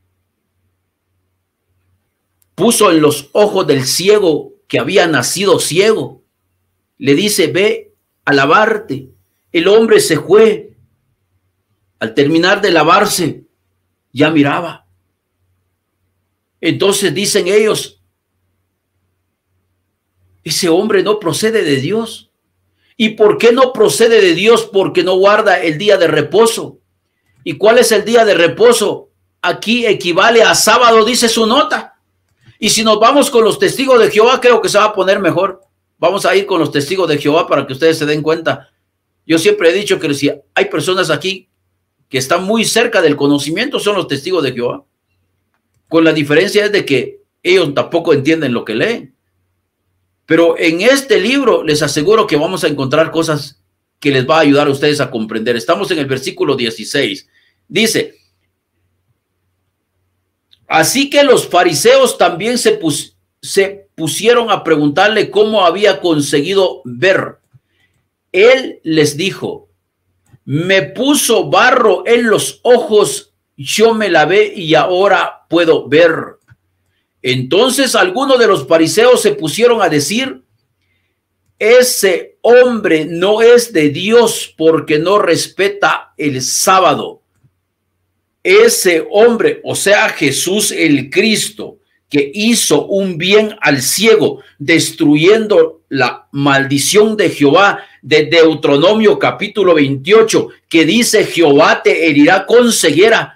puso en los ojos del ciego que había nacido ciego, le dice, ve a lavarte. El hombre se fue. Al terminar de lavarse, ya miraba. Entonces dicen ellos, ese hombre no procede de Dios. ¿Y por qué no procede de Dios? Porque no guarda el día de reposo. ¿Y cuál es el día de reposo? Aquí equivale a sábado, dice su nota. Y si nos vamos con los testigos de Jehová, creo que se va a poner mejor. Vamos a ir con los testigos de Jehová para que ustedes se den cuenta. Yo siempre he dicho que si hay personas aquí que están muy cerca del conocimiento, son los testigos de Jehová. Con la diferencia es de que ellos tampoco entienden lo que leen. Pero en este libro les aseguro que vamos a encontrar cosas que les va a ayudar a ustedes a comprender. Estamos en el versículo dieciséis. Dice, así que los fariseos también se, pus se pusieron a preguntarle cómo había conseguido ver. Él les dijo, me puso barro en los ojos, yo me lavé y ahora puedo ver. Entonces algunos de los fariseos se pusieron a decir, ese hombre no es de Dios porque no respeta el sábado. Ese hombre, o sea, Jesús el Cristo, que hizo un bien al ciego, destruyendo la maldición de Jehová de Deuteronomio capítulo veintiocho, que dice, Jehová te herirá con ceguera.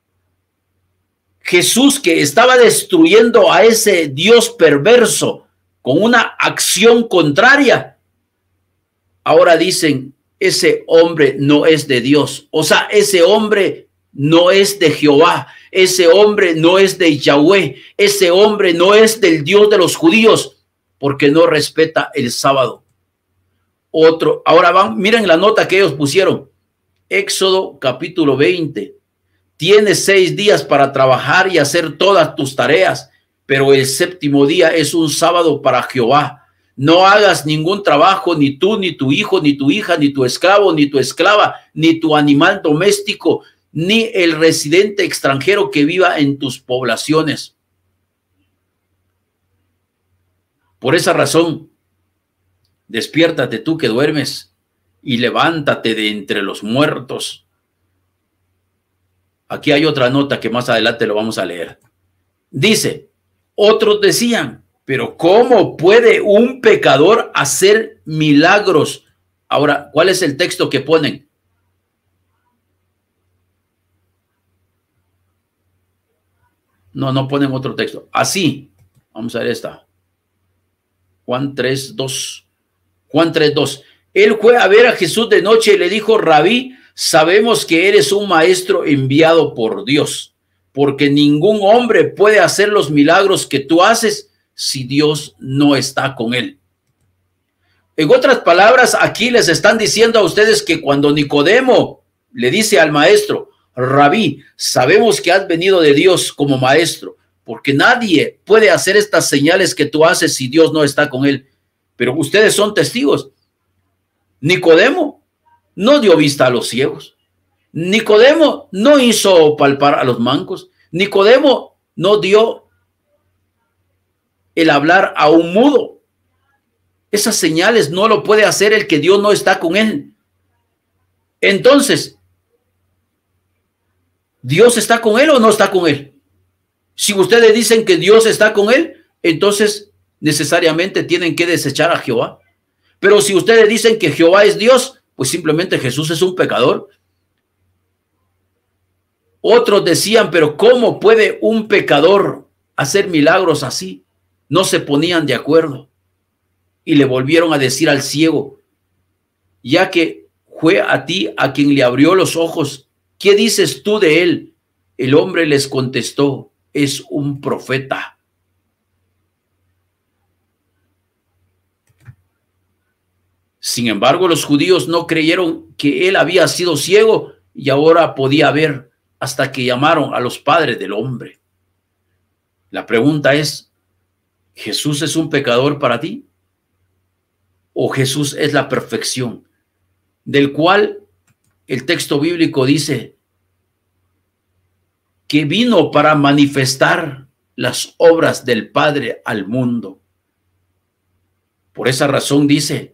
Jesús, que estaba destruyendo a ese Dios perverso con una acción contraria, ahora dicen, ese hombre no es de Dios. O sea, ese hombre no es de Jehová, ese hombre no es de Yahweh, ese hombre no es del Dios de los judíos, porque no respeta el sábado. Otro, ahora van, miren la nota que ellos pusieron. Éxodo capítulo veinte. Tienes seis días para trabajar y hacer todas tus tareas, pero el séptimo día es un sábado para Jehová. No hagas ningún trabajo, ni tú, ni tu hijo, ni tu hija, ni tu esclavo, ni tu esclava, ni tu animal doméstico, ni el residente extranjero que viva en tus poblaciones. Por esa razón, despiértate tú que duermes y levántate de entre los muertos. Aquí hay otra nota que más adelante lo vamos a leer. Dice, otros decían, pero ¿cómo puede un pecador hacer milagros? Ahora, ¿cuál es el texto que ponen? No, no ponen otro texto. Así, vamos a ver esta. Juan tres, dos. Juan tres, dos. Él fue a ver a Jesús de noche y le dijo, Rabí, sabemos que eres un maestro enviado por Dios, porque ningún hombre puede hacer los milagros que tú haces si Dios no está con él. En otras palabras, aquí les están diciendo a ustedes que cuando Nicodemo le dice al maestro, Rabí, sabemos que has venido de Dios como maestro, porque nadie puede hacer estas señales que tú haces si Dios no está con él. Pero ustedes son testigos. Nicodemo no dio vista a los ciegos. Nicodemo no hizo palpar a los mancos. Nicodemo no dio el hablar a un mudo. Esas señales no lo puede hacer el que Dios no está con él. Entonces, ¿Dios está con él o no está con él? Si ustedes dicen que Dios está con él, entonces necesariamente tienen que desechar a Jehová. Pero si ustedes dicen que Jehová es Dios, pues simplemente Jesús es un pecador. Otros decían, pero ¿cómo puede un pecador hacer milagros así? No se ponían de acuerdo. Y le volvieron a decir al ciego, ya que fue a ti a quien le abrió los ojos, ¿qué dices tú de él? El hombre les contestó, es un profeta. Sin embargo, los judíos no creyeron que él había sido ciego y ahora podía ver hasta que llamaron a los padres del hombre. La pregunta es, ¿Jesús es un pecador para ti? ¿O Jesús es la perfección, del cual el texto bíblico dice que vino para manifestar las obras del Padre al mundo? Por esa razón dice,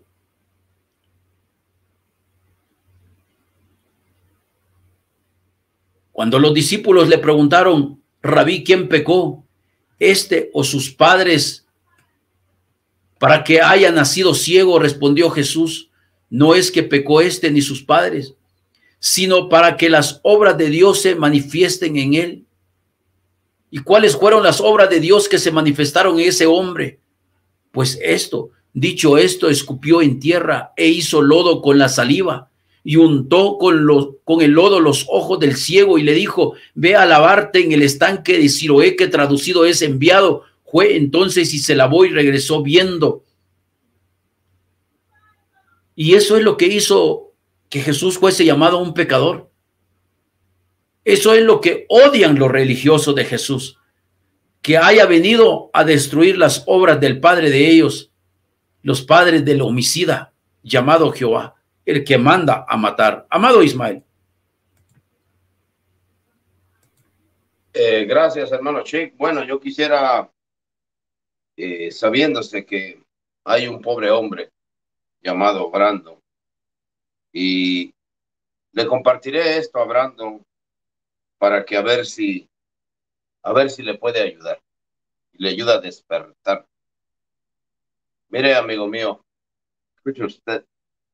cuando los discípulos le preguntaron, Rabí, ¿quién pecó? ¿Este o sus padres para que haya nacido ciego? Respondió Jesús, no es que pecó este ni sus padres, sino para que las obras de Dios se manifiesten en él. ¿Y cuáles fueron las obras de Dios que se manifestaron en ese hombre? Pues esto, dicho esto, escupió en tierra e hizo lodo con la saliva y untó con, los, con el lodo los ojos del ciego y le dijo, ve a lavarte en el estanque de Siloé, que traducido es enviado. Fue entonces y se lavó y regresó viendo. Y eso es lo que hizo que Jesús fuese llamado un pecador. Eso es lo que odian los religiosos de Jesús, que haya venido a destruir las obras del padre de ellos, los padres del homicida llamado Jehová, el que manda a matar. Amado Ismael. Eh, gracias, hermano Chick. Bueno, yo quisiera, eh, sabiéndose que hay un pobre hombre llamado Brandon, y le compartiré esto a Brandon para que a ver si, a ver si le puede ayudar, le ayuda a despertar. Mire, amigo mío, escuche usted,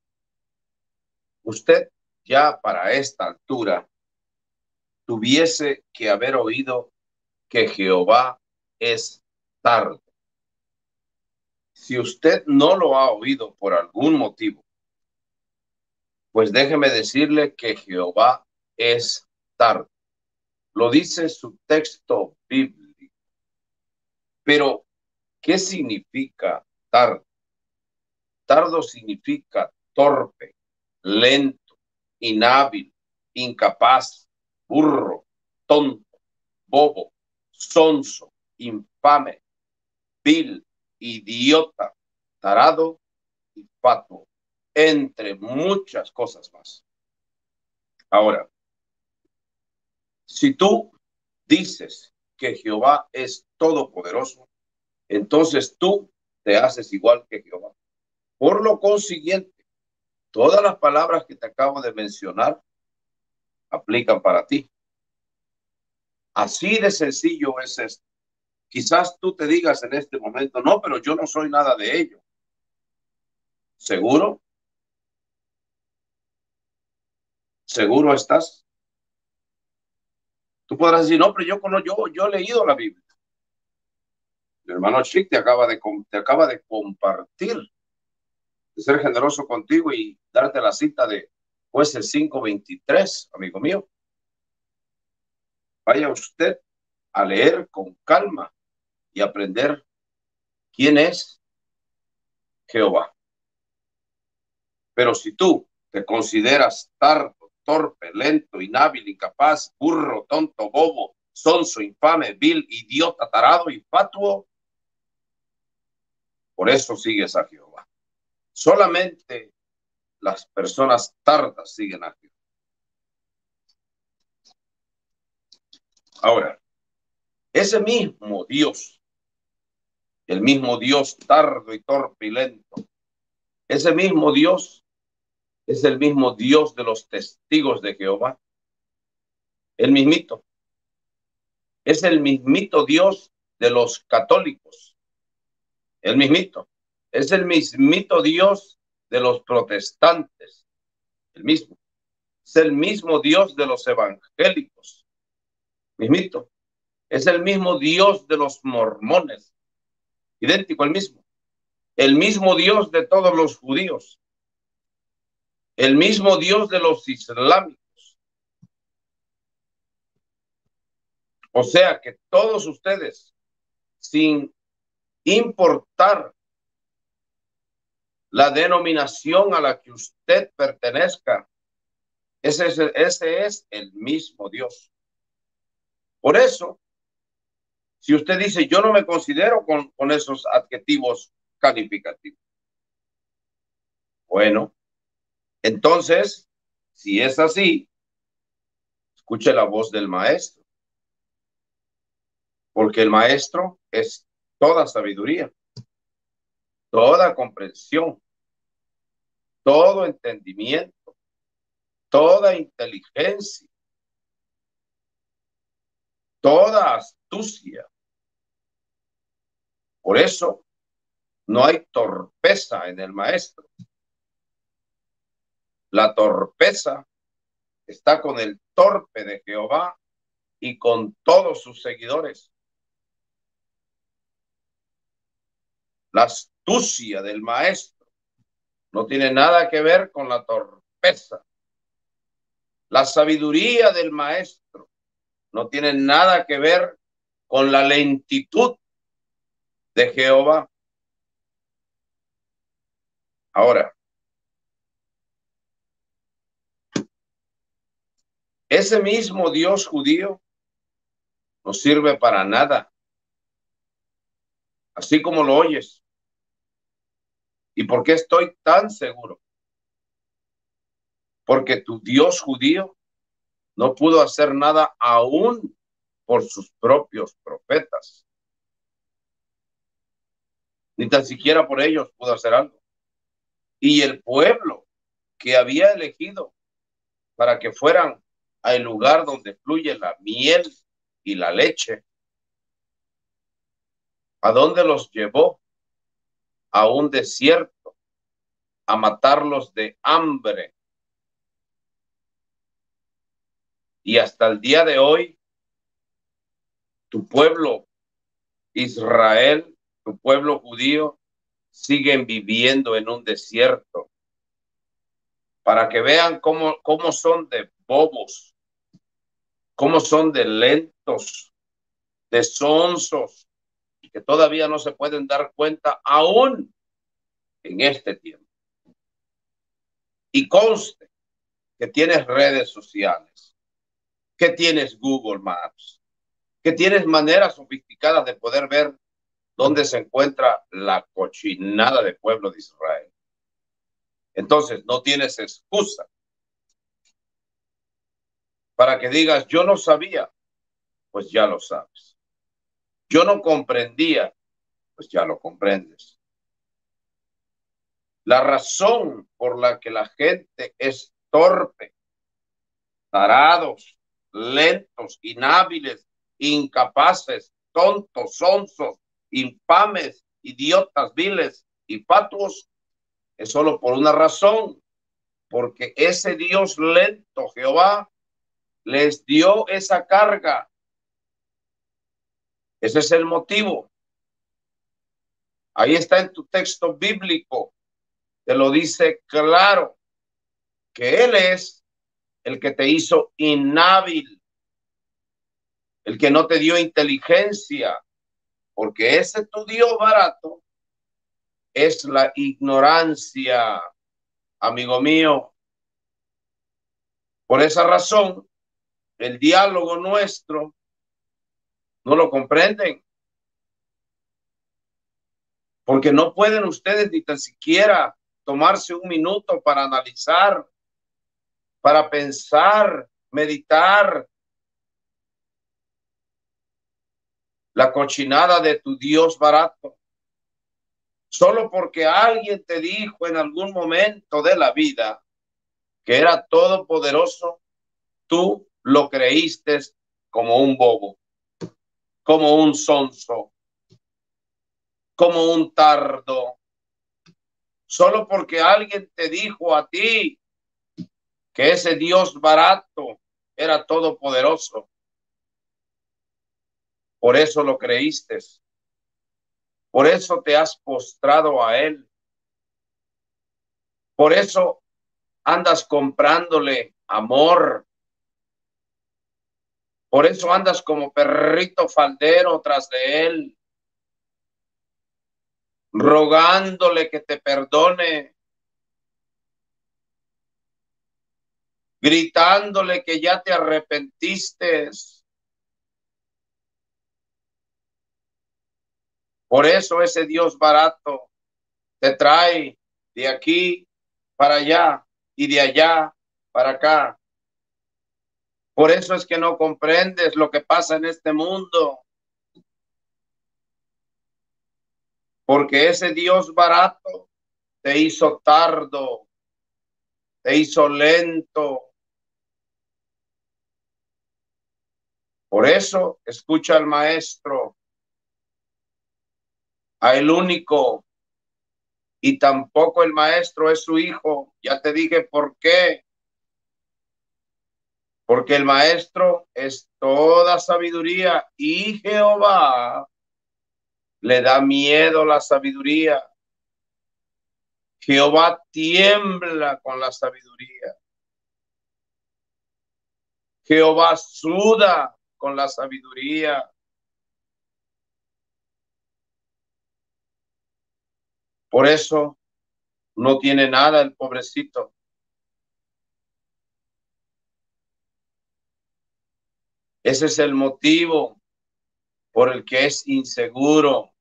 usted ya para esta altura tuviese que haber oído que Jehová es tardo. Si usted no lo ha oído por algún motivo, pues déjeme decirle que Jehová es tardo. Lo dice su texto bíblico. Pero, ¿qué significa tardo? Tardo significa torpe, lento, inhábil, incapaz, burro, tonto, bobo, sonso, infame, vil, idiota, tarado y fatuo, entre muchas cosas más. Ahora, si tú dices que Jehová es todopoderoso, entonces tú te haces igual que Jehová. Por lo consiguiente, todas las palabras que te acabo de mencionar aplican para ti. Así de sencillo es esto. Quizás tú te digas en este momento, no, pero yo no soy nada de ello. ¿Seguro? ¿Seguro estás? Tú podrás decir, no, pero yo, yo, yo he leído la Biblia. El hermano Chick te acaba de, te acaba de compartir, de ser generoso contigo y darte la cita de Jueces cinco veintitrés, amigo mío. Vaya usted a leer con calma y aprender quién es Jehová. Pero si tú te consideras tardo, torpe, lento, inhábil, incapaz, burro, tonto, bobo, sonso, infame, vil, idiota, tarado y fatuo, por eso sigues a Jehová. Solamente las personas tardas siguen a Jehová. Ahora, ese mismo Dios, el mismo Dios tardo y torpe y lento, ese mismo Dios es el mismo Dios de los testigos de Jehová. El mismito. Es el mismito Dios de los católicos. El mismito. Es el mismito Dios de los protestantes. El mismo. Es el mismo Dios de los evangélicos. Mismito. Es el mismo Dios de los mormones. Idéntico, el mismo. El mismo Dios de todos los judíos. El mismo Dios de los islámicos. O sea que todos ustedes, sin importar la denominación a la que usted pertenezca, ese es, ese es el mismo Dios. Por eso, si usted dice, yo no me considero con, con esos adjetivos calificativos, bueno, entonces, si es así, escuche la voz del maestro, porque el maestro es toda sabiduría, toda comprensión, todo entendimiento, toda inteligencia, toda astucia. Por eso no hay torpeza en el maestro. La torpeza está con el torpe de Jehová y con todos sus seguidores. La astucia del maestro no tiene nada que ver con la torpeza. La sabiduría del maestro no tiene nada que ver con la lentitud de Jehová. Ahora, ese mismo Dios judío no sirve para nada, así como lo oyes. ¿Y por qué estoy tan seguro? Porque tu Dios judío no pudo hacer nada aún por sus propios profetas. Ni tan siquiera por ellos pudo hacer algo. Y el pueblo que había elegido para que fueran al lugar donde fluye la miel y la leche, ¿a dónde los llevó? A un desierto, a matarlos de hambre. Y hasta el día de hoy, tu pueblo Israel, tu pueblo judío, siguen viviendo en un desierto. Para que vean cómo, cómo son de bobos, cómo son de lentos, de sonsos, que todavía no se pueden dar cuenta aún en este tiempo. Y conste que tienes redes sociales, que tienes Google Maps, que tienes maneras sofisticadas de poder ver dónde se encuentra la cochinada del pueblo de Israel. Entonces, no tienes excusa para que digas, yo no sabía, pues ya lo sabes. Yo no comprendía, pues ya lo comprendes. La razón por la que la gente es torpe, tarados, lentos, inhábiles, incapaces, tontos, sonsos, infames, idiotas, viles y fatuos, es solo por una razón, porque ese Dios lento, Jehová, les dio esa carga. Ese es el motivo. Ahí está en tu texto bíblico. Te lo dice claro, que Él es el que te hizo inhábil, el que no te dio inteligencia, porque ese tu Dios barato es la ignorancia, amigo mío. Por esa razón, el diálogo nuestro no lo comprenden, porque no pueden ustedes ni tan siquiera tomarse un minuto para analizar, para pensar, meditar la cochinada de tu Dios barato. Solo porque alguien te dijo en algún momento de la vida que era todopoderoso, tú lo creíste como un bobo, como un sonso, como un tardo. Solo porque alguien te dijo a ti que ese Dios barato era todopoderoso. Por eso lo creíste. Por eso te has postrado a Él. Por eso andas comprándole amor. Por eso andas como perrito faldero tras de Él, rogándole que te perdone, gritándole que ya te arrepentiste. Por eso ese Dios barato te trae de aquí para allá y de allá para acá. Por eso es que no comprendes lo que pasa en este mundo. Porque ese Dios barato te hizo tardo, te hizo lento. Por eso escucha al maestro, a el único, y tampoco el maestro es su hijo. Ya te dije por qué. Porque el maestro es toda sabiduría y Jehová le da miedo la sabiduría. Jehová tiembla con la sabiduría. Jehová suda con la sabiduría. Por eso no tiene nada el pobrecito. Ese es el motivo por el que es inseguro.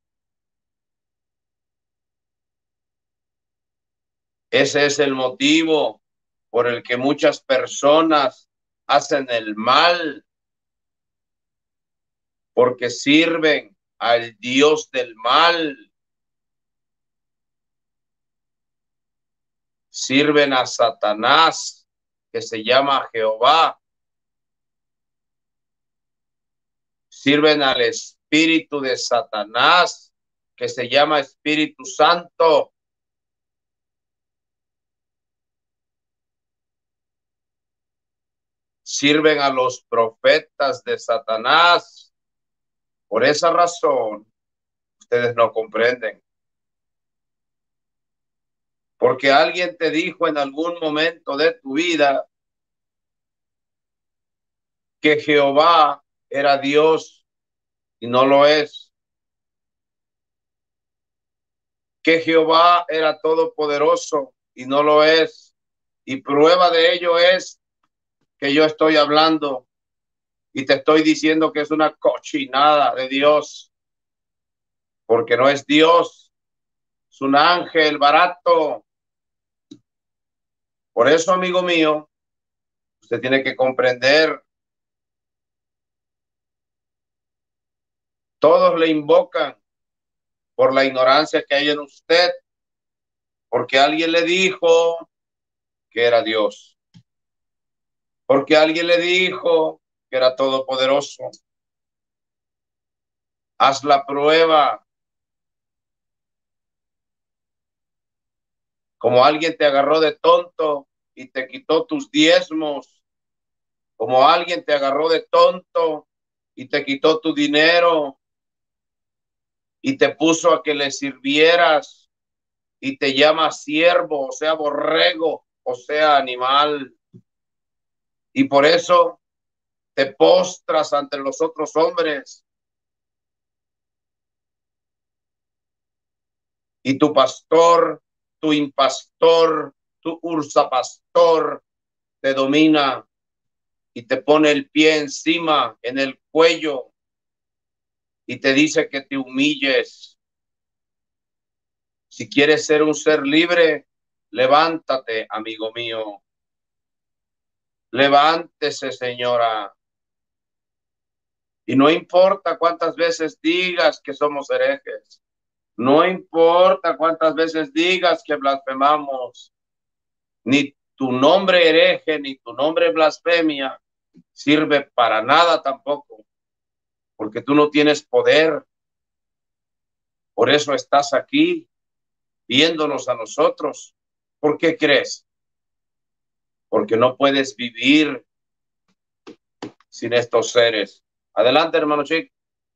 Ese es el motivo por el que muchas personas hacen el mal, porque sirven al Dios del mal. Sirven a Satanás, que se llama Jehová. Sirven al espíritu de Satanás, que se llama Espíritu Santo. Sirven a los profetas de Satanás. Por esa razón, ustedes no comprenden. Porque alguien te dijo en algún momento de tu vida que Jehová era Dios y no lo es. Que Jehová era todopoderoso y no lo es. Y prueba de ello es que yo estoy hablando y te estoy diciendo que es una cochinada de Dios, porque no es Dios, es un ángel barato. Por eso, amigo mío, usted tiene que comprender. Todos le invocan por la ignorancia que hay en usted, porque alguien le dijo que era Dios, porque alguien le dijo que era todopoderoso. Haz la prueba. Como alguien te agarró de tonto y te quitó tus diezmos, como alguien te agarró de tonto y te quitó tu dinero y te puso a que le sirvieras y te llama siervo, o sea, borrego, o sea, animal. Y por eso te postras ante los otros hombres. Y tu pastor, tu impastor, tu ursapastor te domina y te pone el pie encima, en el cuello, y te dice que te humilles. Si quieres ser un ser libre, levántate, amigo mío. Levántese, señora. Y no importa cuántas veces digas que somos herejes. No importa cuántas veces digas que blasfemamos. Ni tu nombre hereje, ni tu nombre blasfemia sirve para nada tampoco. Porque tú no tienes poder. Por eso estás aquí, viéndonos a nosotros. ¿Por qué crees? Porque no puedes vivir sin estos seres. Adelante, hermano Chic.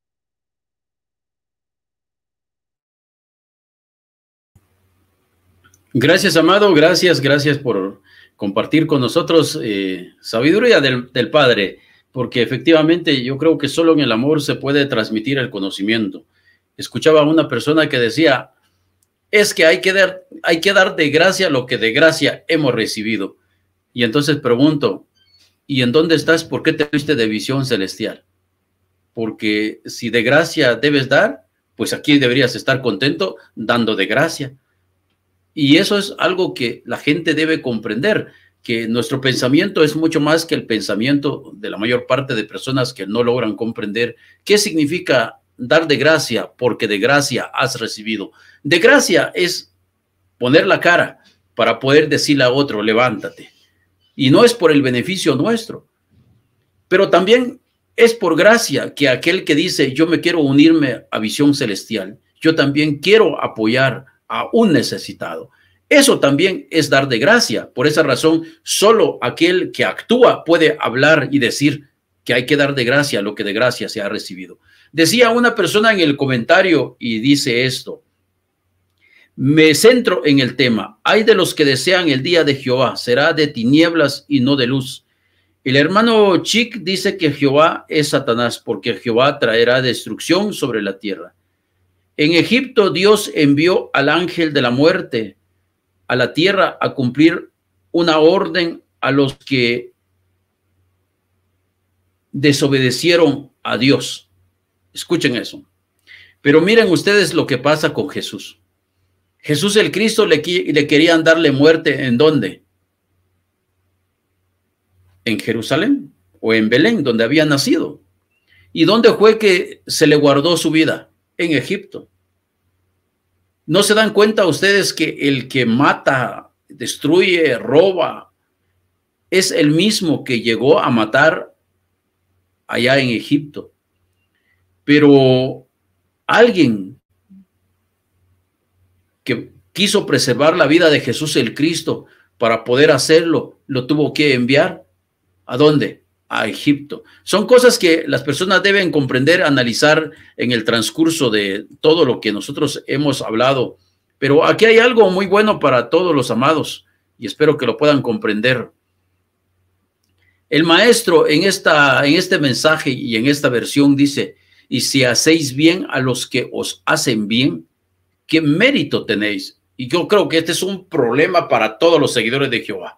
Gracias, amado, gracias, gracias por compartir con nosotros eh, sabiduría del, del Padre, porque efectivamente yo creo que solo en el amor se puede transmitir el conocimiento. Escuchaba a una persona que decía, es que hay que dar, hay que dar de gracia lo que de gracia hemos recibido. Y entonces pregunto, ¿y en dónde estás? ¿Por qué te fuiste de visión celestial? Porque si de gracia debes dar, pues aquí deberías estar contento dando de gracia. Y eso es algo que la gente debe comprender, que nuestro pensamiento es mucho más que el pensamiento de la mayor parte de personas que no logran comprender qué significa dar de gracia, porque de gracia has recibido. De gracia es poner la cara para poder decirle a otro, levántate. Y no es por el beneficio nuestro, pero también es por gracia que aquel que dice, yo me quiero unirme a Visión Celestial, yo también quiero apoyar a un necesitado. Eso también es dar de gracia. Por esa razón, solo aquel que actúa puede hablar y decir que hay que dar de gracia lo que de gracia se ha recibido. Decía una persona en el comentario y dice esto, me centro en el tema, hay de los que desean el día de Jehová, será de tinieblas y no de luz. El hermano Chic dice que Jehová es Satanás porque Jehová traerá destrucción sobre la tierra. En Egipto Dios envió al ángel de la muerte a la tierra a cumplir una orden a los que desobedecieron a Dios. Escuchen eso. Pero miren ustedes lo que pasa con Jesús. Jesús el Cristo le, le querían darle muerte, ¿en dónde? En Jerusalén o en Belén, donde había nacido. ¿Y dónde fue que se le guardó su vida? En Egipto. ¿No se dan cuenta ustedes que el que mata, destruye, roba, es el mismo que llegó a matar allá en Egipto? Pero alguien que quiso preservar la vida de Jesús el Cristo, para poder hacerlo, lo tuvo que enviar. ¿A dónde? A Egipto. Son cosas que las personas deben comprender, analizar en el transcurso de todo lo que nosotros hemos hablado. Pero aquí hay algo muy bueno para todos los amados y espero que lo puedan comprender. El maestro en, esta, en este mensaje y en esta versión dice, y si hacéis bien a los que os hacen bien, ¿qué mérito tenéis? Y yo creo que este es un problema para todos los seguidores de Jehová.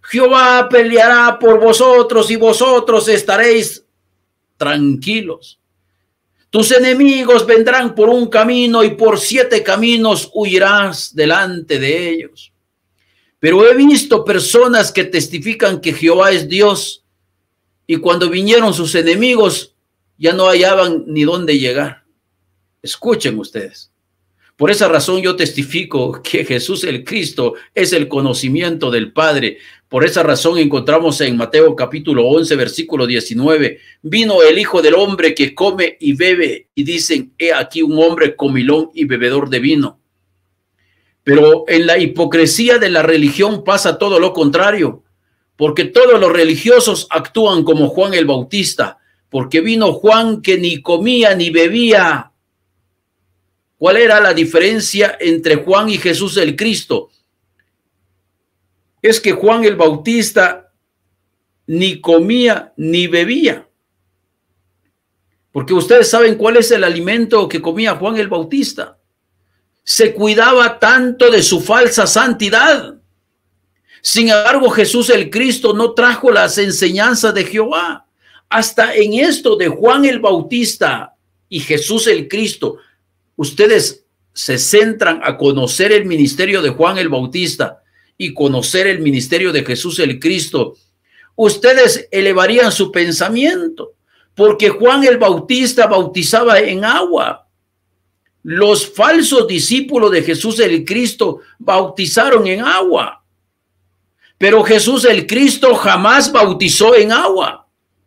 Jehová peleará por vosotros y vosotros estaréis tranquilos. Tus enemigos vendrán por un camino y por siete caminos huirás delante de ellos. Pero he visto personas que testifican que Jehová es Dios y cuando vinieron sus enemigos ya no hallaban ni dónde llegar. Escuchen ustedes. Por esa razón yo testifico que Jesús el Cristo es el conocimiento del Padre. Por esa razón encontramos en Mateo capítulo once, versículo diecinueve, vino el Hijo del Hombre que come y bebe, y dicen, he aquí un hombre comilón y bebedor de vino. Pero en la hipocresía de la religión pasa todo lo contrario, porque todos los religiosos actúan como Juan el Bautista, porque vino Juan que ni comía ni bebía. ¿Cuál era la diferencia entre Juan y Jesús el Cristo? Es que Juan el Bautista ni comía ni bebía. Porque ustedes saben cuál es el alimento que comía Juan el Bautista. Se cuidaba tanto de su falsa santidad. Sin embargo, Jesús el Cristo no trajo las enseñanzas de Jehová. Hasta en esto de Juan el Bautista y Jesús el Cristo, ustedes se centran a conocer el ministerio de Juan el Bautista y conocer el ministerio de Jesús el Cristo, ustedes elevarían su pensamiento, porque Juan el Bautista bautizaba en agua. Los falsos discípulos de Jesús el Cristo bautizaron en agua, pero Jesús el Cristo jamás bautizó en agua.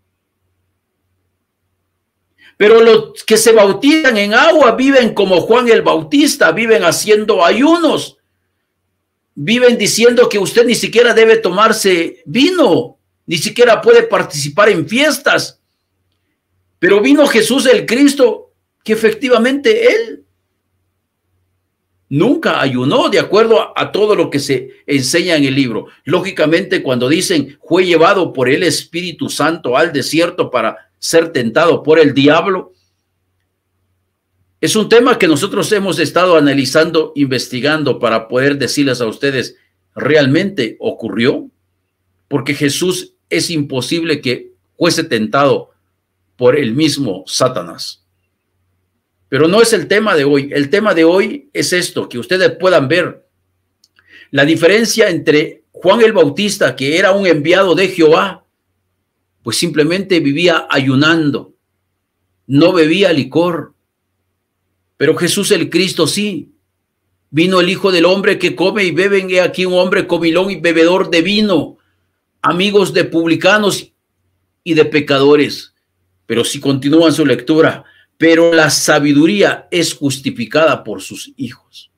Pero los que se bautizan en agua viven como Juan el Bautista, viven haciendo ayunos, viven diciendo que usted ni siquiera debe tomarse vino, ni siquiera puede participar en fiestas. Pero vino Jesús el Cristo, que efectivamente él nunca ayunó, de acuerdo a, a todo lo que se enseña en el libro. Lógicamente, cuando dicen fue llevado por el Espíritu Santo al desierto para ser tentado por el diablo, es un tema que nosotros hemos estado analizando, investigando para poder decirles a ustedes, ¿realmente ocurrió? Porque Jesús es imposible que fuese tentado por el mismo Satanás. Pero no es el tema de hoy. El tema de hoy es esto, que ustedes puedan ver la diferencia entre Juan el Bautista, que era un enviado de Jehová, pues simplemente vivía ayunando, no bebía licor. Pero Jesús el Cristo sí. Vino el Hijo del Hombre que come y bebe, he aquí un hombre comilón y bebedor de vino, amigos de publicanos y de pecadores. Pero si continúan su lectura, pero la sabiduría es justificada por sus hijos.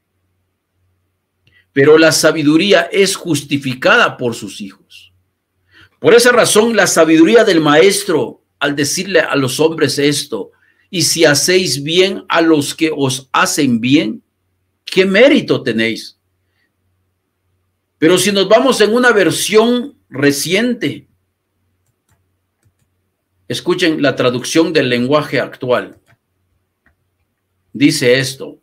Pero la sabiduría es justificada por sus hijos. Por esa razón, la sabiduría del maestro, al decirle a los hombres esto, y si hacéis bien a los que os hacen bien, ¿qué mérito tenéis? Pero si nos vamos en una versión reciente, escuchen la traducción del lenguaje actual. Dice esto: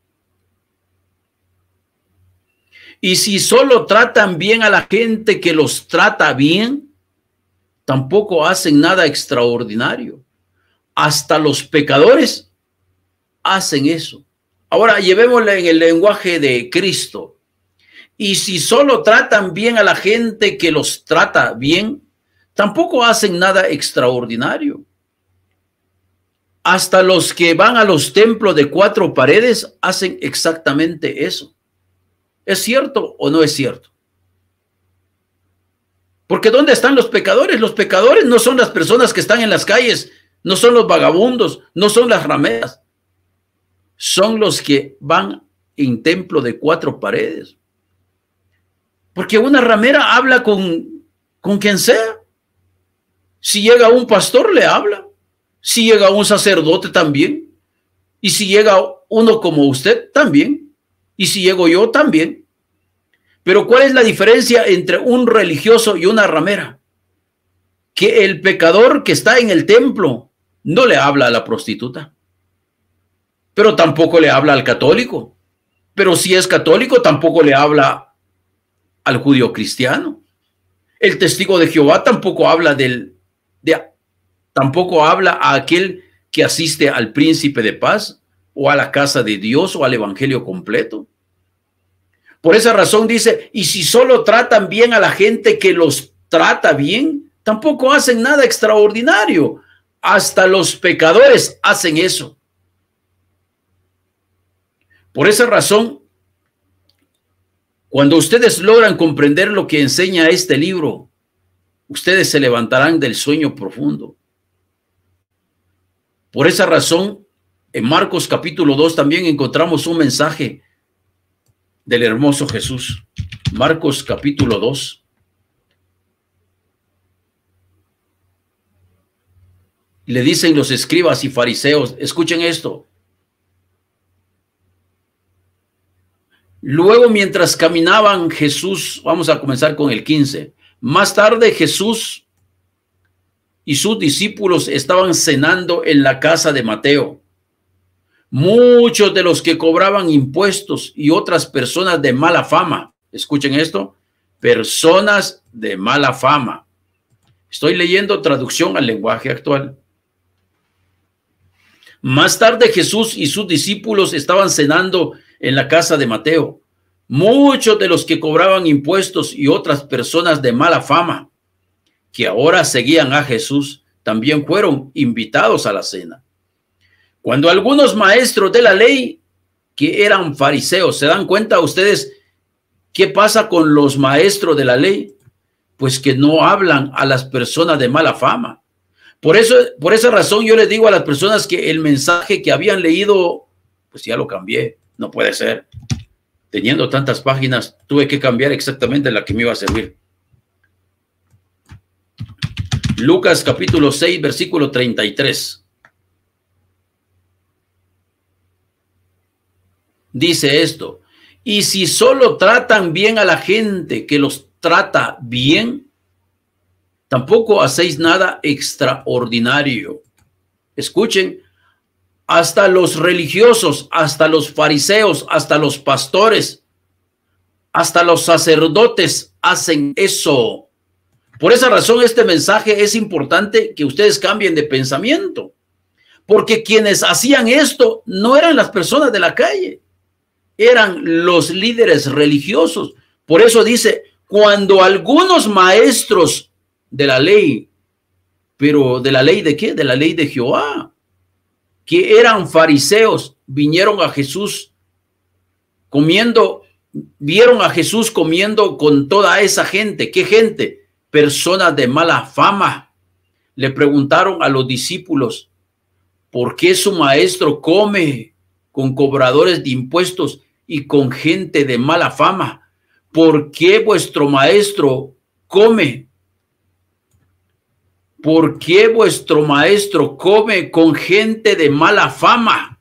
y si solo tratan bien a la gente que los trata bien, tampoco hacen nada extraordinario. Hasta los pecadores hacen eso. Ahora llevémosla en el lenguaje de Cristo. Y si solo tratan bien a la gente que los trata bien, tampoco hacen nada extraordinario. Hasta los que van a los templos de cuatro paredes hacen exactamente eso. ¿Es cierto o no es cierto? Porque ¿dónde están los pecadores? Los pecadores no son las personas que están en las calles, no son los vagabundos, no son las rameras. Son los que van en templo de cuatro paredes. Porque una ramera habla con, con quien sea. Si llega un pastor, le habla. Si llega un sacerdote, también. Y si llega uno como usted, también. Y si llego yo, también. Pero ¿cuál es la diferencia entre un religioso y una ramera? Que el pecador que está en el templo no le habla a la prostituta, pero tampoco le habla al católico. Pero si es católico, tampoco le habla al judío cristiano. El testigo de Jehová tampoco habla del, de, tampoco habla a aquel que asiste al príncipe de paz o a la casa de Dios o al evangelio completo. Por esa razón dice, y si solo tratan bien a la gente que los trata bien, tampoco hacen nada extraordinario. Hasta los pecadores hacen eso. Por esa razón, cuando ustedes logran comprender lo que enseña este libro, ustedes se levantarán del sueño profundo. Por esa razón, en Marcos capítulo dos también encontramos un mensaje del hermoso Jesús. Marcos capítulo dos. Le dicen los escribas y fariseos, escuchen esto. Luego, mientras caminaban Jesús, vamos a comenzar con el quince. Más tarde Jesús y sus discípulos estaban cenando en la casa de Mateo. Muchos de los que cobraban impuestos y otras personas de mala fama, escuchen esto, personas de mala fama. Estoy leyendo traducción al lenguaje actual. Más tarde Jesús y sus discípulos estaban cenando en la casa de Mateo. Muchos de los que cobraban impuestos y otras personas de mala fama, que ahora seguían a Jesús, también fueron invitados a la cena. Cuando algunos maestros de la ley, que eran fariseos, ¿se dan cuenta ustedes qué pasa con los maestros de la ley? Pues que no hablan a las personas de mala fama. Por eso, por esa razón yo les digo a las personas que el mensaje que habían leído, pues ya lo cambié. No puede ser. Teniendo tantas páginas, tuve que cambiar exactamente la que me iba a servir. Lucas capítulo seis, versículo treinta y tres. Dice esto, y si solo tratan bien a la gente que los trata bien, tampoco hacéis nada extraordinario. Escuchen, hasta los religiosos, hasta los fariseos, hasta los pastores, hasta los sacerdotes hacen eso. Por esa razón este mensaje es importante que ustedes cambien de pensamiento, porque quienes hacían esto no eran las personas de la calle, eran los líderes religiosos. Por eso dice, cuando algunos maestros de la ley, pero ¿de la ley de qué? De la ley de Jehová, que eran fariseos, vinieron a Jesús comiendo, vieron a Jesús comiendo con toda esa gente. ¿Qué gente? Personas de mala fama. Le preguntaron a los discípulos, ¿por qué su maestro come con cobradores de impuestos y con gente de mala fama? ¿Por qué vuestro maestro come? ¿Por qué vuestro maestro come con gente de mala fama?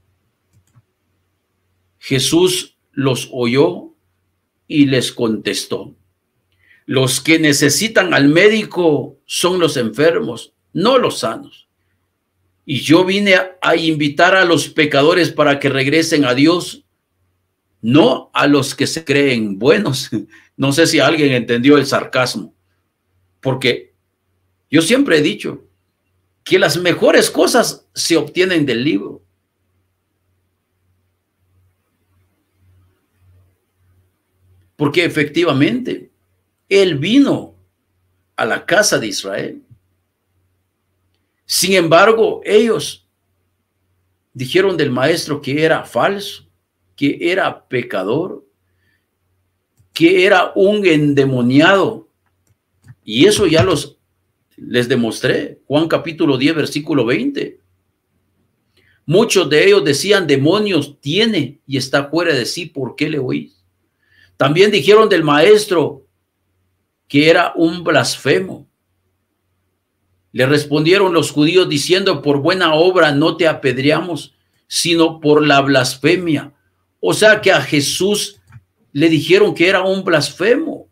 Jesús los oyó y les contestó, los que necesitan al médico son los enfermos, no los sanos. Y yo vine a invitar a los pecadores para que regresen a Dios, no a los que se creen buenos. No sé si alguien entendió el sarcasmo, porque yo siempre he dicho que las mejores cosas se obtienen del libro. Porque efectivamente, él vino a la casa de Israel. Sin embargo, ellos dijeron del maestro que era falso, que era pecador, que era un endemoniado. Y eso ya los les demostré. Juan capítulo diez, versículo veinte. Muchos de ellos decían, demonios tiene y está fuera de sí, ¿por qué le oís? También dijeron del maestro que era un blasfemo. Le respondieron los judíos diciendo, por buena obra no te apedreamos, sino por la blasfemia. O sea que a Jesús le dijeron que era un blasfemo.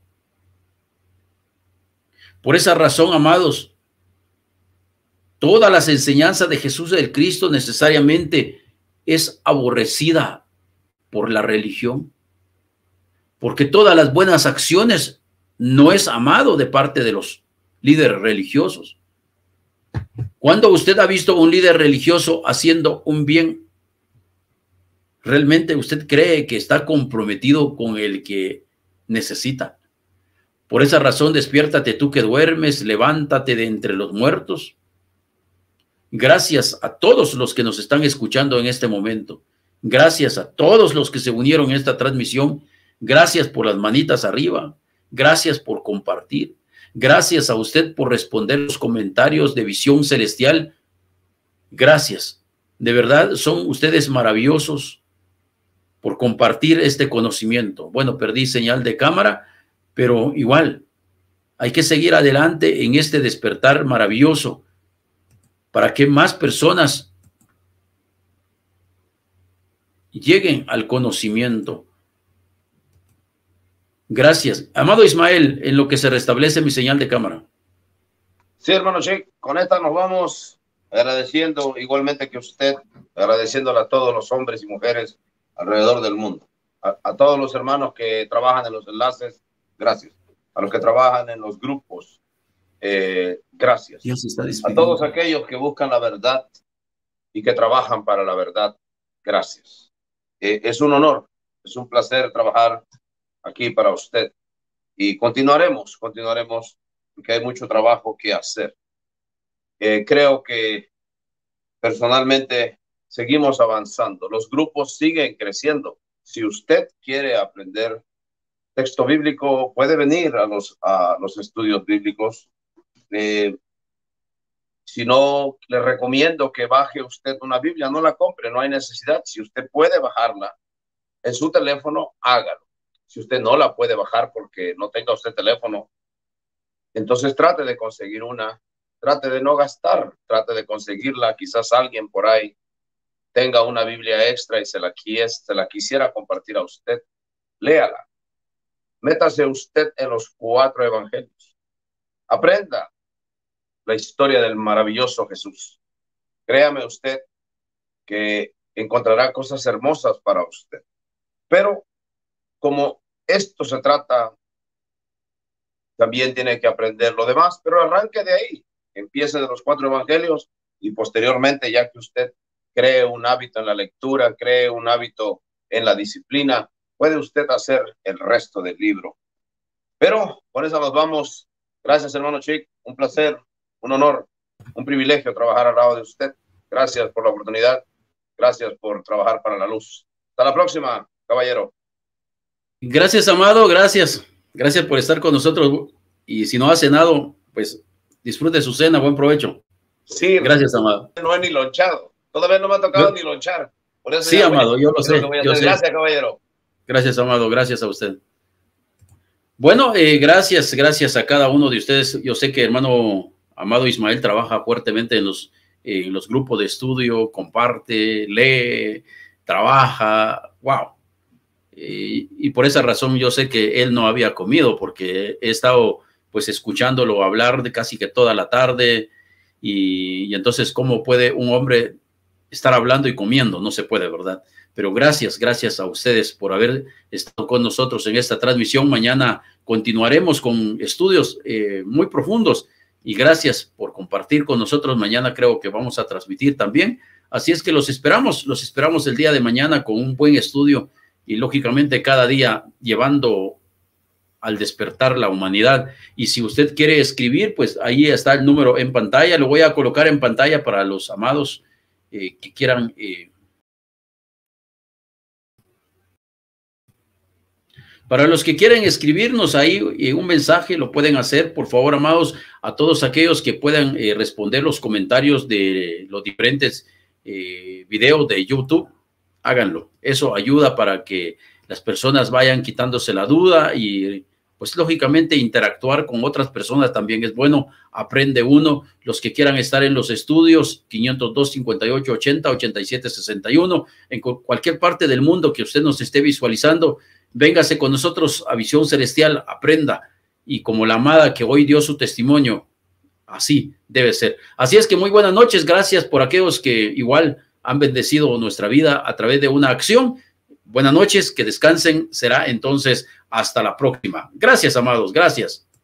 Por esa razón, amados, todas las enseñanzas de Jesús el Cristo necesariamente es aborrecida por la religión. Porque todas las buenas acciones no es amado de parte de los líderes religiosos. ¿Cuándo usted ha visto un líder religioso haciendo un bien? ¿Realmente usted cree que está comprometido con el que necesita? Por esa razón, despiértate tú que duermes, levántate de entre los muertos. Gracias a todos los que nos están escuchando en este momento. Gracias a todos los que se unieron en esta transmisión. Gracias por las manitas arriba. Gracias por compartir. Gracias a usted por responder los comentarios de Visión Celestial. Gracias. De verdad, son ustedes maravillosos por compartir este conocimiento. Bueno, perdí señal de cámara, pero igual hay que seguir adelante en este despertar maravilloso para que más personas lleguen al conocimiento. Gracias. Amado Ismael, en lo que se restablece mi señal de cámara. Sí, hermano Chick, con esta nos vamos agradeciendo igualmente que usted, agradeciéndole a todos los hombres y mujeres alrededor del mundo. A, a todos los hermanos que trabajan en los enlaces, gracias. A los que trabajan en los grupos, eh, gracias. Dios está a todos aquellos que buscan la verdad y que trabajan para la verdad, gracias. Eh, es un honor, es un placer trabajar aquí para usted. Y continuaremos, continuaremos, porque hay mucho trabajo que hacer. Eh, creo que personalmente seguimos avanzando. Los grupos siguen creciendo. Si usted quiere aprender texto bíblico, puede venir a los, a los estudios bíblicos. Eh, si no, le recomiendo que baje usted una Biblia. No la compre, no hay necesidad. Si usted puede bajarla en su teléfono, hágalo. Si usted no la puede bajar porque no tenga usted teléfono, entonces trate de conseguir una. Trate de no gastar, trate de conseguirla. Quizás alguien por ahí tenga una Biblia extra y se la, se la quisiera compartir a usted. Léala. Métase usted en los cuatro evangelios. Aprenda la historia del maravilloso Jesús. Créame usted que encontrará cosas hermosas para usted. Pero como esto se trata, también tiene que aprender lo demás, pero arranque de ahí. Empiece de los cuatro evangelios y posteriormente, ya que usted cree un hábito en la lectura, cree un hábito en la disciplina, puede usted hacer el resto del libro. Pero con eso nos vamos. Gracias, hermano Chick. Un placer, un honor, un privilegio trabajar al lado de usted. Gracias por la oportunidad. Gracias por trabajar para la luz. Hasta la próxima, caballero. Gracias, amado. Gracias. Gracias por estar con nosotros. Y si no ha cenado, pues disfrute su cena. Buen provecho. Sí. Gracias, amado. No he ni lonchado. Todavía no me ha tocado no. ni lonchar. Por eso sí, amado, voy, yo lo sé. Yo sé. Gracias, caballero. Gracias, amado. Gracias a usted. Bueno, eh, gracias, gracias a cada uno de ustedes. Yo sé que hermano amado Ismael trabaja fuertemente en los, eh, en los grupos de estudio, comparte, lee, trabaja. Wow. Eh, y por esa razón yo sé que él no había comido, porque he estado pues escuchándolo hablar de casi que toda la tarde. Y, y entonces, ¿cómo puede un hombre estar hablando y comiendo? No se puede, ¿verdad? Pero gracias, gracias a ustedes por haber estado con nosotros en esta transmisión. Mañana continuaremos con estudios eh, muy profundos y gracias por compartir con nosotros. Mañana creo que vamos a transmitir también. Así es que los esperamos, los esperamos el día de mañana con un buen estudio y lógicamente cada día llevando al despertar la humanidad. Y si usted quiere escribir, pues ahí está el número en pantalla. Lo voy a colocar en pantalla para los amados eh, que quieran eh, Para los que quieren escribirnos ahí eh, un mensaje, lo pueden hacer, por favor, amados, a todos aquellos que puedan eh, responder los comentarios de los diferentes eh, videos de YouTube, háganlo. Eso ayuda para que las personas vayan quitándose la duda y, pues, lógicamente, interactuar con otras personas también es bueno. Aprende uno. Los que quieran estar en los estudios, quinientos dos, cincuenta y ocho, ochenta, ochenta y siete, sesenta y uno, en cualquier parte del mundo que usted nos esté visualizando, véngase con nosotros a Visión Celestial, aprenda. Y como la amada que hoy dio su testimonio, así debe ser. Así es que muy buenas noches. Gracias por aquellos que igual han bendecido nuestra vida a través de una acción. Buenas noches, que descansen. Será entonces hasta la próxima. Gracias, amados, gracias.